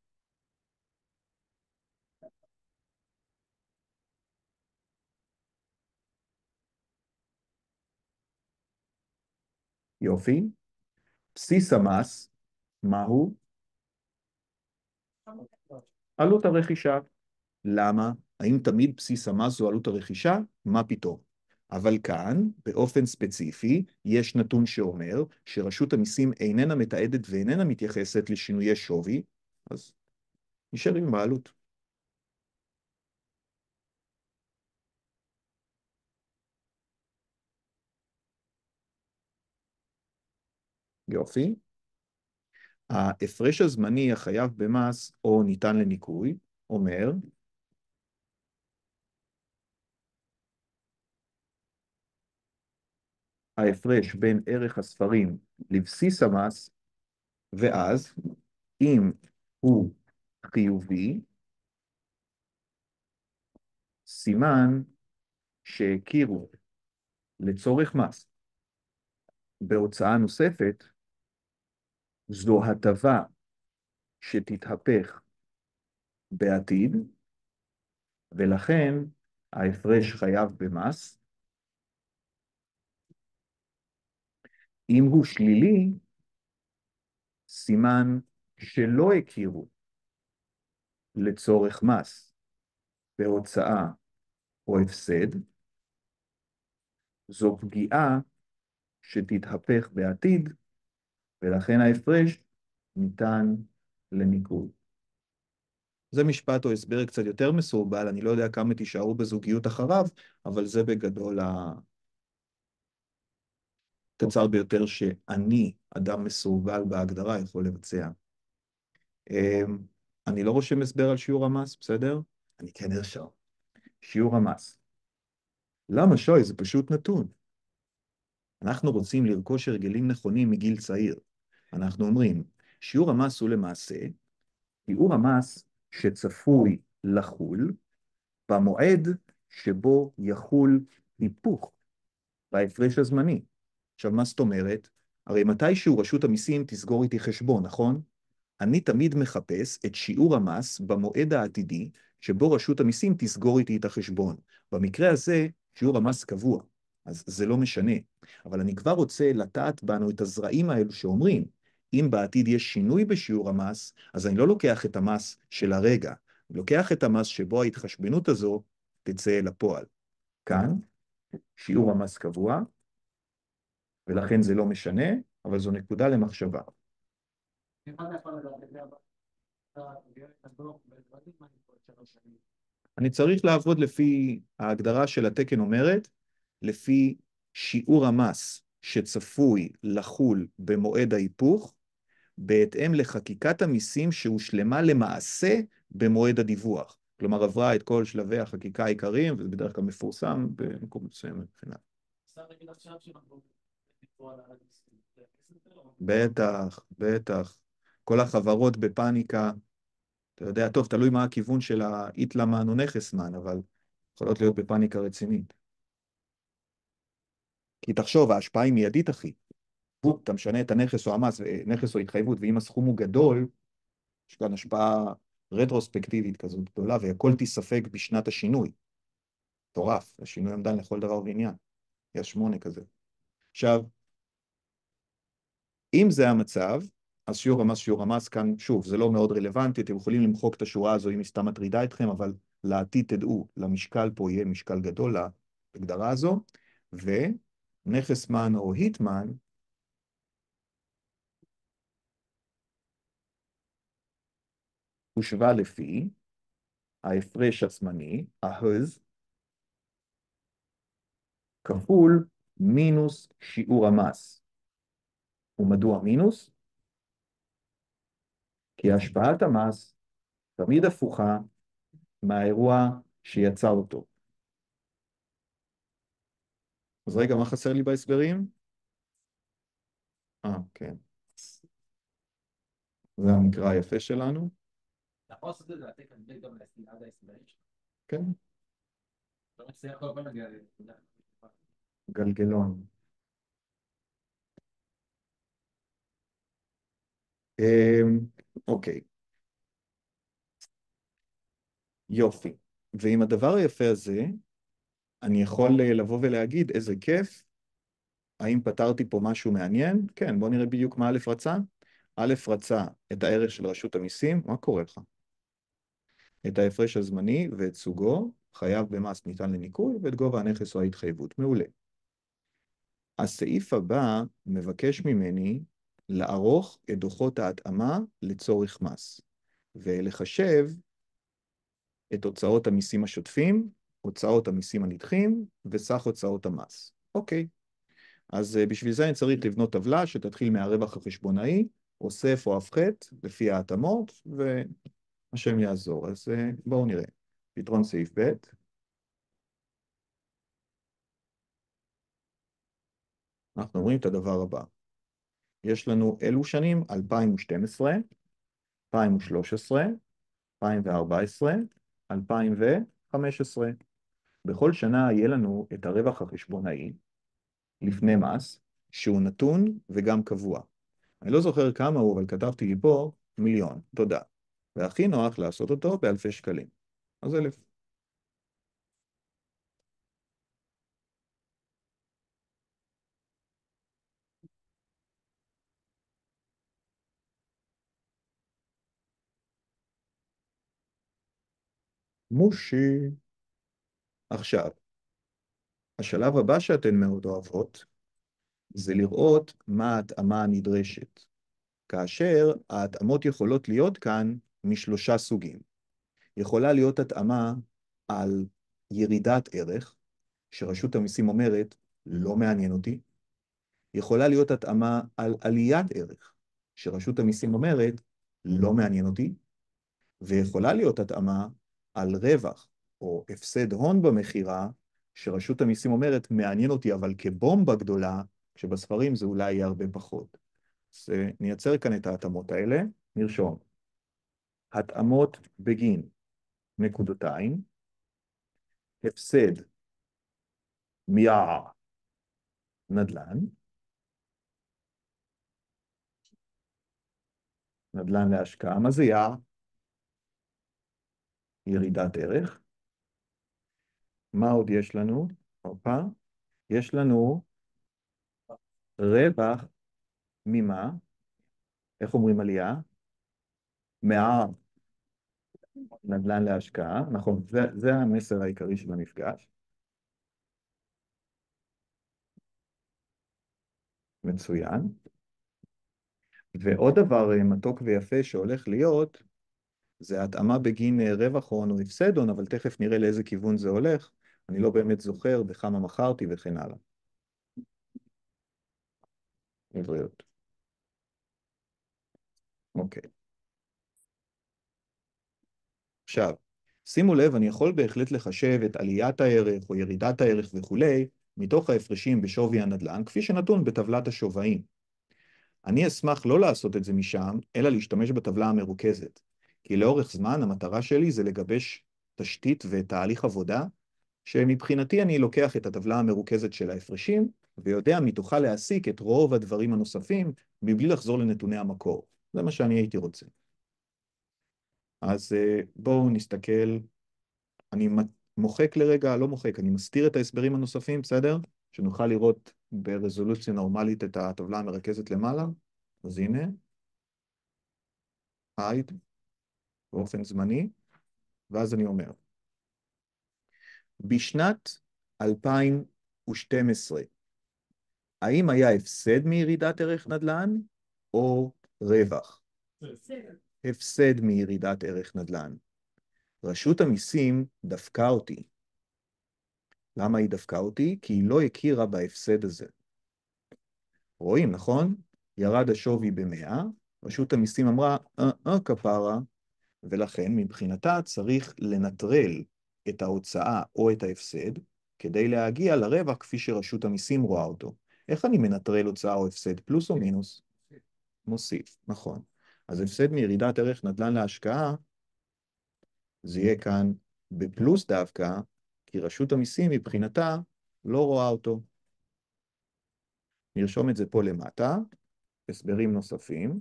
יופי. בסיס המס, מהו? עלות הרכישה. למה? האם תמיד בסיס המס זו עלות הרכישה? מה פתאום? אבל כאן, באופן ספציפי, יש נתון שאומר שרשות המיסים איננה מתעדת ואיננה מתייחסת לשינויי שווי, אז נשאר עם העלות. יופי. ההפרש הזמני החייב במס או ניתן לניכוי, אומר ההפרש בין ערך הספרים לבסיס המס, ואז אם הוא חיובי, סימן שהכירו לצורך מס בהוצאה נוספת, זו הטבה שתתהפך בעתיד, ולכן ההפרש חייב במס. אם הוא שלילי, סימן שלא הכירו לצורך מס בהוצאה או הפסד, זו פגיעה שתתהפך בעתיד, ולכן ההפרש ניתן לניכוי. זה משפט או הסבר קצת יותר מסורבל, אני לא יודע כמה תישארו בזוגיות אחריו, אבל זה בגדול הקצר ביותר שאני, אדם מסורבל בהגדרה, יכול לבצע. אני לא רושם הסבר על שיעור המס, בסדר? אני כן ארשום. שיעור המס. למה שוי? זה פשוט נתון. אנחנו רוצים לרכוש הרגלים נכונים מגיל צעיר. אנחנו אומרים, שיעור המס הוא למעשה, שיעור המס שצפוי לחול במועד שבו יחול היפוך בהפרש הזמני. עכשיו, מה זאת אומרת? הרי מתישהו רשות המיסים תסגור איתי חשבון, נכון? אני תמיד מחפש את שיעור המס במועד העתידי שבו רשות המיסים תסגור איתי את החשבון. במקרה הזה, שיעור המס קבוע, אז זה לא משנה. אבל אני כבר רוצה לטעת בנו את הזרעים האלו שאומרים, אם בעתיד יש שינוי בשיעור המס, אז אני לא לוקח את המס של הרגע, אני לוקח את המס שבו ההתחשבנות הזו תצא אל הפועל. כאן, שיעור המס קבוע, ולכן זה לא משנה, אבל זו נקודה למחשבה. אני צריך לעבוד לפי ההגדרה של התקן אומרת, לפי שיעור המס שצפוי לחול במועד ההיפוך, בהתאם לחקיקת המיסים שהושלמה למעשה במועד הדיווח. כלומר, עברה את כל שלבי החקיקה העיקריים, וזה בדרך כלל מפורסם במקום מסוים מבחינה. בטח, בטח. כל החברות בפאניקה, אתה יודע, טוב, תלוי מה הכיוון של האיתלמן או נכסמן, אבל יכולות להיות בפאניקה רצינית. כי תחשוב, ההשפעה היא מיידית, אחי. אתה משנה את הנכס או המס, נכס או התחייבות, ואם הסכום הוא גדול, יש כאן השפעה רטרוספקטיבית כזאת גדולה, והכל תיספק בשנת השינוי. מטורף, השינוי עמדן לכל דבר ועניין. יש 8 כזה. עכשיו, אם זה המצב, אז שיעור המס כאן, שוב, זה לא מאוד רלוונטי, אתם יכולים למחוק את השורה הזו אם היא סתם מטרידה אתכם, אבל לעתיד תדעו, למשקל פה יהיה משקל גדול להגדרה הזו, ונכסמן או היטמן, הושווה לפי ההפרש הזמני, ההז, כפול מינוס שיעור המס. ומדוע מינוס? כי השפעת המס תמיד הפוכה מהאירוע שיצר אותו. אז רגע, מה חסר לי בהסברים? כן. זה המקרא היפה שלנו. אתה יכול לעשות את זה, לתת כנראה גם עד ההסברים שלך. כן. לא מצליח כל פעם להגיע לנקודה. גלגלון. אוקיי. יופי. ועם הדבר היפה הזה, אני יכול לבוא ולהגיד איזה כיף, האם פתרתי פה משהו מעניין? כן, בוא נראה בדיוק מה א' רצה. א' רצה את הערך של רשות המיסים, מה קורה לך? את ההפרש הזמני ואת סוגו, חייב במס ניתן לניקוי, ואת גובה הנכס או ההתחייבות. מעולה. הסעיף הבא מבקש ממני לערוך את דוחות ההתאמה לצורך מס, ולחשב את הוצאות המיסים השוטפים, הוצאות המיסים הנדחים, וסך הוצאות המס. אוקיי. אז בשביל זה אני צריך לבנות טבלה שתתחיל מהרווח החשבונאי, אוסף או הפחת, לפי ההתאמות, והשם יעזור. אז בואו נראה. פתרון סעיף ב'. אנחנו אומרים את הדבר הבא. יש לנו אלו שנים 2012, 2013, 2014, 2015. בכל שנה יהיה לנו את הרווח החשבונאי לפני מס, שהוא נתון וגם קבוע. אני לא זוכר כמה הוא, אבל כתבתי לי פה 1,000,000. תודה. והכי נוח לעשות אותו באלפי שקלים. אז 1,000. מושי. עכשיו, השלב הבא שאתן מאוד אוהבות, זה לראות מה ההתאמה הנדרשת. כאשר ההתאמות יכולות להיות כאן משלושה סוגים. יכולה להיות התאמה על ירידת ערך, שרשות המיסים אומרת, לא מעניין אותי. יכולה להיות התאמה על עליית ערך, שרשות המיסים אומרת, לא מעניין אותי. ויכולה להיות התאמה על רווח או הפסד הון במחירה, שרשות המיסים אומרת, מעניין אותי, אבל כבומבה גדולה, כשבספרים זה אולי יהיה הרבה פחות. אז נייצר כאן את ההתאמות האלה, נרשום. התאמות בגין נקודותיים, הפסד מיער נדל"ן, נדל"ן להשקעה, מה זה יער? ירידת ערך. מה עוד יש לנו? הופה. יש לנו רווח ממה? איך אומרים עלייה? מהנדל"ן להשקעה. נכון, זה המסר העיקרי של המפגש. מצוין. ועוד דבר מתוק ויפה שהולך להיות, זה התאמה בגין רווח הון או הפסד הון, אבל תכף נראה לאיזה כיוון זה הולך. אני לא באמת זוכר בכמה מכרתי וכן הלאה. לבריאות. אוקיי. עכשיו, שימו לב, אני יכול בהחלט לחשב את עליית הערך או ירידת הערך וכולי, מתוך ההפרשים בשווי הנדל"ן, כפי שנתון בטבלת השווים. אני אשמח לא לעשות את זה משם, אלא להשתמש בטבלה המרוכזת. כי לאורך זמן המטרה שלי זה לגבש תשתית ותהליך עבודה, שמבחינתי אני לוקח את הטבלה המרוכזת של ההפרשים, ויודע מתוכה להסיק את רוב הדברים הנוספים, מבלי לחזור לנתוני המקור. זה מה שאני הייתי רוצה. אז בואו נסתכל, אני מוחק לרגע, לא מוחק, אני מסתיר את ההסברים הנוספים, בסדר? שנוכל לראות ברזולוציה נורמלית את הטבלה המרכזת למעלה. אז הנה, hide, באופן זמני, ואז אני אומר, בשנת 2012, האם היה הפסד מירידת ערך נדל"ן או רווח? הפסד מירידת ערך נדל"ן. רשות המיסים דפקה אותי. למה היא דפקה אותי? כי היא לא הכירה בהפסד הזה. רואים, נכון? ירד השווי ב-100, רשות המיסים אמרה, כפרה, ולכן מבחינתה צריך לנטרל את ההוצאה או את ההפסד, כדי להגיע לרווח כפי שרשות המיסים רואה אותו. איך אני מנטרל הוצאה או הפסד? פלוס או מינוס? מוסיף, נכון. אז הפסד מירידת ערך נדל"ן להשקעה, זה יהיה כאן בפלוס דווקא, כי רשות המיסים מבחינתה לא רואה אותו. נרשום את זה פה למטה, הסברים נוספים.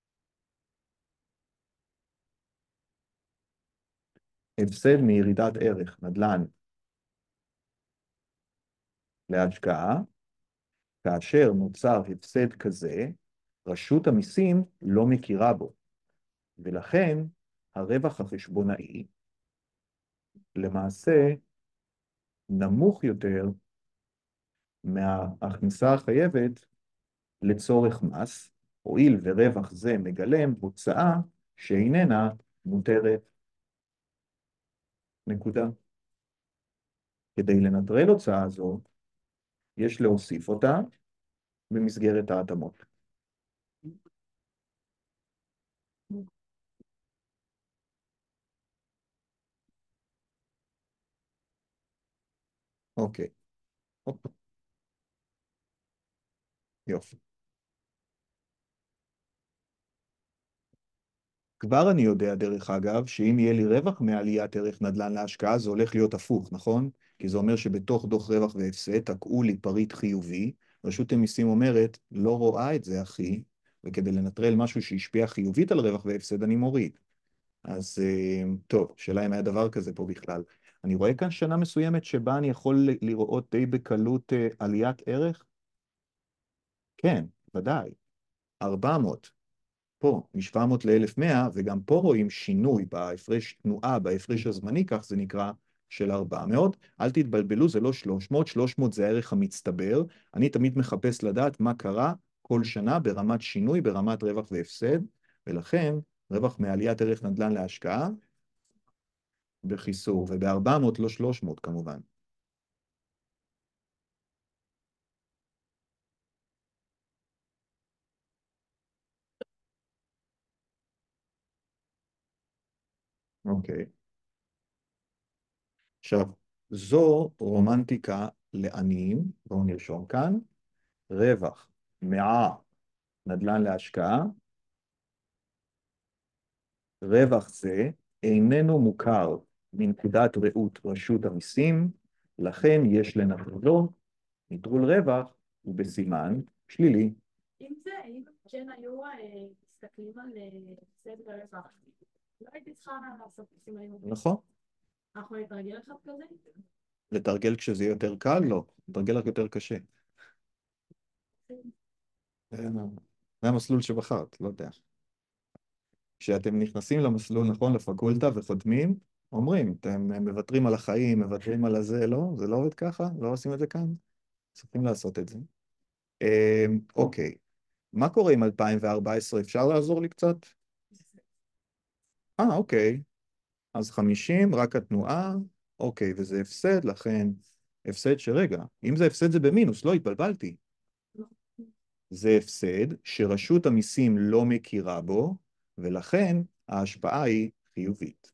הפסד מירידת ערך נדל"ן להשקעה, כאשר נוצר הפסד כזה, רשות המיסים לא מכירה בו, ולכן הרווח החשבונאי למעשה נמוך יותר מההכנסה החייבת לצורך מס, הואיל ורווח זה מגלם הוצאה שאיננה מותרת. נקודה. כדי לנטרל הוצאה זו, יש להוסיף אותה במסגרת ההתאמות. אוקיי. הופ. יופי. כבר אני יודע, דרך אגב, שאם יהיה לי רווח מעליית ערך נדל"ן להשקעה, זה הולך להיות הפוך, נכון? כי זה אומר שבתוך דוח רווח והפסד, תקעו לי פריט חיובי, רשות המיסים אומרת, לא רואה את זה, אחי, וכדי לנטרל משהו שהשפיע חיובית על רווח והפסד, אני מוריד. אז טוב, שאלה אם היה דבר כזה פה בכלל. אני רואה כאן שנה מסוימת שבה אני יכול לראות די בקלות עליית ערך? כן, ודאי. 400. פה, מ-700 ל-1100, וגם פה רואים שינוי בהפרש תנועה, בהפרש הזמני, כך זה נקרא, של 400. אל תתבלבלו, זה לא 300, 300 זה הערך המצטבר. אני תמיד מחפש לדעת מה קרה כל שנה ברמת שינוי, ברמת רווח והפסד, ולכן רווח מעליית ערך נדל"ן להשקעה בחיסור, וב-400 לא 300 כמובן. אוקיי. עכשיו, זו רומנטיקה לעניים, בואו נרשום כאן, רווח נדל"ן להשקעה, רווח זה איננו מוכר מנקודת ראות רשות המיסים, לכן יש לנטרלו, נטרול רווח ובסימן שלילי. אם זה, אם כן היו מסתכלים על הפסד ורווח, לא הייתי צריכה לעשות סימנים. נכון. אנחנו נתרגל אחד כזה? לתרגל כשזה יהיה יותר קל? לא. לתרגל רק יותר קשה. זה המסלול שבחרת, לא יודע. כשאתם נכנסים למסלול, נכון, לפקולטה וחותמים, אומרים, אתם מוותרים על החיים, מוותרים על הזה, לא? זה לא עובד ככה? לא עושים את זה כאן? צריכים לעשות את זה. אוקיי. מה קורה עם 2014? אפשר לעזור לי קצת? אוקיי. אז 50, רק התנועה, אוקיי, וזה הפסד, לכן הפסד שרגע, אם זה הפסד זה במינוס, לא התבלבלתי. זה הפסד שרשות המיסים לא מכירה בו, ולכן ההשפעה היא חיובית.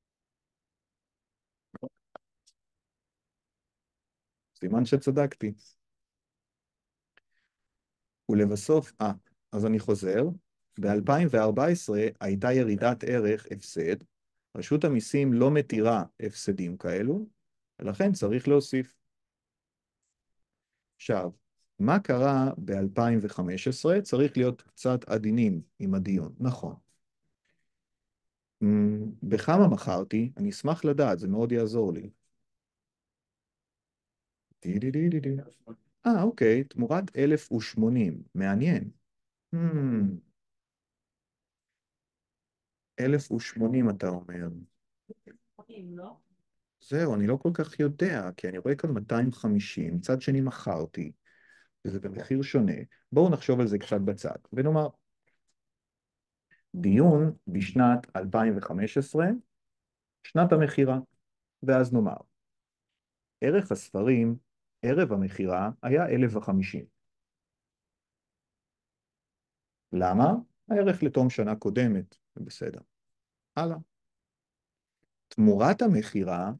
סימן שצדקתי. ולבסוף, אז אני חוזר, ב-2014 הייתה ירידת ערך הפסד, רשות המיסים לא מתירה הפסדים כאלו, ולכן צריך להוסיף. עכשיו, מה קרה ב-2015? צריך להיות קצת עדינים עם הדיון, נכון. בכמה מכרתי? אני אשמח לדעת, זה מאוד יעזור לי. אוקיי, תמורת 1,080, מעניין. 1,080 אתה אומר. לא? זהו, אני לא כל כך יודע, כי אני רואה כאן 250, מצד שני מכרתי, וזה במחיר שונה. בואו נחשוב על זה קצת בצד, ונאמר, דיון בשנת 2015, שנת המכירה, ואז נאמר, ערך הספרים, ערב המכירה, היה 1,050. למה? הערך לתום שנה קודמת, בסדר. הלאה. תמורת המכירה,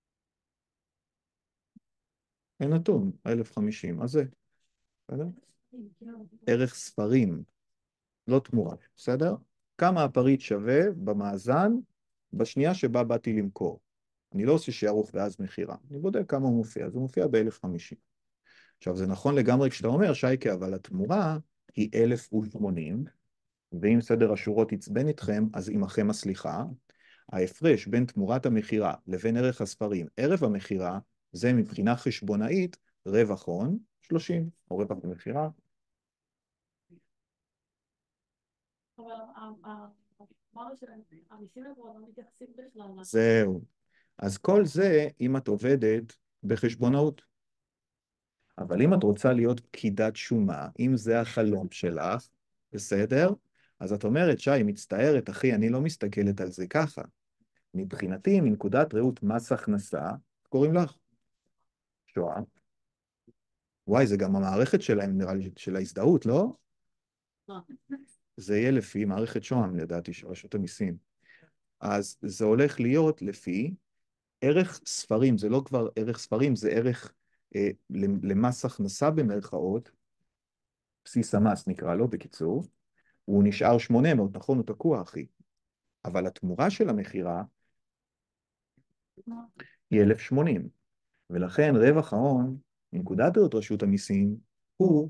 אין נתון, 1,050, אז זה, בסדר? ערך ספרים, לא תמורה, בסדר? כמה הפריט שווה במאזן בשנייה שבה באתי למכור. אני לא עושה שערוך ואז מחירה, אני בודק כמה הוא מופיע, אז הוא מופיע ב-1,050. עכשיו זה נכון לגמרי כשאתה אומר, שייקה, אבל התמורה היא 1,080, ואם סדר השורות יצבן איתכם, אז עמכם הסליחה. ההפרש בין תמורת המכירה לבין ערך הספרים ערב המכירה, זה מבחינה חשבונאית רווח הון 30, או רווח במכירה. אבל אמרנו שהמיסים לפה לא מתייחסים בכלל. זהו. אז כל זה אם את עובדת בחשבונאות. אבל אם את רוצה להיות פקידת שומה, אם זה החלום שלך, בסדר? אז את אומרת, שי, מצטערת, אחי, אני לא מסתכלת על זה ככה. מבחינתי, מנקודת ראות מס הכנסה, קוראים לך שואה. וואי, זה גם המערכת שלהם, נראה לי, של ההזדהות, לא? זה יהיה לפי מערכת שוהם, לדעתי, של רשות המיסים. אז זה הולך להיות לפי ערך ספרים, זה לא כבר ערך ספרים, זה ערך למס הכנסה במרכאות, בסיס המס נקרא לו, בקיצור, הוא נשאר 800, נכון, הוא תקוע, אחי. אבל התמורה של המחירה היא 1,080, ולכן רווח ההון, מנקודת ראות רשות המיסים, הוא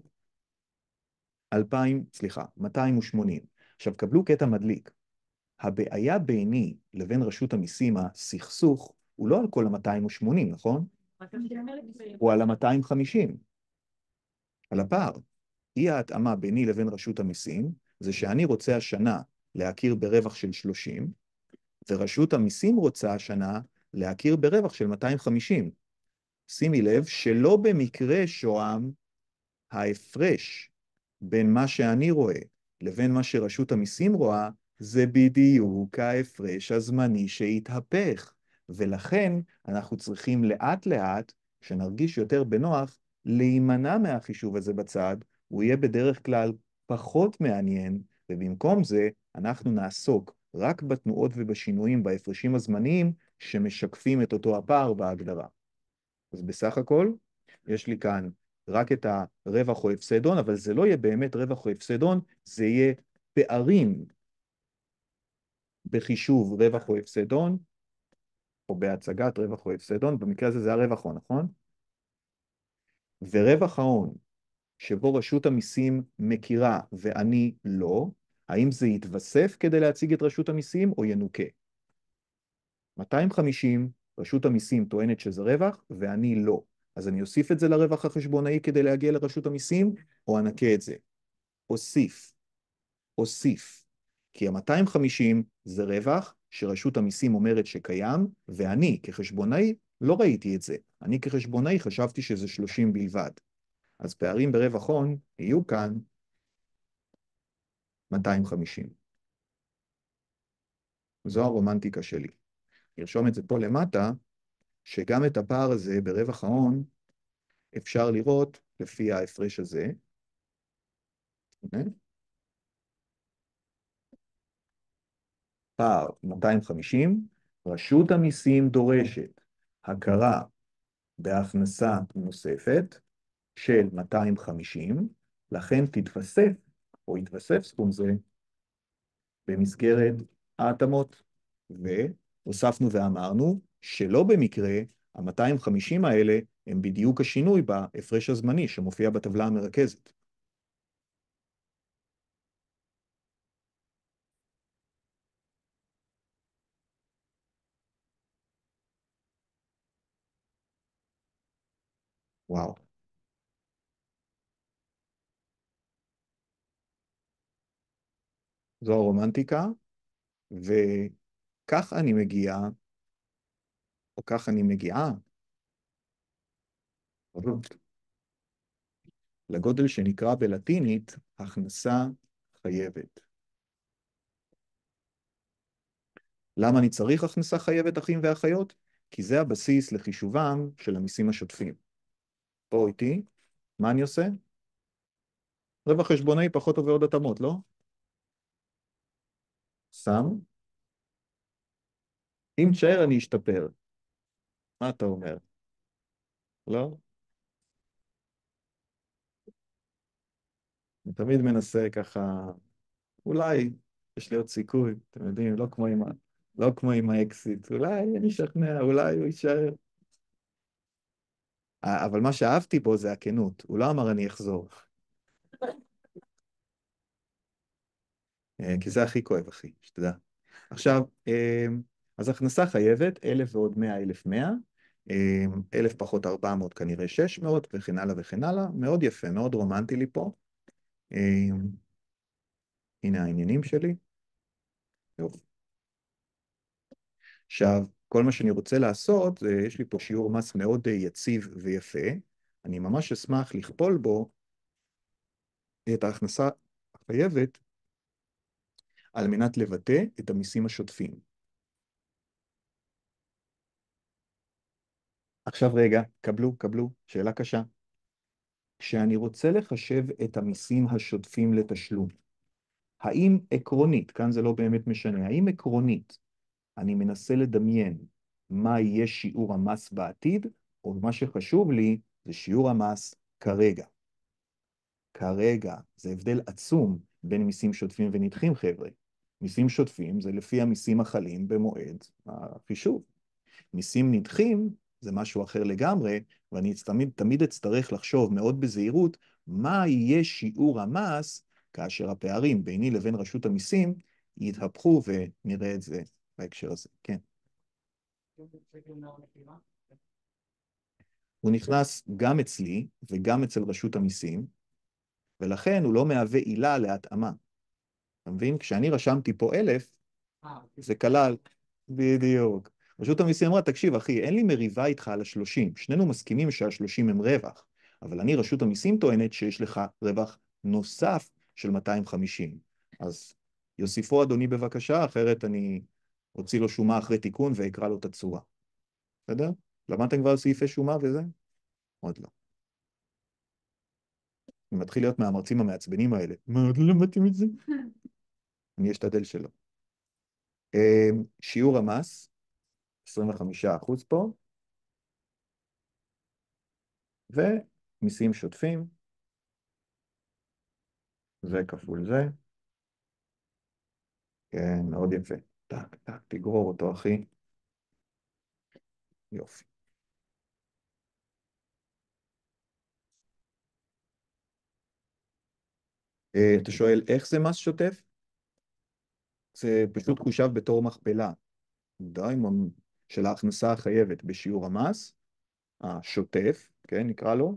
280. עכשיו, קבלו קטע מדליק. הבעיה ביני לבין רשות המיסים, הסכסוך, הוא לא על כל ה-280, נכון? הוא על ה-250, על הפער. אי ההתאמה ביני לבין רשות המיסים, זה שאני רוצה השנה להכיר ברווח של 30, ורשות המיסים רוצה השנה להכיר ברווח של 250. שימי לב שלא במקרה שוהם ההפרש בין מה שאני רואה לבין מה שרשות המיסים רואה, זה בדיוק ההפרש הזמני שהתהפך. ולכן אנחנו צריכים לאט לאט, כשנרגיש יותר בנוח, להימנע מהחישוב הזה בצד, הוא יהיה בדרך כלל פחות מעניין, ובמקום זה אנחנו נעסוק רק בתנועות ובשינויים בהפרשים הזמניים שמשקפים את אותו הפער בהגדרה. אז בסך הכל, יש לי כאן רק את הרווח או הפסד הון, אבל זה לא יהיה באמת רווח או הפסד הון, זה יהיה פערים בחישוב רווח או הפסד הון, או בהצגת רווח או הפסד הון, במקרה הזה זה הרווח הון, נכון? ורווח ההון, שבו רשות המיסים מכירה ואני לא, האם זה יתווסף כדי להציג את רשות המיסים או ינוקה? 250, רשות המיסים טוענת שזה רווח, ואני לא. אז אני אוסיף את זה לרווח החשבונאי כדי להגיע לרשות המיסים, או אנקה את זה? אוסיף. אוסיף. כי ה-250 זה רווח שרשות המיסים אומרת שקיים, ואני כחשבונאי לא ראיתי את זה. אני כחשבונאי חשבתי שזה 30 בלבד. אז פערים ברווח הון יהיו כאן 250. זו הרומנטיקה שלי. נרשום את זה פה למטה, שגם את הפער הזה ברווח ההון אפשר לראות לפי ההפרש הזה. פער 250, רשות המיסים דורשת הכרה בהכנסה נוספת של 250, לכן תתווסף או יתווסף סכום זה במסגרת ההתאמות. והוספנו ואמרנו שלא במקרה ה-250 האלה הם בדיוק השינוי בהפרש הזמני שמופיע בטבלה המרכזת. וואו. זו הרומנטיקה, וכך אני מגיע, או כך אני מגיעה, לגודל שנקרא בלטינית הכנסה חייבת. למה אני צריך הכנסה חייבת, אחים ואחיות? כי זה הבסיס לחישובם של המיסים השוטפים. פה איתי, מה אני עושה? רווח חשבונאי פחות או ועוד התאמות, לא? שם. אם תשאר אני אשתפר. מה אתה אומר? לא? אני תמיד מנסה ככה, אולי יש לי עוד סיכוי, אתם יודעים, לא כמו עם האקסיט, אולי אני אשכנע, אולי הוא יישאר. אבל מה שאהבתי בו זה הכנות, הוא לא אמר אני אחזור. כי זה הכי כואב, אחי, שתדע. עכשיו, אז הכנסה חייבת, 1,000 ועוד 100, 1,100, 1,000 פחות 400 כנראה 600, וכן הלאה וכן הלאה. מאוד יפה, מאוד רומנטי לי פה. הנה העניינים שלי. יופי. עכשיו, כל מה שאני רוצה לעשות, יש לי פה שיעור מס מאוד יציב ויפה. אני ממש אשמח לכפול בו את ההכנסה החייבת על מנת לבטא את המיסים השוטפים. עכשיו רגע, קבלו, שאלה קשה. כשאני רוצה לחשב את המיסים השוטפים לתשלום, האם עקרונית, כאן זה לא באמת משנה, האם עקרונית אני מנסה לדמיין מה יהיה שיעור המס בעתיד, או מה שחשוב לי זה שיעור המס כרגע. כרגע זה הבדל עצום בין מיסים שוטפים ונדחים, חבר'ה. מיסים שוטפים זה לפי המיסים החלים במועד החישוב. מיסים נדחים זה משהו אחר לגמרי, ואני תמיד אצטרך לחשוב מאוד בזהירות מה יהיה שיעור המס כאשר הפערים ביני לבין רשות המיסים יתהפכו, ונראה את זה בהקשר הזה. כן. הוא נכנס גם אצלי וגם אצל רשות המיסים, ולכן הוא לא מהווה עילה להתאמה. אתה מבין? כשאני רשמתי פה 1,000, זה כלל, בדיוק. רשות המיסים אמרה, תקשיב אחי, אין לי מריבה איתך על ה-30, שנינו מסכימים שה-30 הם רווח, אבל רשות המיסים טוענת שיש לך רווח נוסף של 250. אז יוסיפו אדוני בבקשה, אחרת אני אוציא לו שומה אחרי תיקון ואקרא לו את הצורה. בסדר? למדתם כבר סעיפי שומה וזה? עוד לא. אני מתחיל להיות מהמרצים המעצבנים האלה. מה, עוד לא למדתם את זה? אני אשתדל שלא. שיעור המס, 25% פה, ומיסים שוטפים, זה כפול זה. כן, מאוד יפה. טק, טק, תגרור אותו, אחי. יופי. אתה שואל איך זה מס שוטף? זה פשוט חושב בתור מכפלה. דיימון של ההכנסה החייבת בשיעור המס, השוטף, כן, נקרא לו,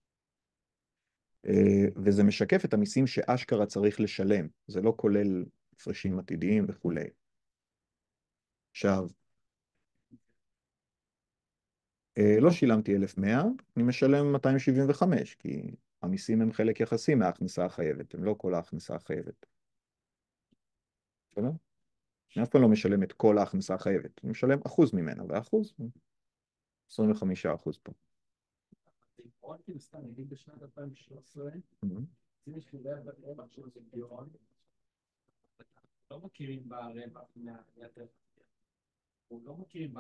וזה משקף את המיסים שאשכרה צריך לשלם. זה לא כולל הפרשים עתידיים וכולי. עכשיו, לא שילמתי 1,100, אני משלם 275, כי המיסים הם חלק יחסי מההכנסה החייבת, הם לא כל ההכנסה החייבת. בסדר? אני אף פעם לא משלם את כל ההכנסה החייבת, אני משלם אחוז ממנה, ואחוז, 25% פה. בעיקרון, כאילו סתם, נגיד בשנת 2013, אם יש לי רווח של גירעון, לא מכירים ברווח מהיתר. הוא לא מכירים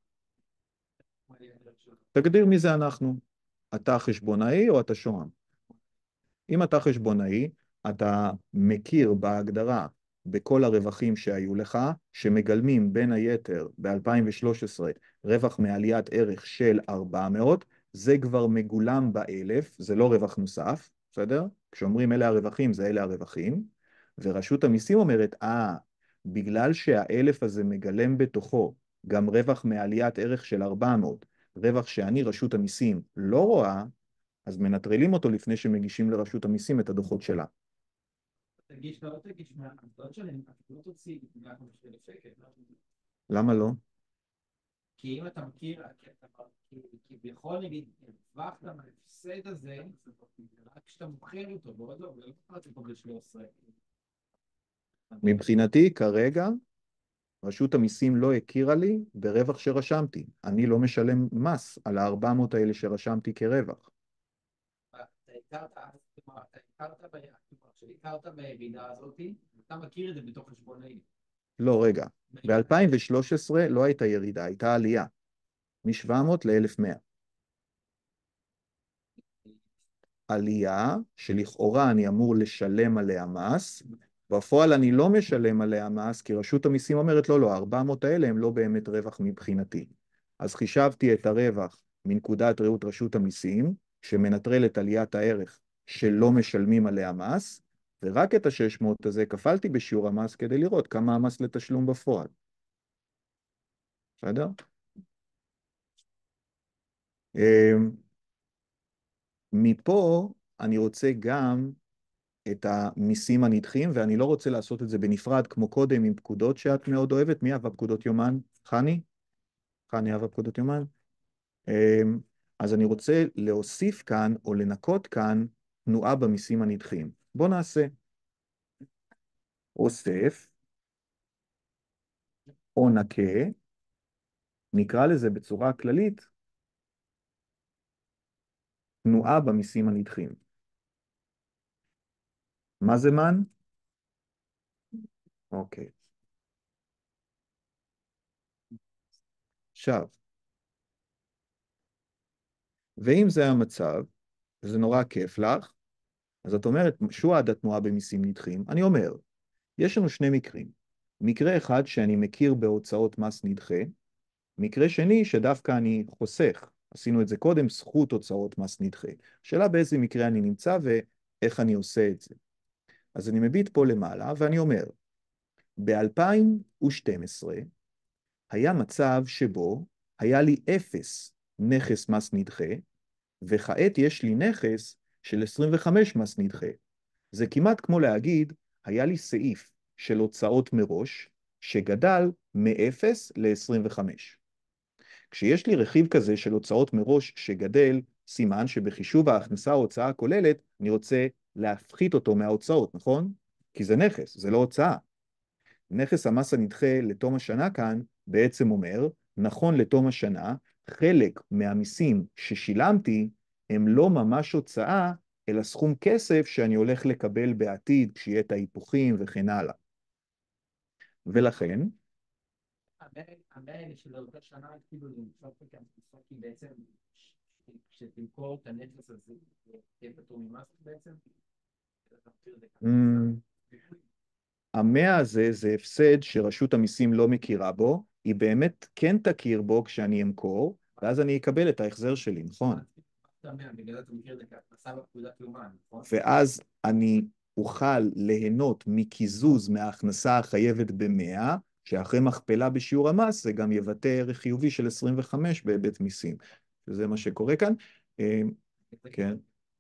מהיתר שלו. תגדיר מי זה אנחנו. אתה חשבונאי או אתה שוהם? אם אתה חשבונאי, אתה מכיר בהגדרה בכל הרווחים שהיו לך, שמגלמים בין היתר ב-2013 רווח מעליית ערך של 400, זה כבר מגולם ב-1,000, זה לא רווח נוסף, בסדר? כשאומרים אלה הרווחים, זה אלה הרווחים, ורשות המיסים אומרת, בגלל שה-1,000 הזה מגלם בתוכו גם רווח מעליית ערך של 400, רווח שאני, רשות המיסים, לא רואה, אז מנטרלים אותו לפני שמגישים לרשות המיסים את הדוחות שלה. תגיש, לא תגיש, לא תשלם, לא תוציא 150,000 שקל. למה לא? כי אם אתה מכיר, כי בכל נגיד, הרווחת מההפסד הזה, רק כשאתה מוכר אותו, ועוד לא, ולא תוכל לקבל 13. מבחינתי, כרגע, רשות המיסים לא הכירה לי ברווח שרשמתי. אני לא משלם מס על ה-400 האלה שרשמתי כרווח. כשהכרת בירידה הזאת, אתה מכיר את זה בתוך חשבונאי. לא, רגע. ב-2013 לא הייתה ירידה, הייתה עלייה. מ-700 ל-1,100. עלייה שלכאורה אני אמור לשלם עליה מס, בפועל אני לא משלם עליה מס, כי רשות המיסים אומרת, לא, 400 האלה הם לא באמת רווח מבחינתי. אז חישבתי את הרווח מנקודת ראות רשות המיסים, שמנטרל את עליית הערך שלא משלמים עליה מס, ורק את ה-600 הזה כפלתי בשיעור המס כדי לראות כמה המס לתשלום בפועל. בסדר? מפה אני רוצה גם את המיסים הנדחים, ואני לא רוצה לעשות את זה בנפרד, כמו קודם עם פקודות שאת מאוד אוהבת. מי אהבה פקודות יומן? חני? חני אהבה פקודות יומן? אז אני רוצה להוסיף כאן, או לנקות כאן, תנועה במיסים הנדחים. בואו נעשה. אוסף, או נקה, נקרא לזה בצורה כללית, תנועה במיסים הנדחים. מה זה מן? אוקיי. עכשיו, ואם זה המצב, וזה נורא כיף לך, אז את אומרת, שועד התנועה במיסים נדחים, אני אומר, יש לנו שני מקרים. מקרה אחד שאני מכיר בהוצאות מס נדחה, מקרה שני שדווקא אני חוסך. עשינו את זה קודם, זכות הוצאות מס נדחה. שאלה באיזה מקרה אני נמצא ואיך אני עושה את זה. אז אני מביט פה למעלה ואני אומר, ב-2012 היה מצב שבו היה לי 0 נכס מס נדחה, וכעת יש לי נכס של 25 מס נדחה. זה כמעט כמו להגיד, היה לי סעיף של הוצאות מראש, שגדל מ-0 ל-25. כשיש לי רכיב כזה של הוצאות מראש שגדל, סימן שבחישוב ההכנסה ההוצאה הכוללת, אני רוצה להפחית אותו מההוצאות, נכון? כי זה נכס, זה לא הוצאה. נכס המס הנדחה לתום השנה כאן בעצם אומר, נכון לתום השנה, חלק מהמיסים ששילמתי הם לא ממש הוצאה, אלא סכום כסף שאני הולך לקבל בעתיד, כשיהיה את ההיפוכים וכן הלאה. ולכן, המאה של אותה שנה, כאילו למצוא פה כמספר, כי בעצם, כשתמכור את הנכס הזה, תהיה פטור ממס בעצם? 100 הזה זה הפסד שרשות המיסים לא מכירה בו, היא באמת כן תכיר בו כשאני אמכור, ואז אני אקבל את ההחזר שלי, נכון? בגלל אתה מכיר את זה כהכנסה בפקודת יומן, נכון? ואז אני אוכל ליהנות מקיזוז מההכנסה החייבת ב-100, שאחרי מכפלה בשיעור המס זה גם יבטא ערך חיובי של 25 בהיבט מיסים. וזה מה שקורה כאן. כן.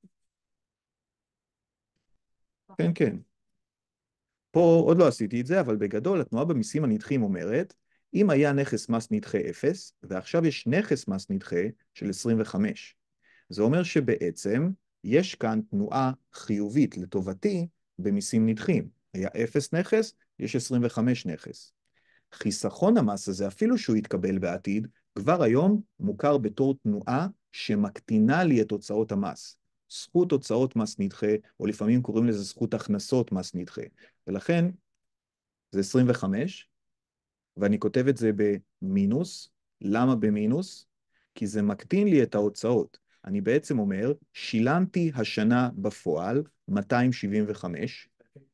כן, כן. פה עוד לא עשיתי את זה, אבל בגדול התנועה במיסים הנדחים אומרת, אם היה נכס מס נדחה 0, ועכשיו יש נכס מס נדחה של 25, זה אומר שבעצם יש כאן תנועה חיובית לטובתי במיסים נדחים. היה 0 נכס, יש 25 נכס. חיסכון המס הזה, אפילו שהוא יתקבל בעתיד, כבר היום מוכר בתור תנועה שמקטינה לי את הוצאות המס. זכות הוצאות מס נדחה, או לפעמים קוראים לזה זכות הכנסות מס נדחה. ולכן זה 25, ואני כותב את זה במינוס. למה במינוס? כי זה מקטין לי את ההוצאות. אני בעצם אומר, שילמתי השנה בפועל 275,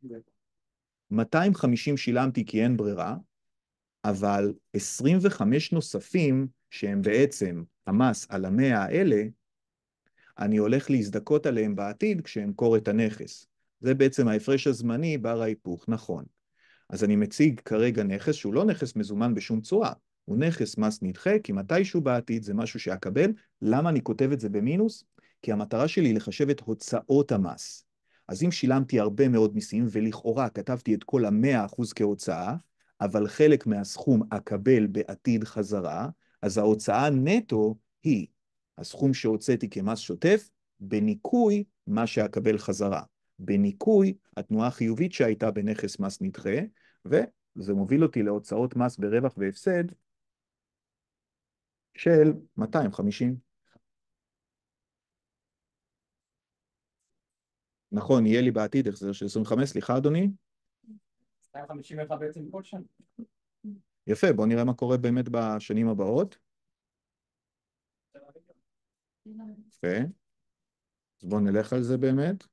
250 שילמתי כי אין ברירה, אבל 25 נוספים, שהם בעצם המס על 100 האלה, אני הולך להזדכות עליהם בעתיד כשאמכור את הנכס. זה בעצם ההפרש הזמני בר ההיפוך, נכון. אז אני מציג כרגע נכס שהוא לא נכס מזומן בשום צורה, הוא נכס מס נדחה, כי מתישהו בעתיד זה משהו שאקבל. למה אני כותב את זה במינוס? כי המטרה שלי היא לחשב את הוצאות המס. אז אם שילמתי הרבה מאוד מיסים, ולכאורה כתבתי את כל 100% כהוצאה, אבל חלק מהסכום אקבל בעתיד חזרה, אז ההוצאה נטו היא הסכום שהוצאתי כמס שוטף, בניכוי מה שאקבל חזרה. בניכוי התנועה החיובית שהייתה בנכס מס נדחה, וזה מוביל אותי להוצאות מס ברווח והפסד של 250. נכון, יהיה לי בעתיד החזר של 25, סליחה אדוני. 251 בעצם כל שנה. יפה, בואו נראה מה קורה באמת בשנים הבאות. יפה. אז בואו נלך על זה באמת.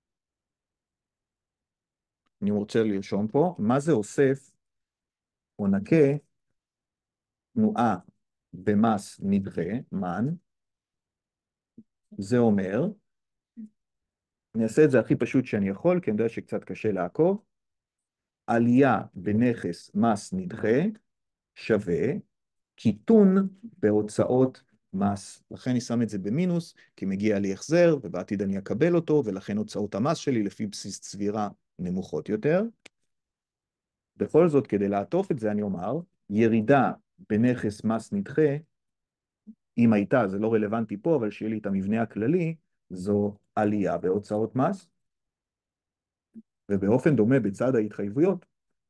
אני רוצה לרשום פה, מה זה אוסף או נקה תנועה במס נדחה, מן. זה אומר, אני אעשה את זה הכי פשוט שאני יכול, כי אני יודע שקצת קשה לעקוב. עלייה בנכס מס נדחה שווה קיטון בהוצאות מס. לכן אני שם את זה במינוס, כי מגיע לי החזר, ובעתיד אני אקבל אותו, ולכן הוצאות המס שלי לפי בסיס צבירה נמוכות יותר. בכל זאת, כדי לעטוף את זה, אני אומר, ירידה בנכס מס נדחה, אם הייתה, זה לא רלוונטי פה, אבל שיהיה לי את המבנה הכללי, זו עלייה בהוצאות מס, ובאופן דומה בצד ההתחייבויות,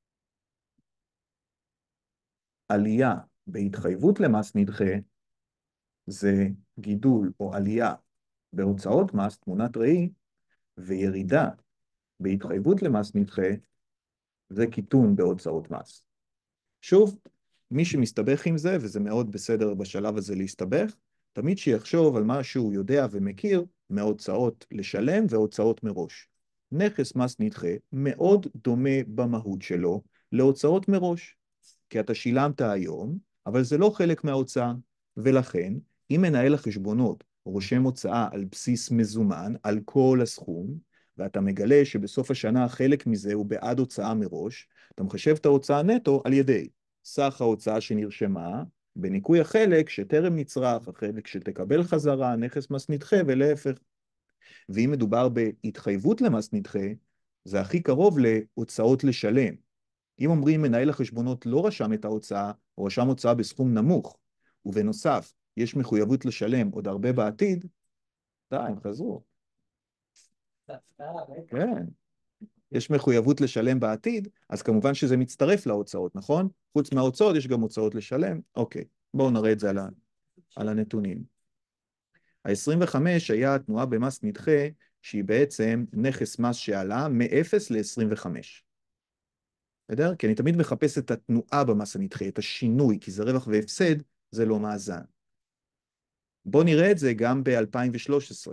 עלייה בהתחייבות למס נדחה, זה גידול או עלייה בהוצאות מס, תמונת ראי, וירידה בהתחייבות למס נדחה, זה קיטון בהוצאות מס. שוב, מי שמסתבך עם זה, וזה מאוד בסדר בשלב הזה להסתבך, תמיד שיחשוב על מה שהוא יודע ומכיר מהוצאות לשלם והוצאות מראש. נכס מס נדחה מאוד דומה במהות שלו להוצאות מראש, כי אתה שילמת היום, אבל זה לא חלק מההוצאה, ולכן אם מנהל החשבונות רושם הוצאה על בסיס מזומן על כל הסכום, ואתה מגלה שבסוף השנה חלק מזה הוא בעד הוצאה מראש, אתה מחשב את ההוצאה נטו על ידי סך ההוצאה שנרשמה, בניכוי החלק שטרם נצרך, החלק שתקבל חזרה, נכס מס נדחה ולהפך. ואם מדובר בהתחייבות למס נדחה, זה הכי קרוב להוצאות לשלם. אם אומרים מנהל החשבונות לא רשם את ההוצאה, או רשם הוצאה בסכום נמוך, ובנוסף יש מחויבות לשלם עוד הרבה בעתיד, די, הם חזרו. כן. יש מחויבות לשלם בעתיד, אז כמובן שזה מצטרף להוצאות, נכון? חוץ מההוצאות יש גם הוצאות לשלם. אוקיי, בואו נראה את זה על הנתונים. ה-25 היה תנועה במס נדחה, שהיא בעצם נכס מס שעלה מ-0 ל-25. בסדר? כי אני תמיד מחפש את התנועה במס הנדחה, את השינוי, כי זה רווח והפסד, זה לא מאזן. בואו נראה את זה גם ב-2013.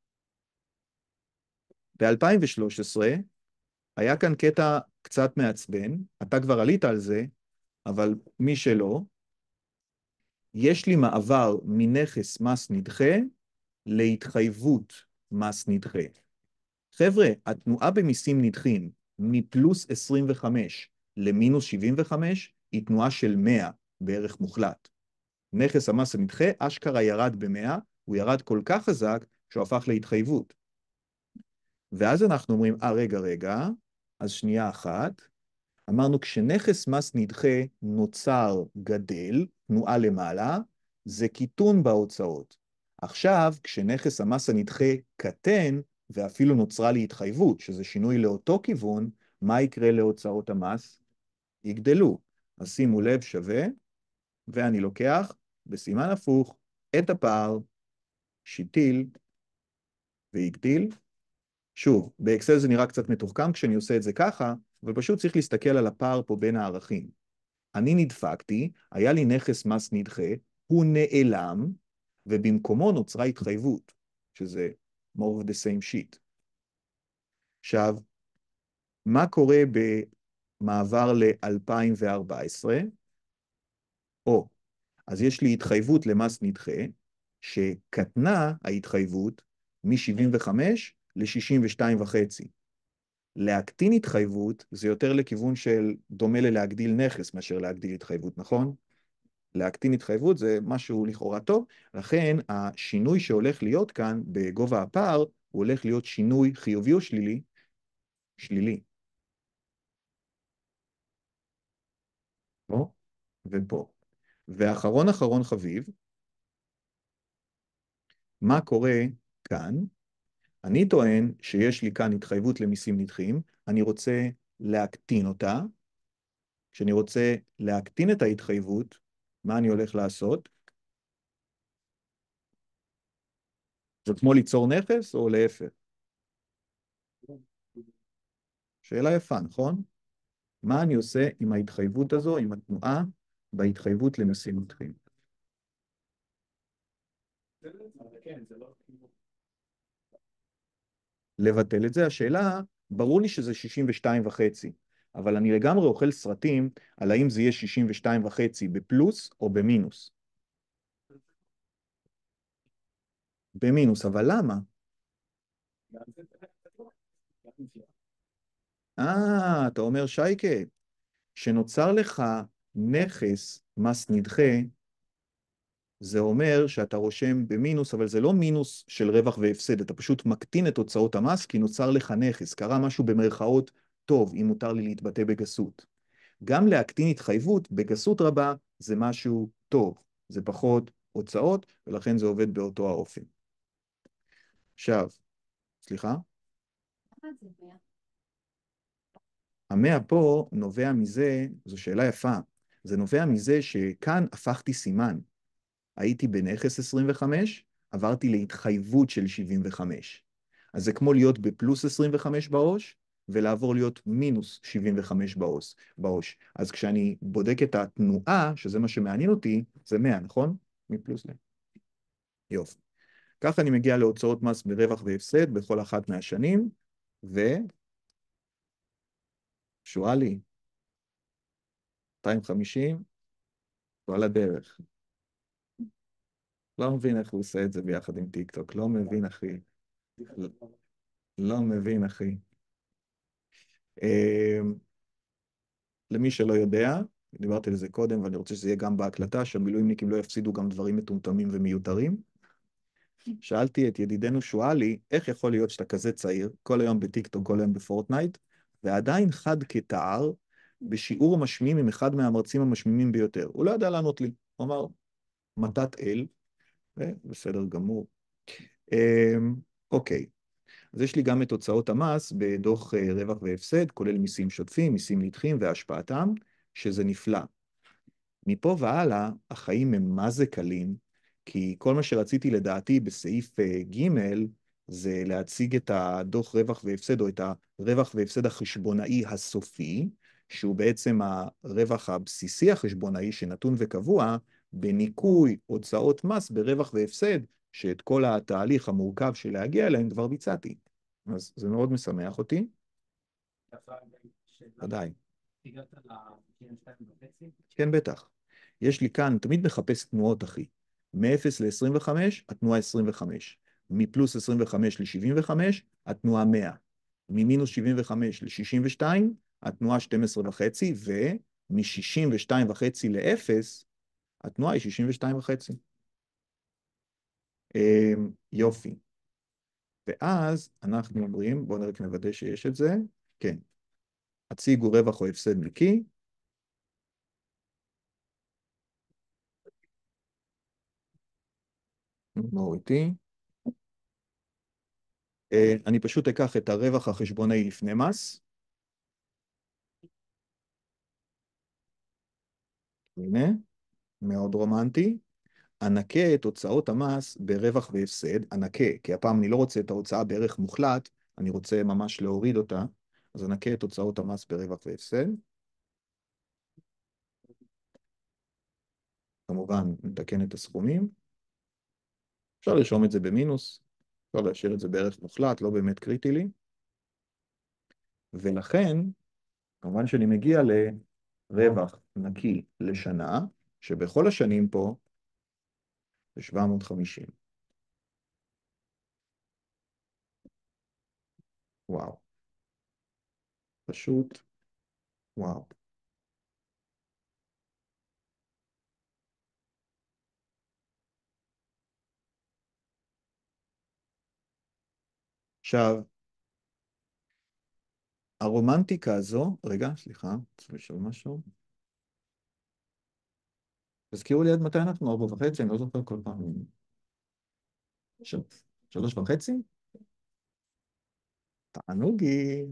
ב-2013 היה כאן קטע קצת מעצבן, אתה כבר עלית על זה, אבל מי שלא, יש לי מעבר מנכס מס נדחה להתחייבות מס נדחה. חבר'ה, התנועה במיסים נדחים מפלוס 25 למינוס 75 היא תנועה של 100 בערך מוחלט. נכס המס הנדחה אשכרה ירד ב-100, הוא ירד כל כך חזק שהוא הפך להתחייבות. ואז אנחנו אומרים, רגע, אז שנייה אחת, אמרנו כשנכס מס נדחה נוצר גדל, תנועה למעלה, זה קיטון בהוצאות. עכשיו, כשנכס המס הנדחה קטן, ואפילו נוצרה לי התחייבות, שזה שינוי לאותו כיוון, מה יקרה להוצאות המס? יגדלו. אז שימו לב שווה, ואני לוקח בסימן הפוך את הפער, שיטיל ויגדיל. שוב, באקסל זה נראה קצת מתוחכם כשאני עושה את זה ככה, אבל פשוט צריך להסתכל על הפער פה בין הערכים. אני נדפקתי, היה לי נכס מס נדחה, הוא נעלם, ובמקומו נוצרה התחייבות, שזה more of the same sheet. עכשיו, מה קורה במעבר ל-2014? אז יש לי התחייבות למס נדחה, שקטנה ההתחייבות מ-75 ל-62.5. להקטין התחייבות זה יותר לכיוון של דומה ללהגדיל נכס מאשר להגדיל התחייבות, נכון? להקטין התחייבות זה משהו לכאורה טוב, לכן השינוי שהולך להיות כאן בגובה הפער, הוא הולך להיות שינוי חיובי או שלילי? שלילי. פה ופה. ואחרון אחרון חביב, מה קורה כאן? אני טוען שיש לי כאן התחייבות למיסים נדחים, אני רוצה להקטין אותה. כשאני רוצה להקטין את ההתחייבות, מה אני הולך לעשות? זה כמו ליצור נכס או להפך? שאלה יפה, נכון? מה אני עושה עם ההתחייבות הזו, עם התנועה, בהתחייבות למיסים נדחים? לבטל את זה, השאלה, ברור לי שזה 62.5, אבל אני לגמרי אוכל סרטים על האם זה יהיה 62.5 בפלוס או במינוס. במינוס, אבל למה? אתה אומר שייקה, שנוצר לך נכס מס נדחה, זה אומר שאתה רושם במינוס, אבל זה לא מינוס של רווח והפסד, אתה פשוט מקטין את הוצאות המס, כי נוצר לך נכס, קרה משהו במרכאות טוב, אם מותר לי להתבטא בגסות. גם להקטין התחייבות בגסות רבה זה משהו טוב, זה פחות הוצאות, ולכן זה עובד באותו האופן. עכשיו, סליחה? המאה פה נובע מזה, זו שאלה יפה, זה נובע מזה שכאן הפכתי סימן. הייתי בנכס 25, עברתי להתחייבות של 75. אז זה כמו להיות בפלוס 25 בעו"ש, ולעבור להיות מינוס 75 בעו"ש. אז כשאני בודק את התנועה, שזה מה שמעניין אותי, זה 100, נכון? מפלוס ל... יופי. ככה אני מגיע להוצאות מס ברווח והפסד בכל אחת מהשנים, שואלי, 250, כל הדרך. לא מבין איך הוא עושה את זה ביחד עם טיקטוק, לא מבין, אחי. לא מבין, אחי. למי שלא יודע, דיברתי על זה קודם, ואני רוצה שזה יהיה גם בהקלטה, שהמילואימניקים לא יפסידו גם דברים מטומטמים ומיותרים. שאלתי את ידידנו שואלי, איך יכול להיות שאתה כזה צעיר, כל היום בטיקטוק, כל היום בפורטנייט, ועדיין חד כתער, בשיעור המשמים עם אחד מהמרצים המשמימים ביותר. הוא לא ידע לענות לי, הוא אמר, מתת אל, בסדר גמור. אוקיי, אז יש לי גם את הוצאות המס בדוח רווח והפסד, כולל מיסים שוטפים, מיסים נדחים והשפעתם, שזה נפלא. מפה והלאה, החיים הם מה זה קלים, כי כל מה שרציתי לדעתי בסעיף ג' זה להציג את הדוח רווח והפסד, או את הרווח והפסד החשבונאי הסופי, שהוא בעצם הרווח הבסיסי החשבונאי שנתון וקבוע, בניכוי הוצאות מס ברווח והפסד, שאת כל התהליך המורכב של להגיע אליהם כבר ביצעתי. אז זה מאוד משמח אותי. ודאי. הגעת ל-22.5? כן, בטח. יש לי כאן, תמיד מחפש תנועות, אחי. מ-0 ל-25, התנועה 25. מפלוס 25 ל-75, התנועה 100. ממינוס 75 ל-62, התנועה 12.5, ומ-62.5 ל-0, התנועה היא 62.5. יופי. ואז אנחנו אומרים, בואו נראה נוודא שיש את זה. כן. הציגו רווח או הפסד נקי. בואו איתי. אני פשוט אקח את הרווח החשבונאי לפני מס. הנה, מאוד רומנטי. אנקה את הוצאות המס ברווח והפסד. אנקה, כי הפעם אני לא רוצה את ההוצאה בערך מוחלט, אני רוצה ממש להוריד אותה. אז אנקה את הוצאות המס ברווח והפסד. כמובן, נתקן את הסכומים. אפשר לרשום את זה במינוס. אפשר להשאיר את זה בערך מוחלט, לא באמת קריטי לי. ולכן, כמובן שאני מגיע לרווח נקי לשנה, שבכל השנים פה זה 750. וואו. פשוט, וואו. עכשיו, הרומנטיקה הזו, רגע, סליחה, צריך לשאול משהו. תזכירו לי עד מתי אנחנו 4.5, אני לא זוכר כל פעם. 3.5? תענוגי.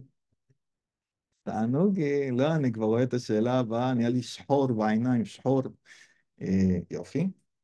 תענוגי. לא, אני כבר רואה את השאלה הבאה, נהיה לי שחור בעיניים, שחור. יופי.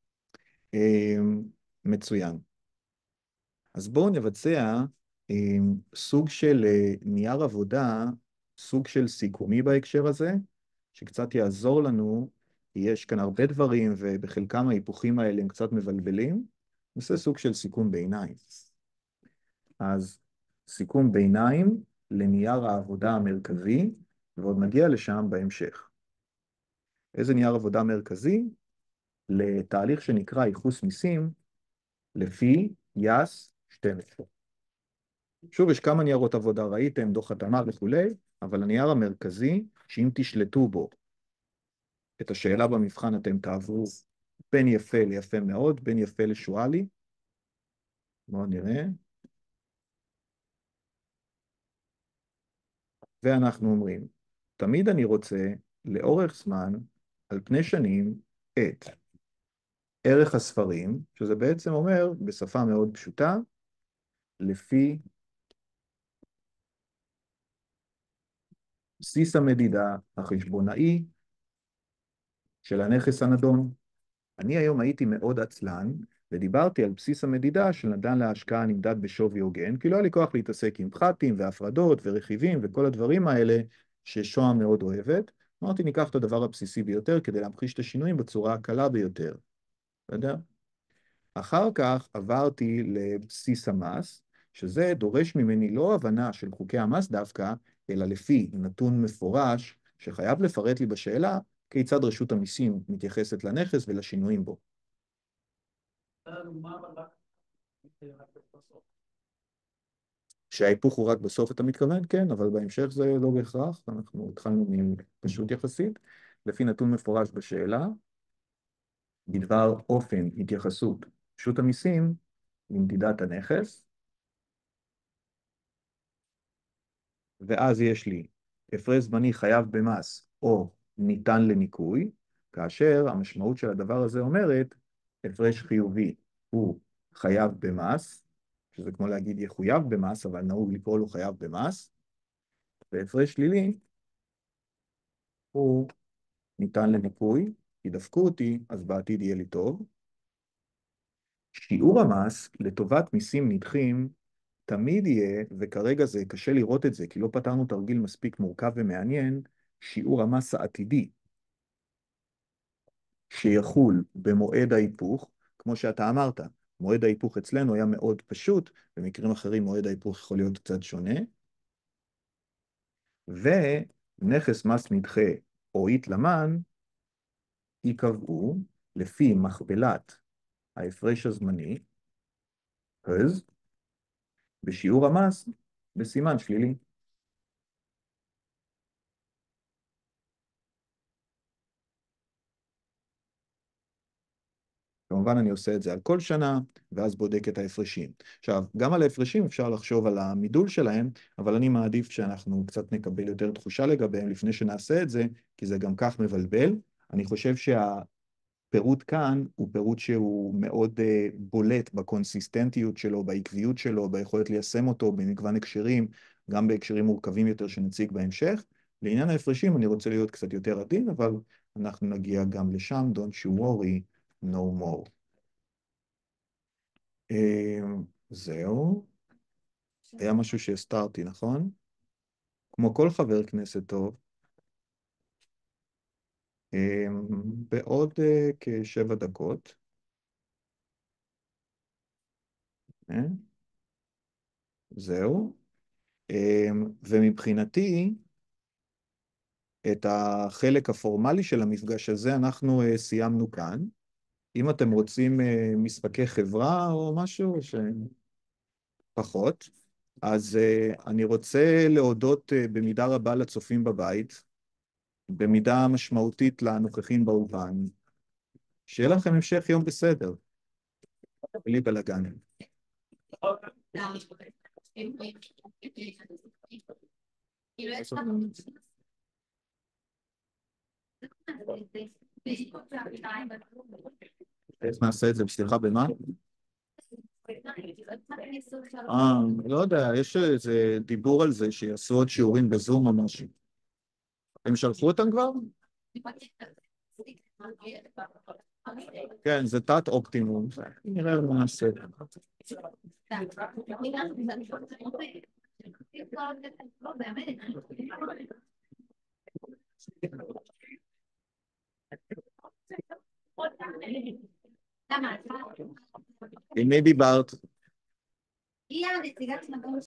מצוין. אז בואו נבצע סוג של נייר עבודה, סוג של סיכומי בהקשר הזה, שקצת יעזור לנו, כי יש כאן הרבה דברים, ובחלקם ההיפוכים האלה הם קצת מבלבלים. נעשה סוג של סיכום ביניים. אז סיכום ביניים לנייר העבודה המרכזי, ועוד נגיע לשם בהמשך. איזה נייר עבודה מרכזי? לתהליך שנקרא ייחוס מיסים, לפי יס 12. שוב, יש כמה ניירות עבודה, ראיתם, דוח התאמה וכולי, אבל הנייר המרכזי, שאם תשלטו בו את השאלה במבחן, אתם תעברו בין יפה ליפה מאוד, בין יפה לשואלי. בואו נראה. ואנחנו אומרים, תמיד אני רוצה, לאורך זמן, על פני שנים, את ערך הספרים, שזה בעצם אומר, בשפה מאוד פשוטה, לפי בסיס המדידה החשבונאי של הנכס הנדון. אני היום הייתי מאוד עצלן, ודיברתי על בסיס המדידה של נדל"ן להשקעה נמדד בשווי הוגן, כי לא היה לי כוח להתעסק עם פחתים והפרדות ורכיבים וכל הדברים האלה ששוהם מאוד אוהבת. אמרתי, ניקח את הדבר הבסיסי ביותר כדי להמחיש את השינויים בצורה הקלה ביותר. בסדר? אחר כך עברתי לבסיס המס, שזה דורש ממני לא הבנה של חוקי המס דווקא, אלא לפי נתון מפורש שחייב לפרט לי בשאלה כיצד רשות המיסים מתייחסת לנכס ולשינויים בו. שההיפוך הוא רק בסוף אתה מתכוון, כן, אבל בהמשך זה לא בהכרח, אנחנו התחלנו מפשוט יחסית, לפי נתון מפורש בשאלה, בדבר אופן התייחסות רשות המיסים למדידת הנכס, ואז יש לי הפרש זמני חייב במס או ניתן לניכוי, כאשר המשמעות של הדבר הזה אומרת, הפרש חיובי הוא חייב במס, שזה כמו להגיד יחויב במס, אבל נהוג לקרוא לו חייב במס, והפרש שלילי הוא ניתן לניכוי, ידפקו אותי, אז בעתיד יהיה לי טוב. שיעור המס לטובת מיסים נדחים תמיד יהיה, וכרגע זה קשה לראות את זה, כי לא פתרנו תרגיל מספיק מורכב ומעניין, שיעור המס העתידי, שיחול במועד ההיפוך, כמו שאתה אמרת, מועד ההיפוך אצלנו היה מאוד פשוט, במקרים אחרים מועד ההיפוך יכול להיות קצת שונה, ונכס מס נדחה או התלמן, ייקבעו לפי מכפלת ההפרש הזמני, אז בשיעור המס בסימן שלילי. כמובן אני עושה את זה על כל שנה, ואז בודק את ההפרשים. עכשיו, גם על ההפרשים אפשר לחשוב על המידול שלהם, אבל אני מעדיף שאנחנו קצת נקבל יותר תחושה לגביהם לפני שנעשה את זה, כי זה גם כך מבלבל. אני חושב שהפירוט כאן הוא פירוט שהוא מאוד בולט בקונסיסטנטיות שלו, בעקביות שלו, ביכולת ליישם אותו במגוון הקשרים, גם בהקשרים מורכבים יותר שנציג בהמשך. לעניין ההפרשים אני רוצה להיות קצת יותר עדין, אבל אנחנו נגיע גם לשם, don't you worry. No more. זהו. היה משהו שהסתרתי, נכון? כמו כל חבר כנסת טוב. בעוד כ7 דקות. זהו. ומבחינתי, את החלק הפורמלי של המפגש הזה אנחנו סיימנו כאן. אם אתם רוצים משחקי חברה או משהו שפחות, אז אני רוצה להודות במידה רבה לצופים בבית, במידה משמעותית לנוכחים באולפן. שיהיה לכם המשך יום בסדר, בלי בלגנים. איך נעשה את זה בשבילך במה? לא יודע, יש איזה דיבור על זה שיעשו עוד שיעורים בזום או משהו. הם שלחו אותם כבר? כן, זה תת אופטימום. נראה מה נעשה. עם מי דיברת?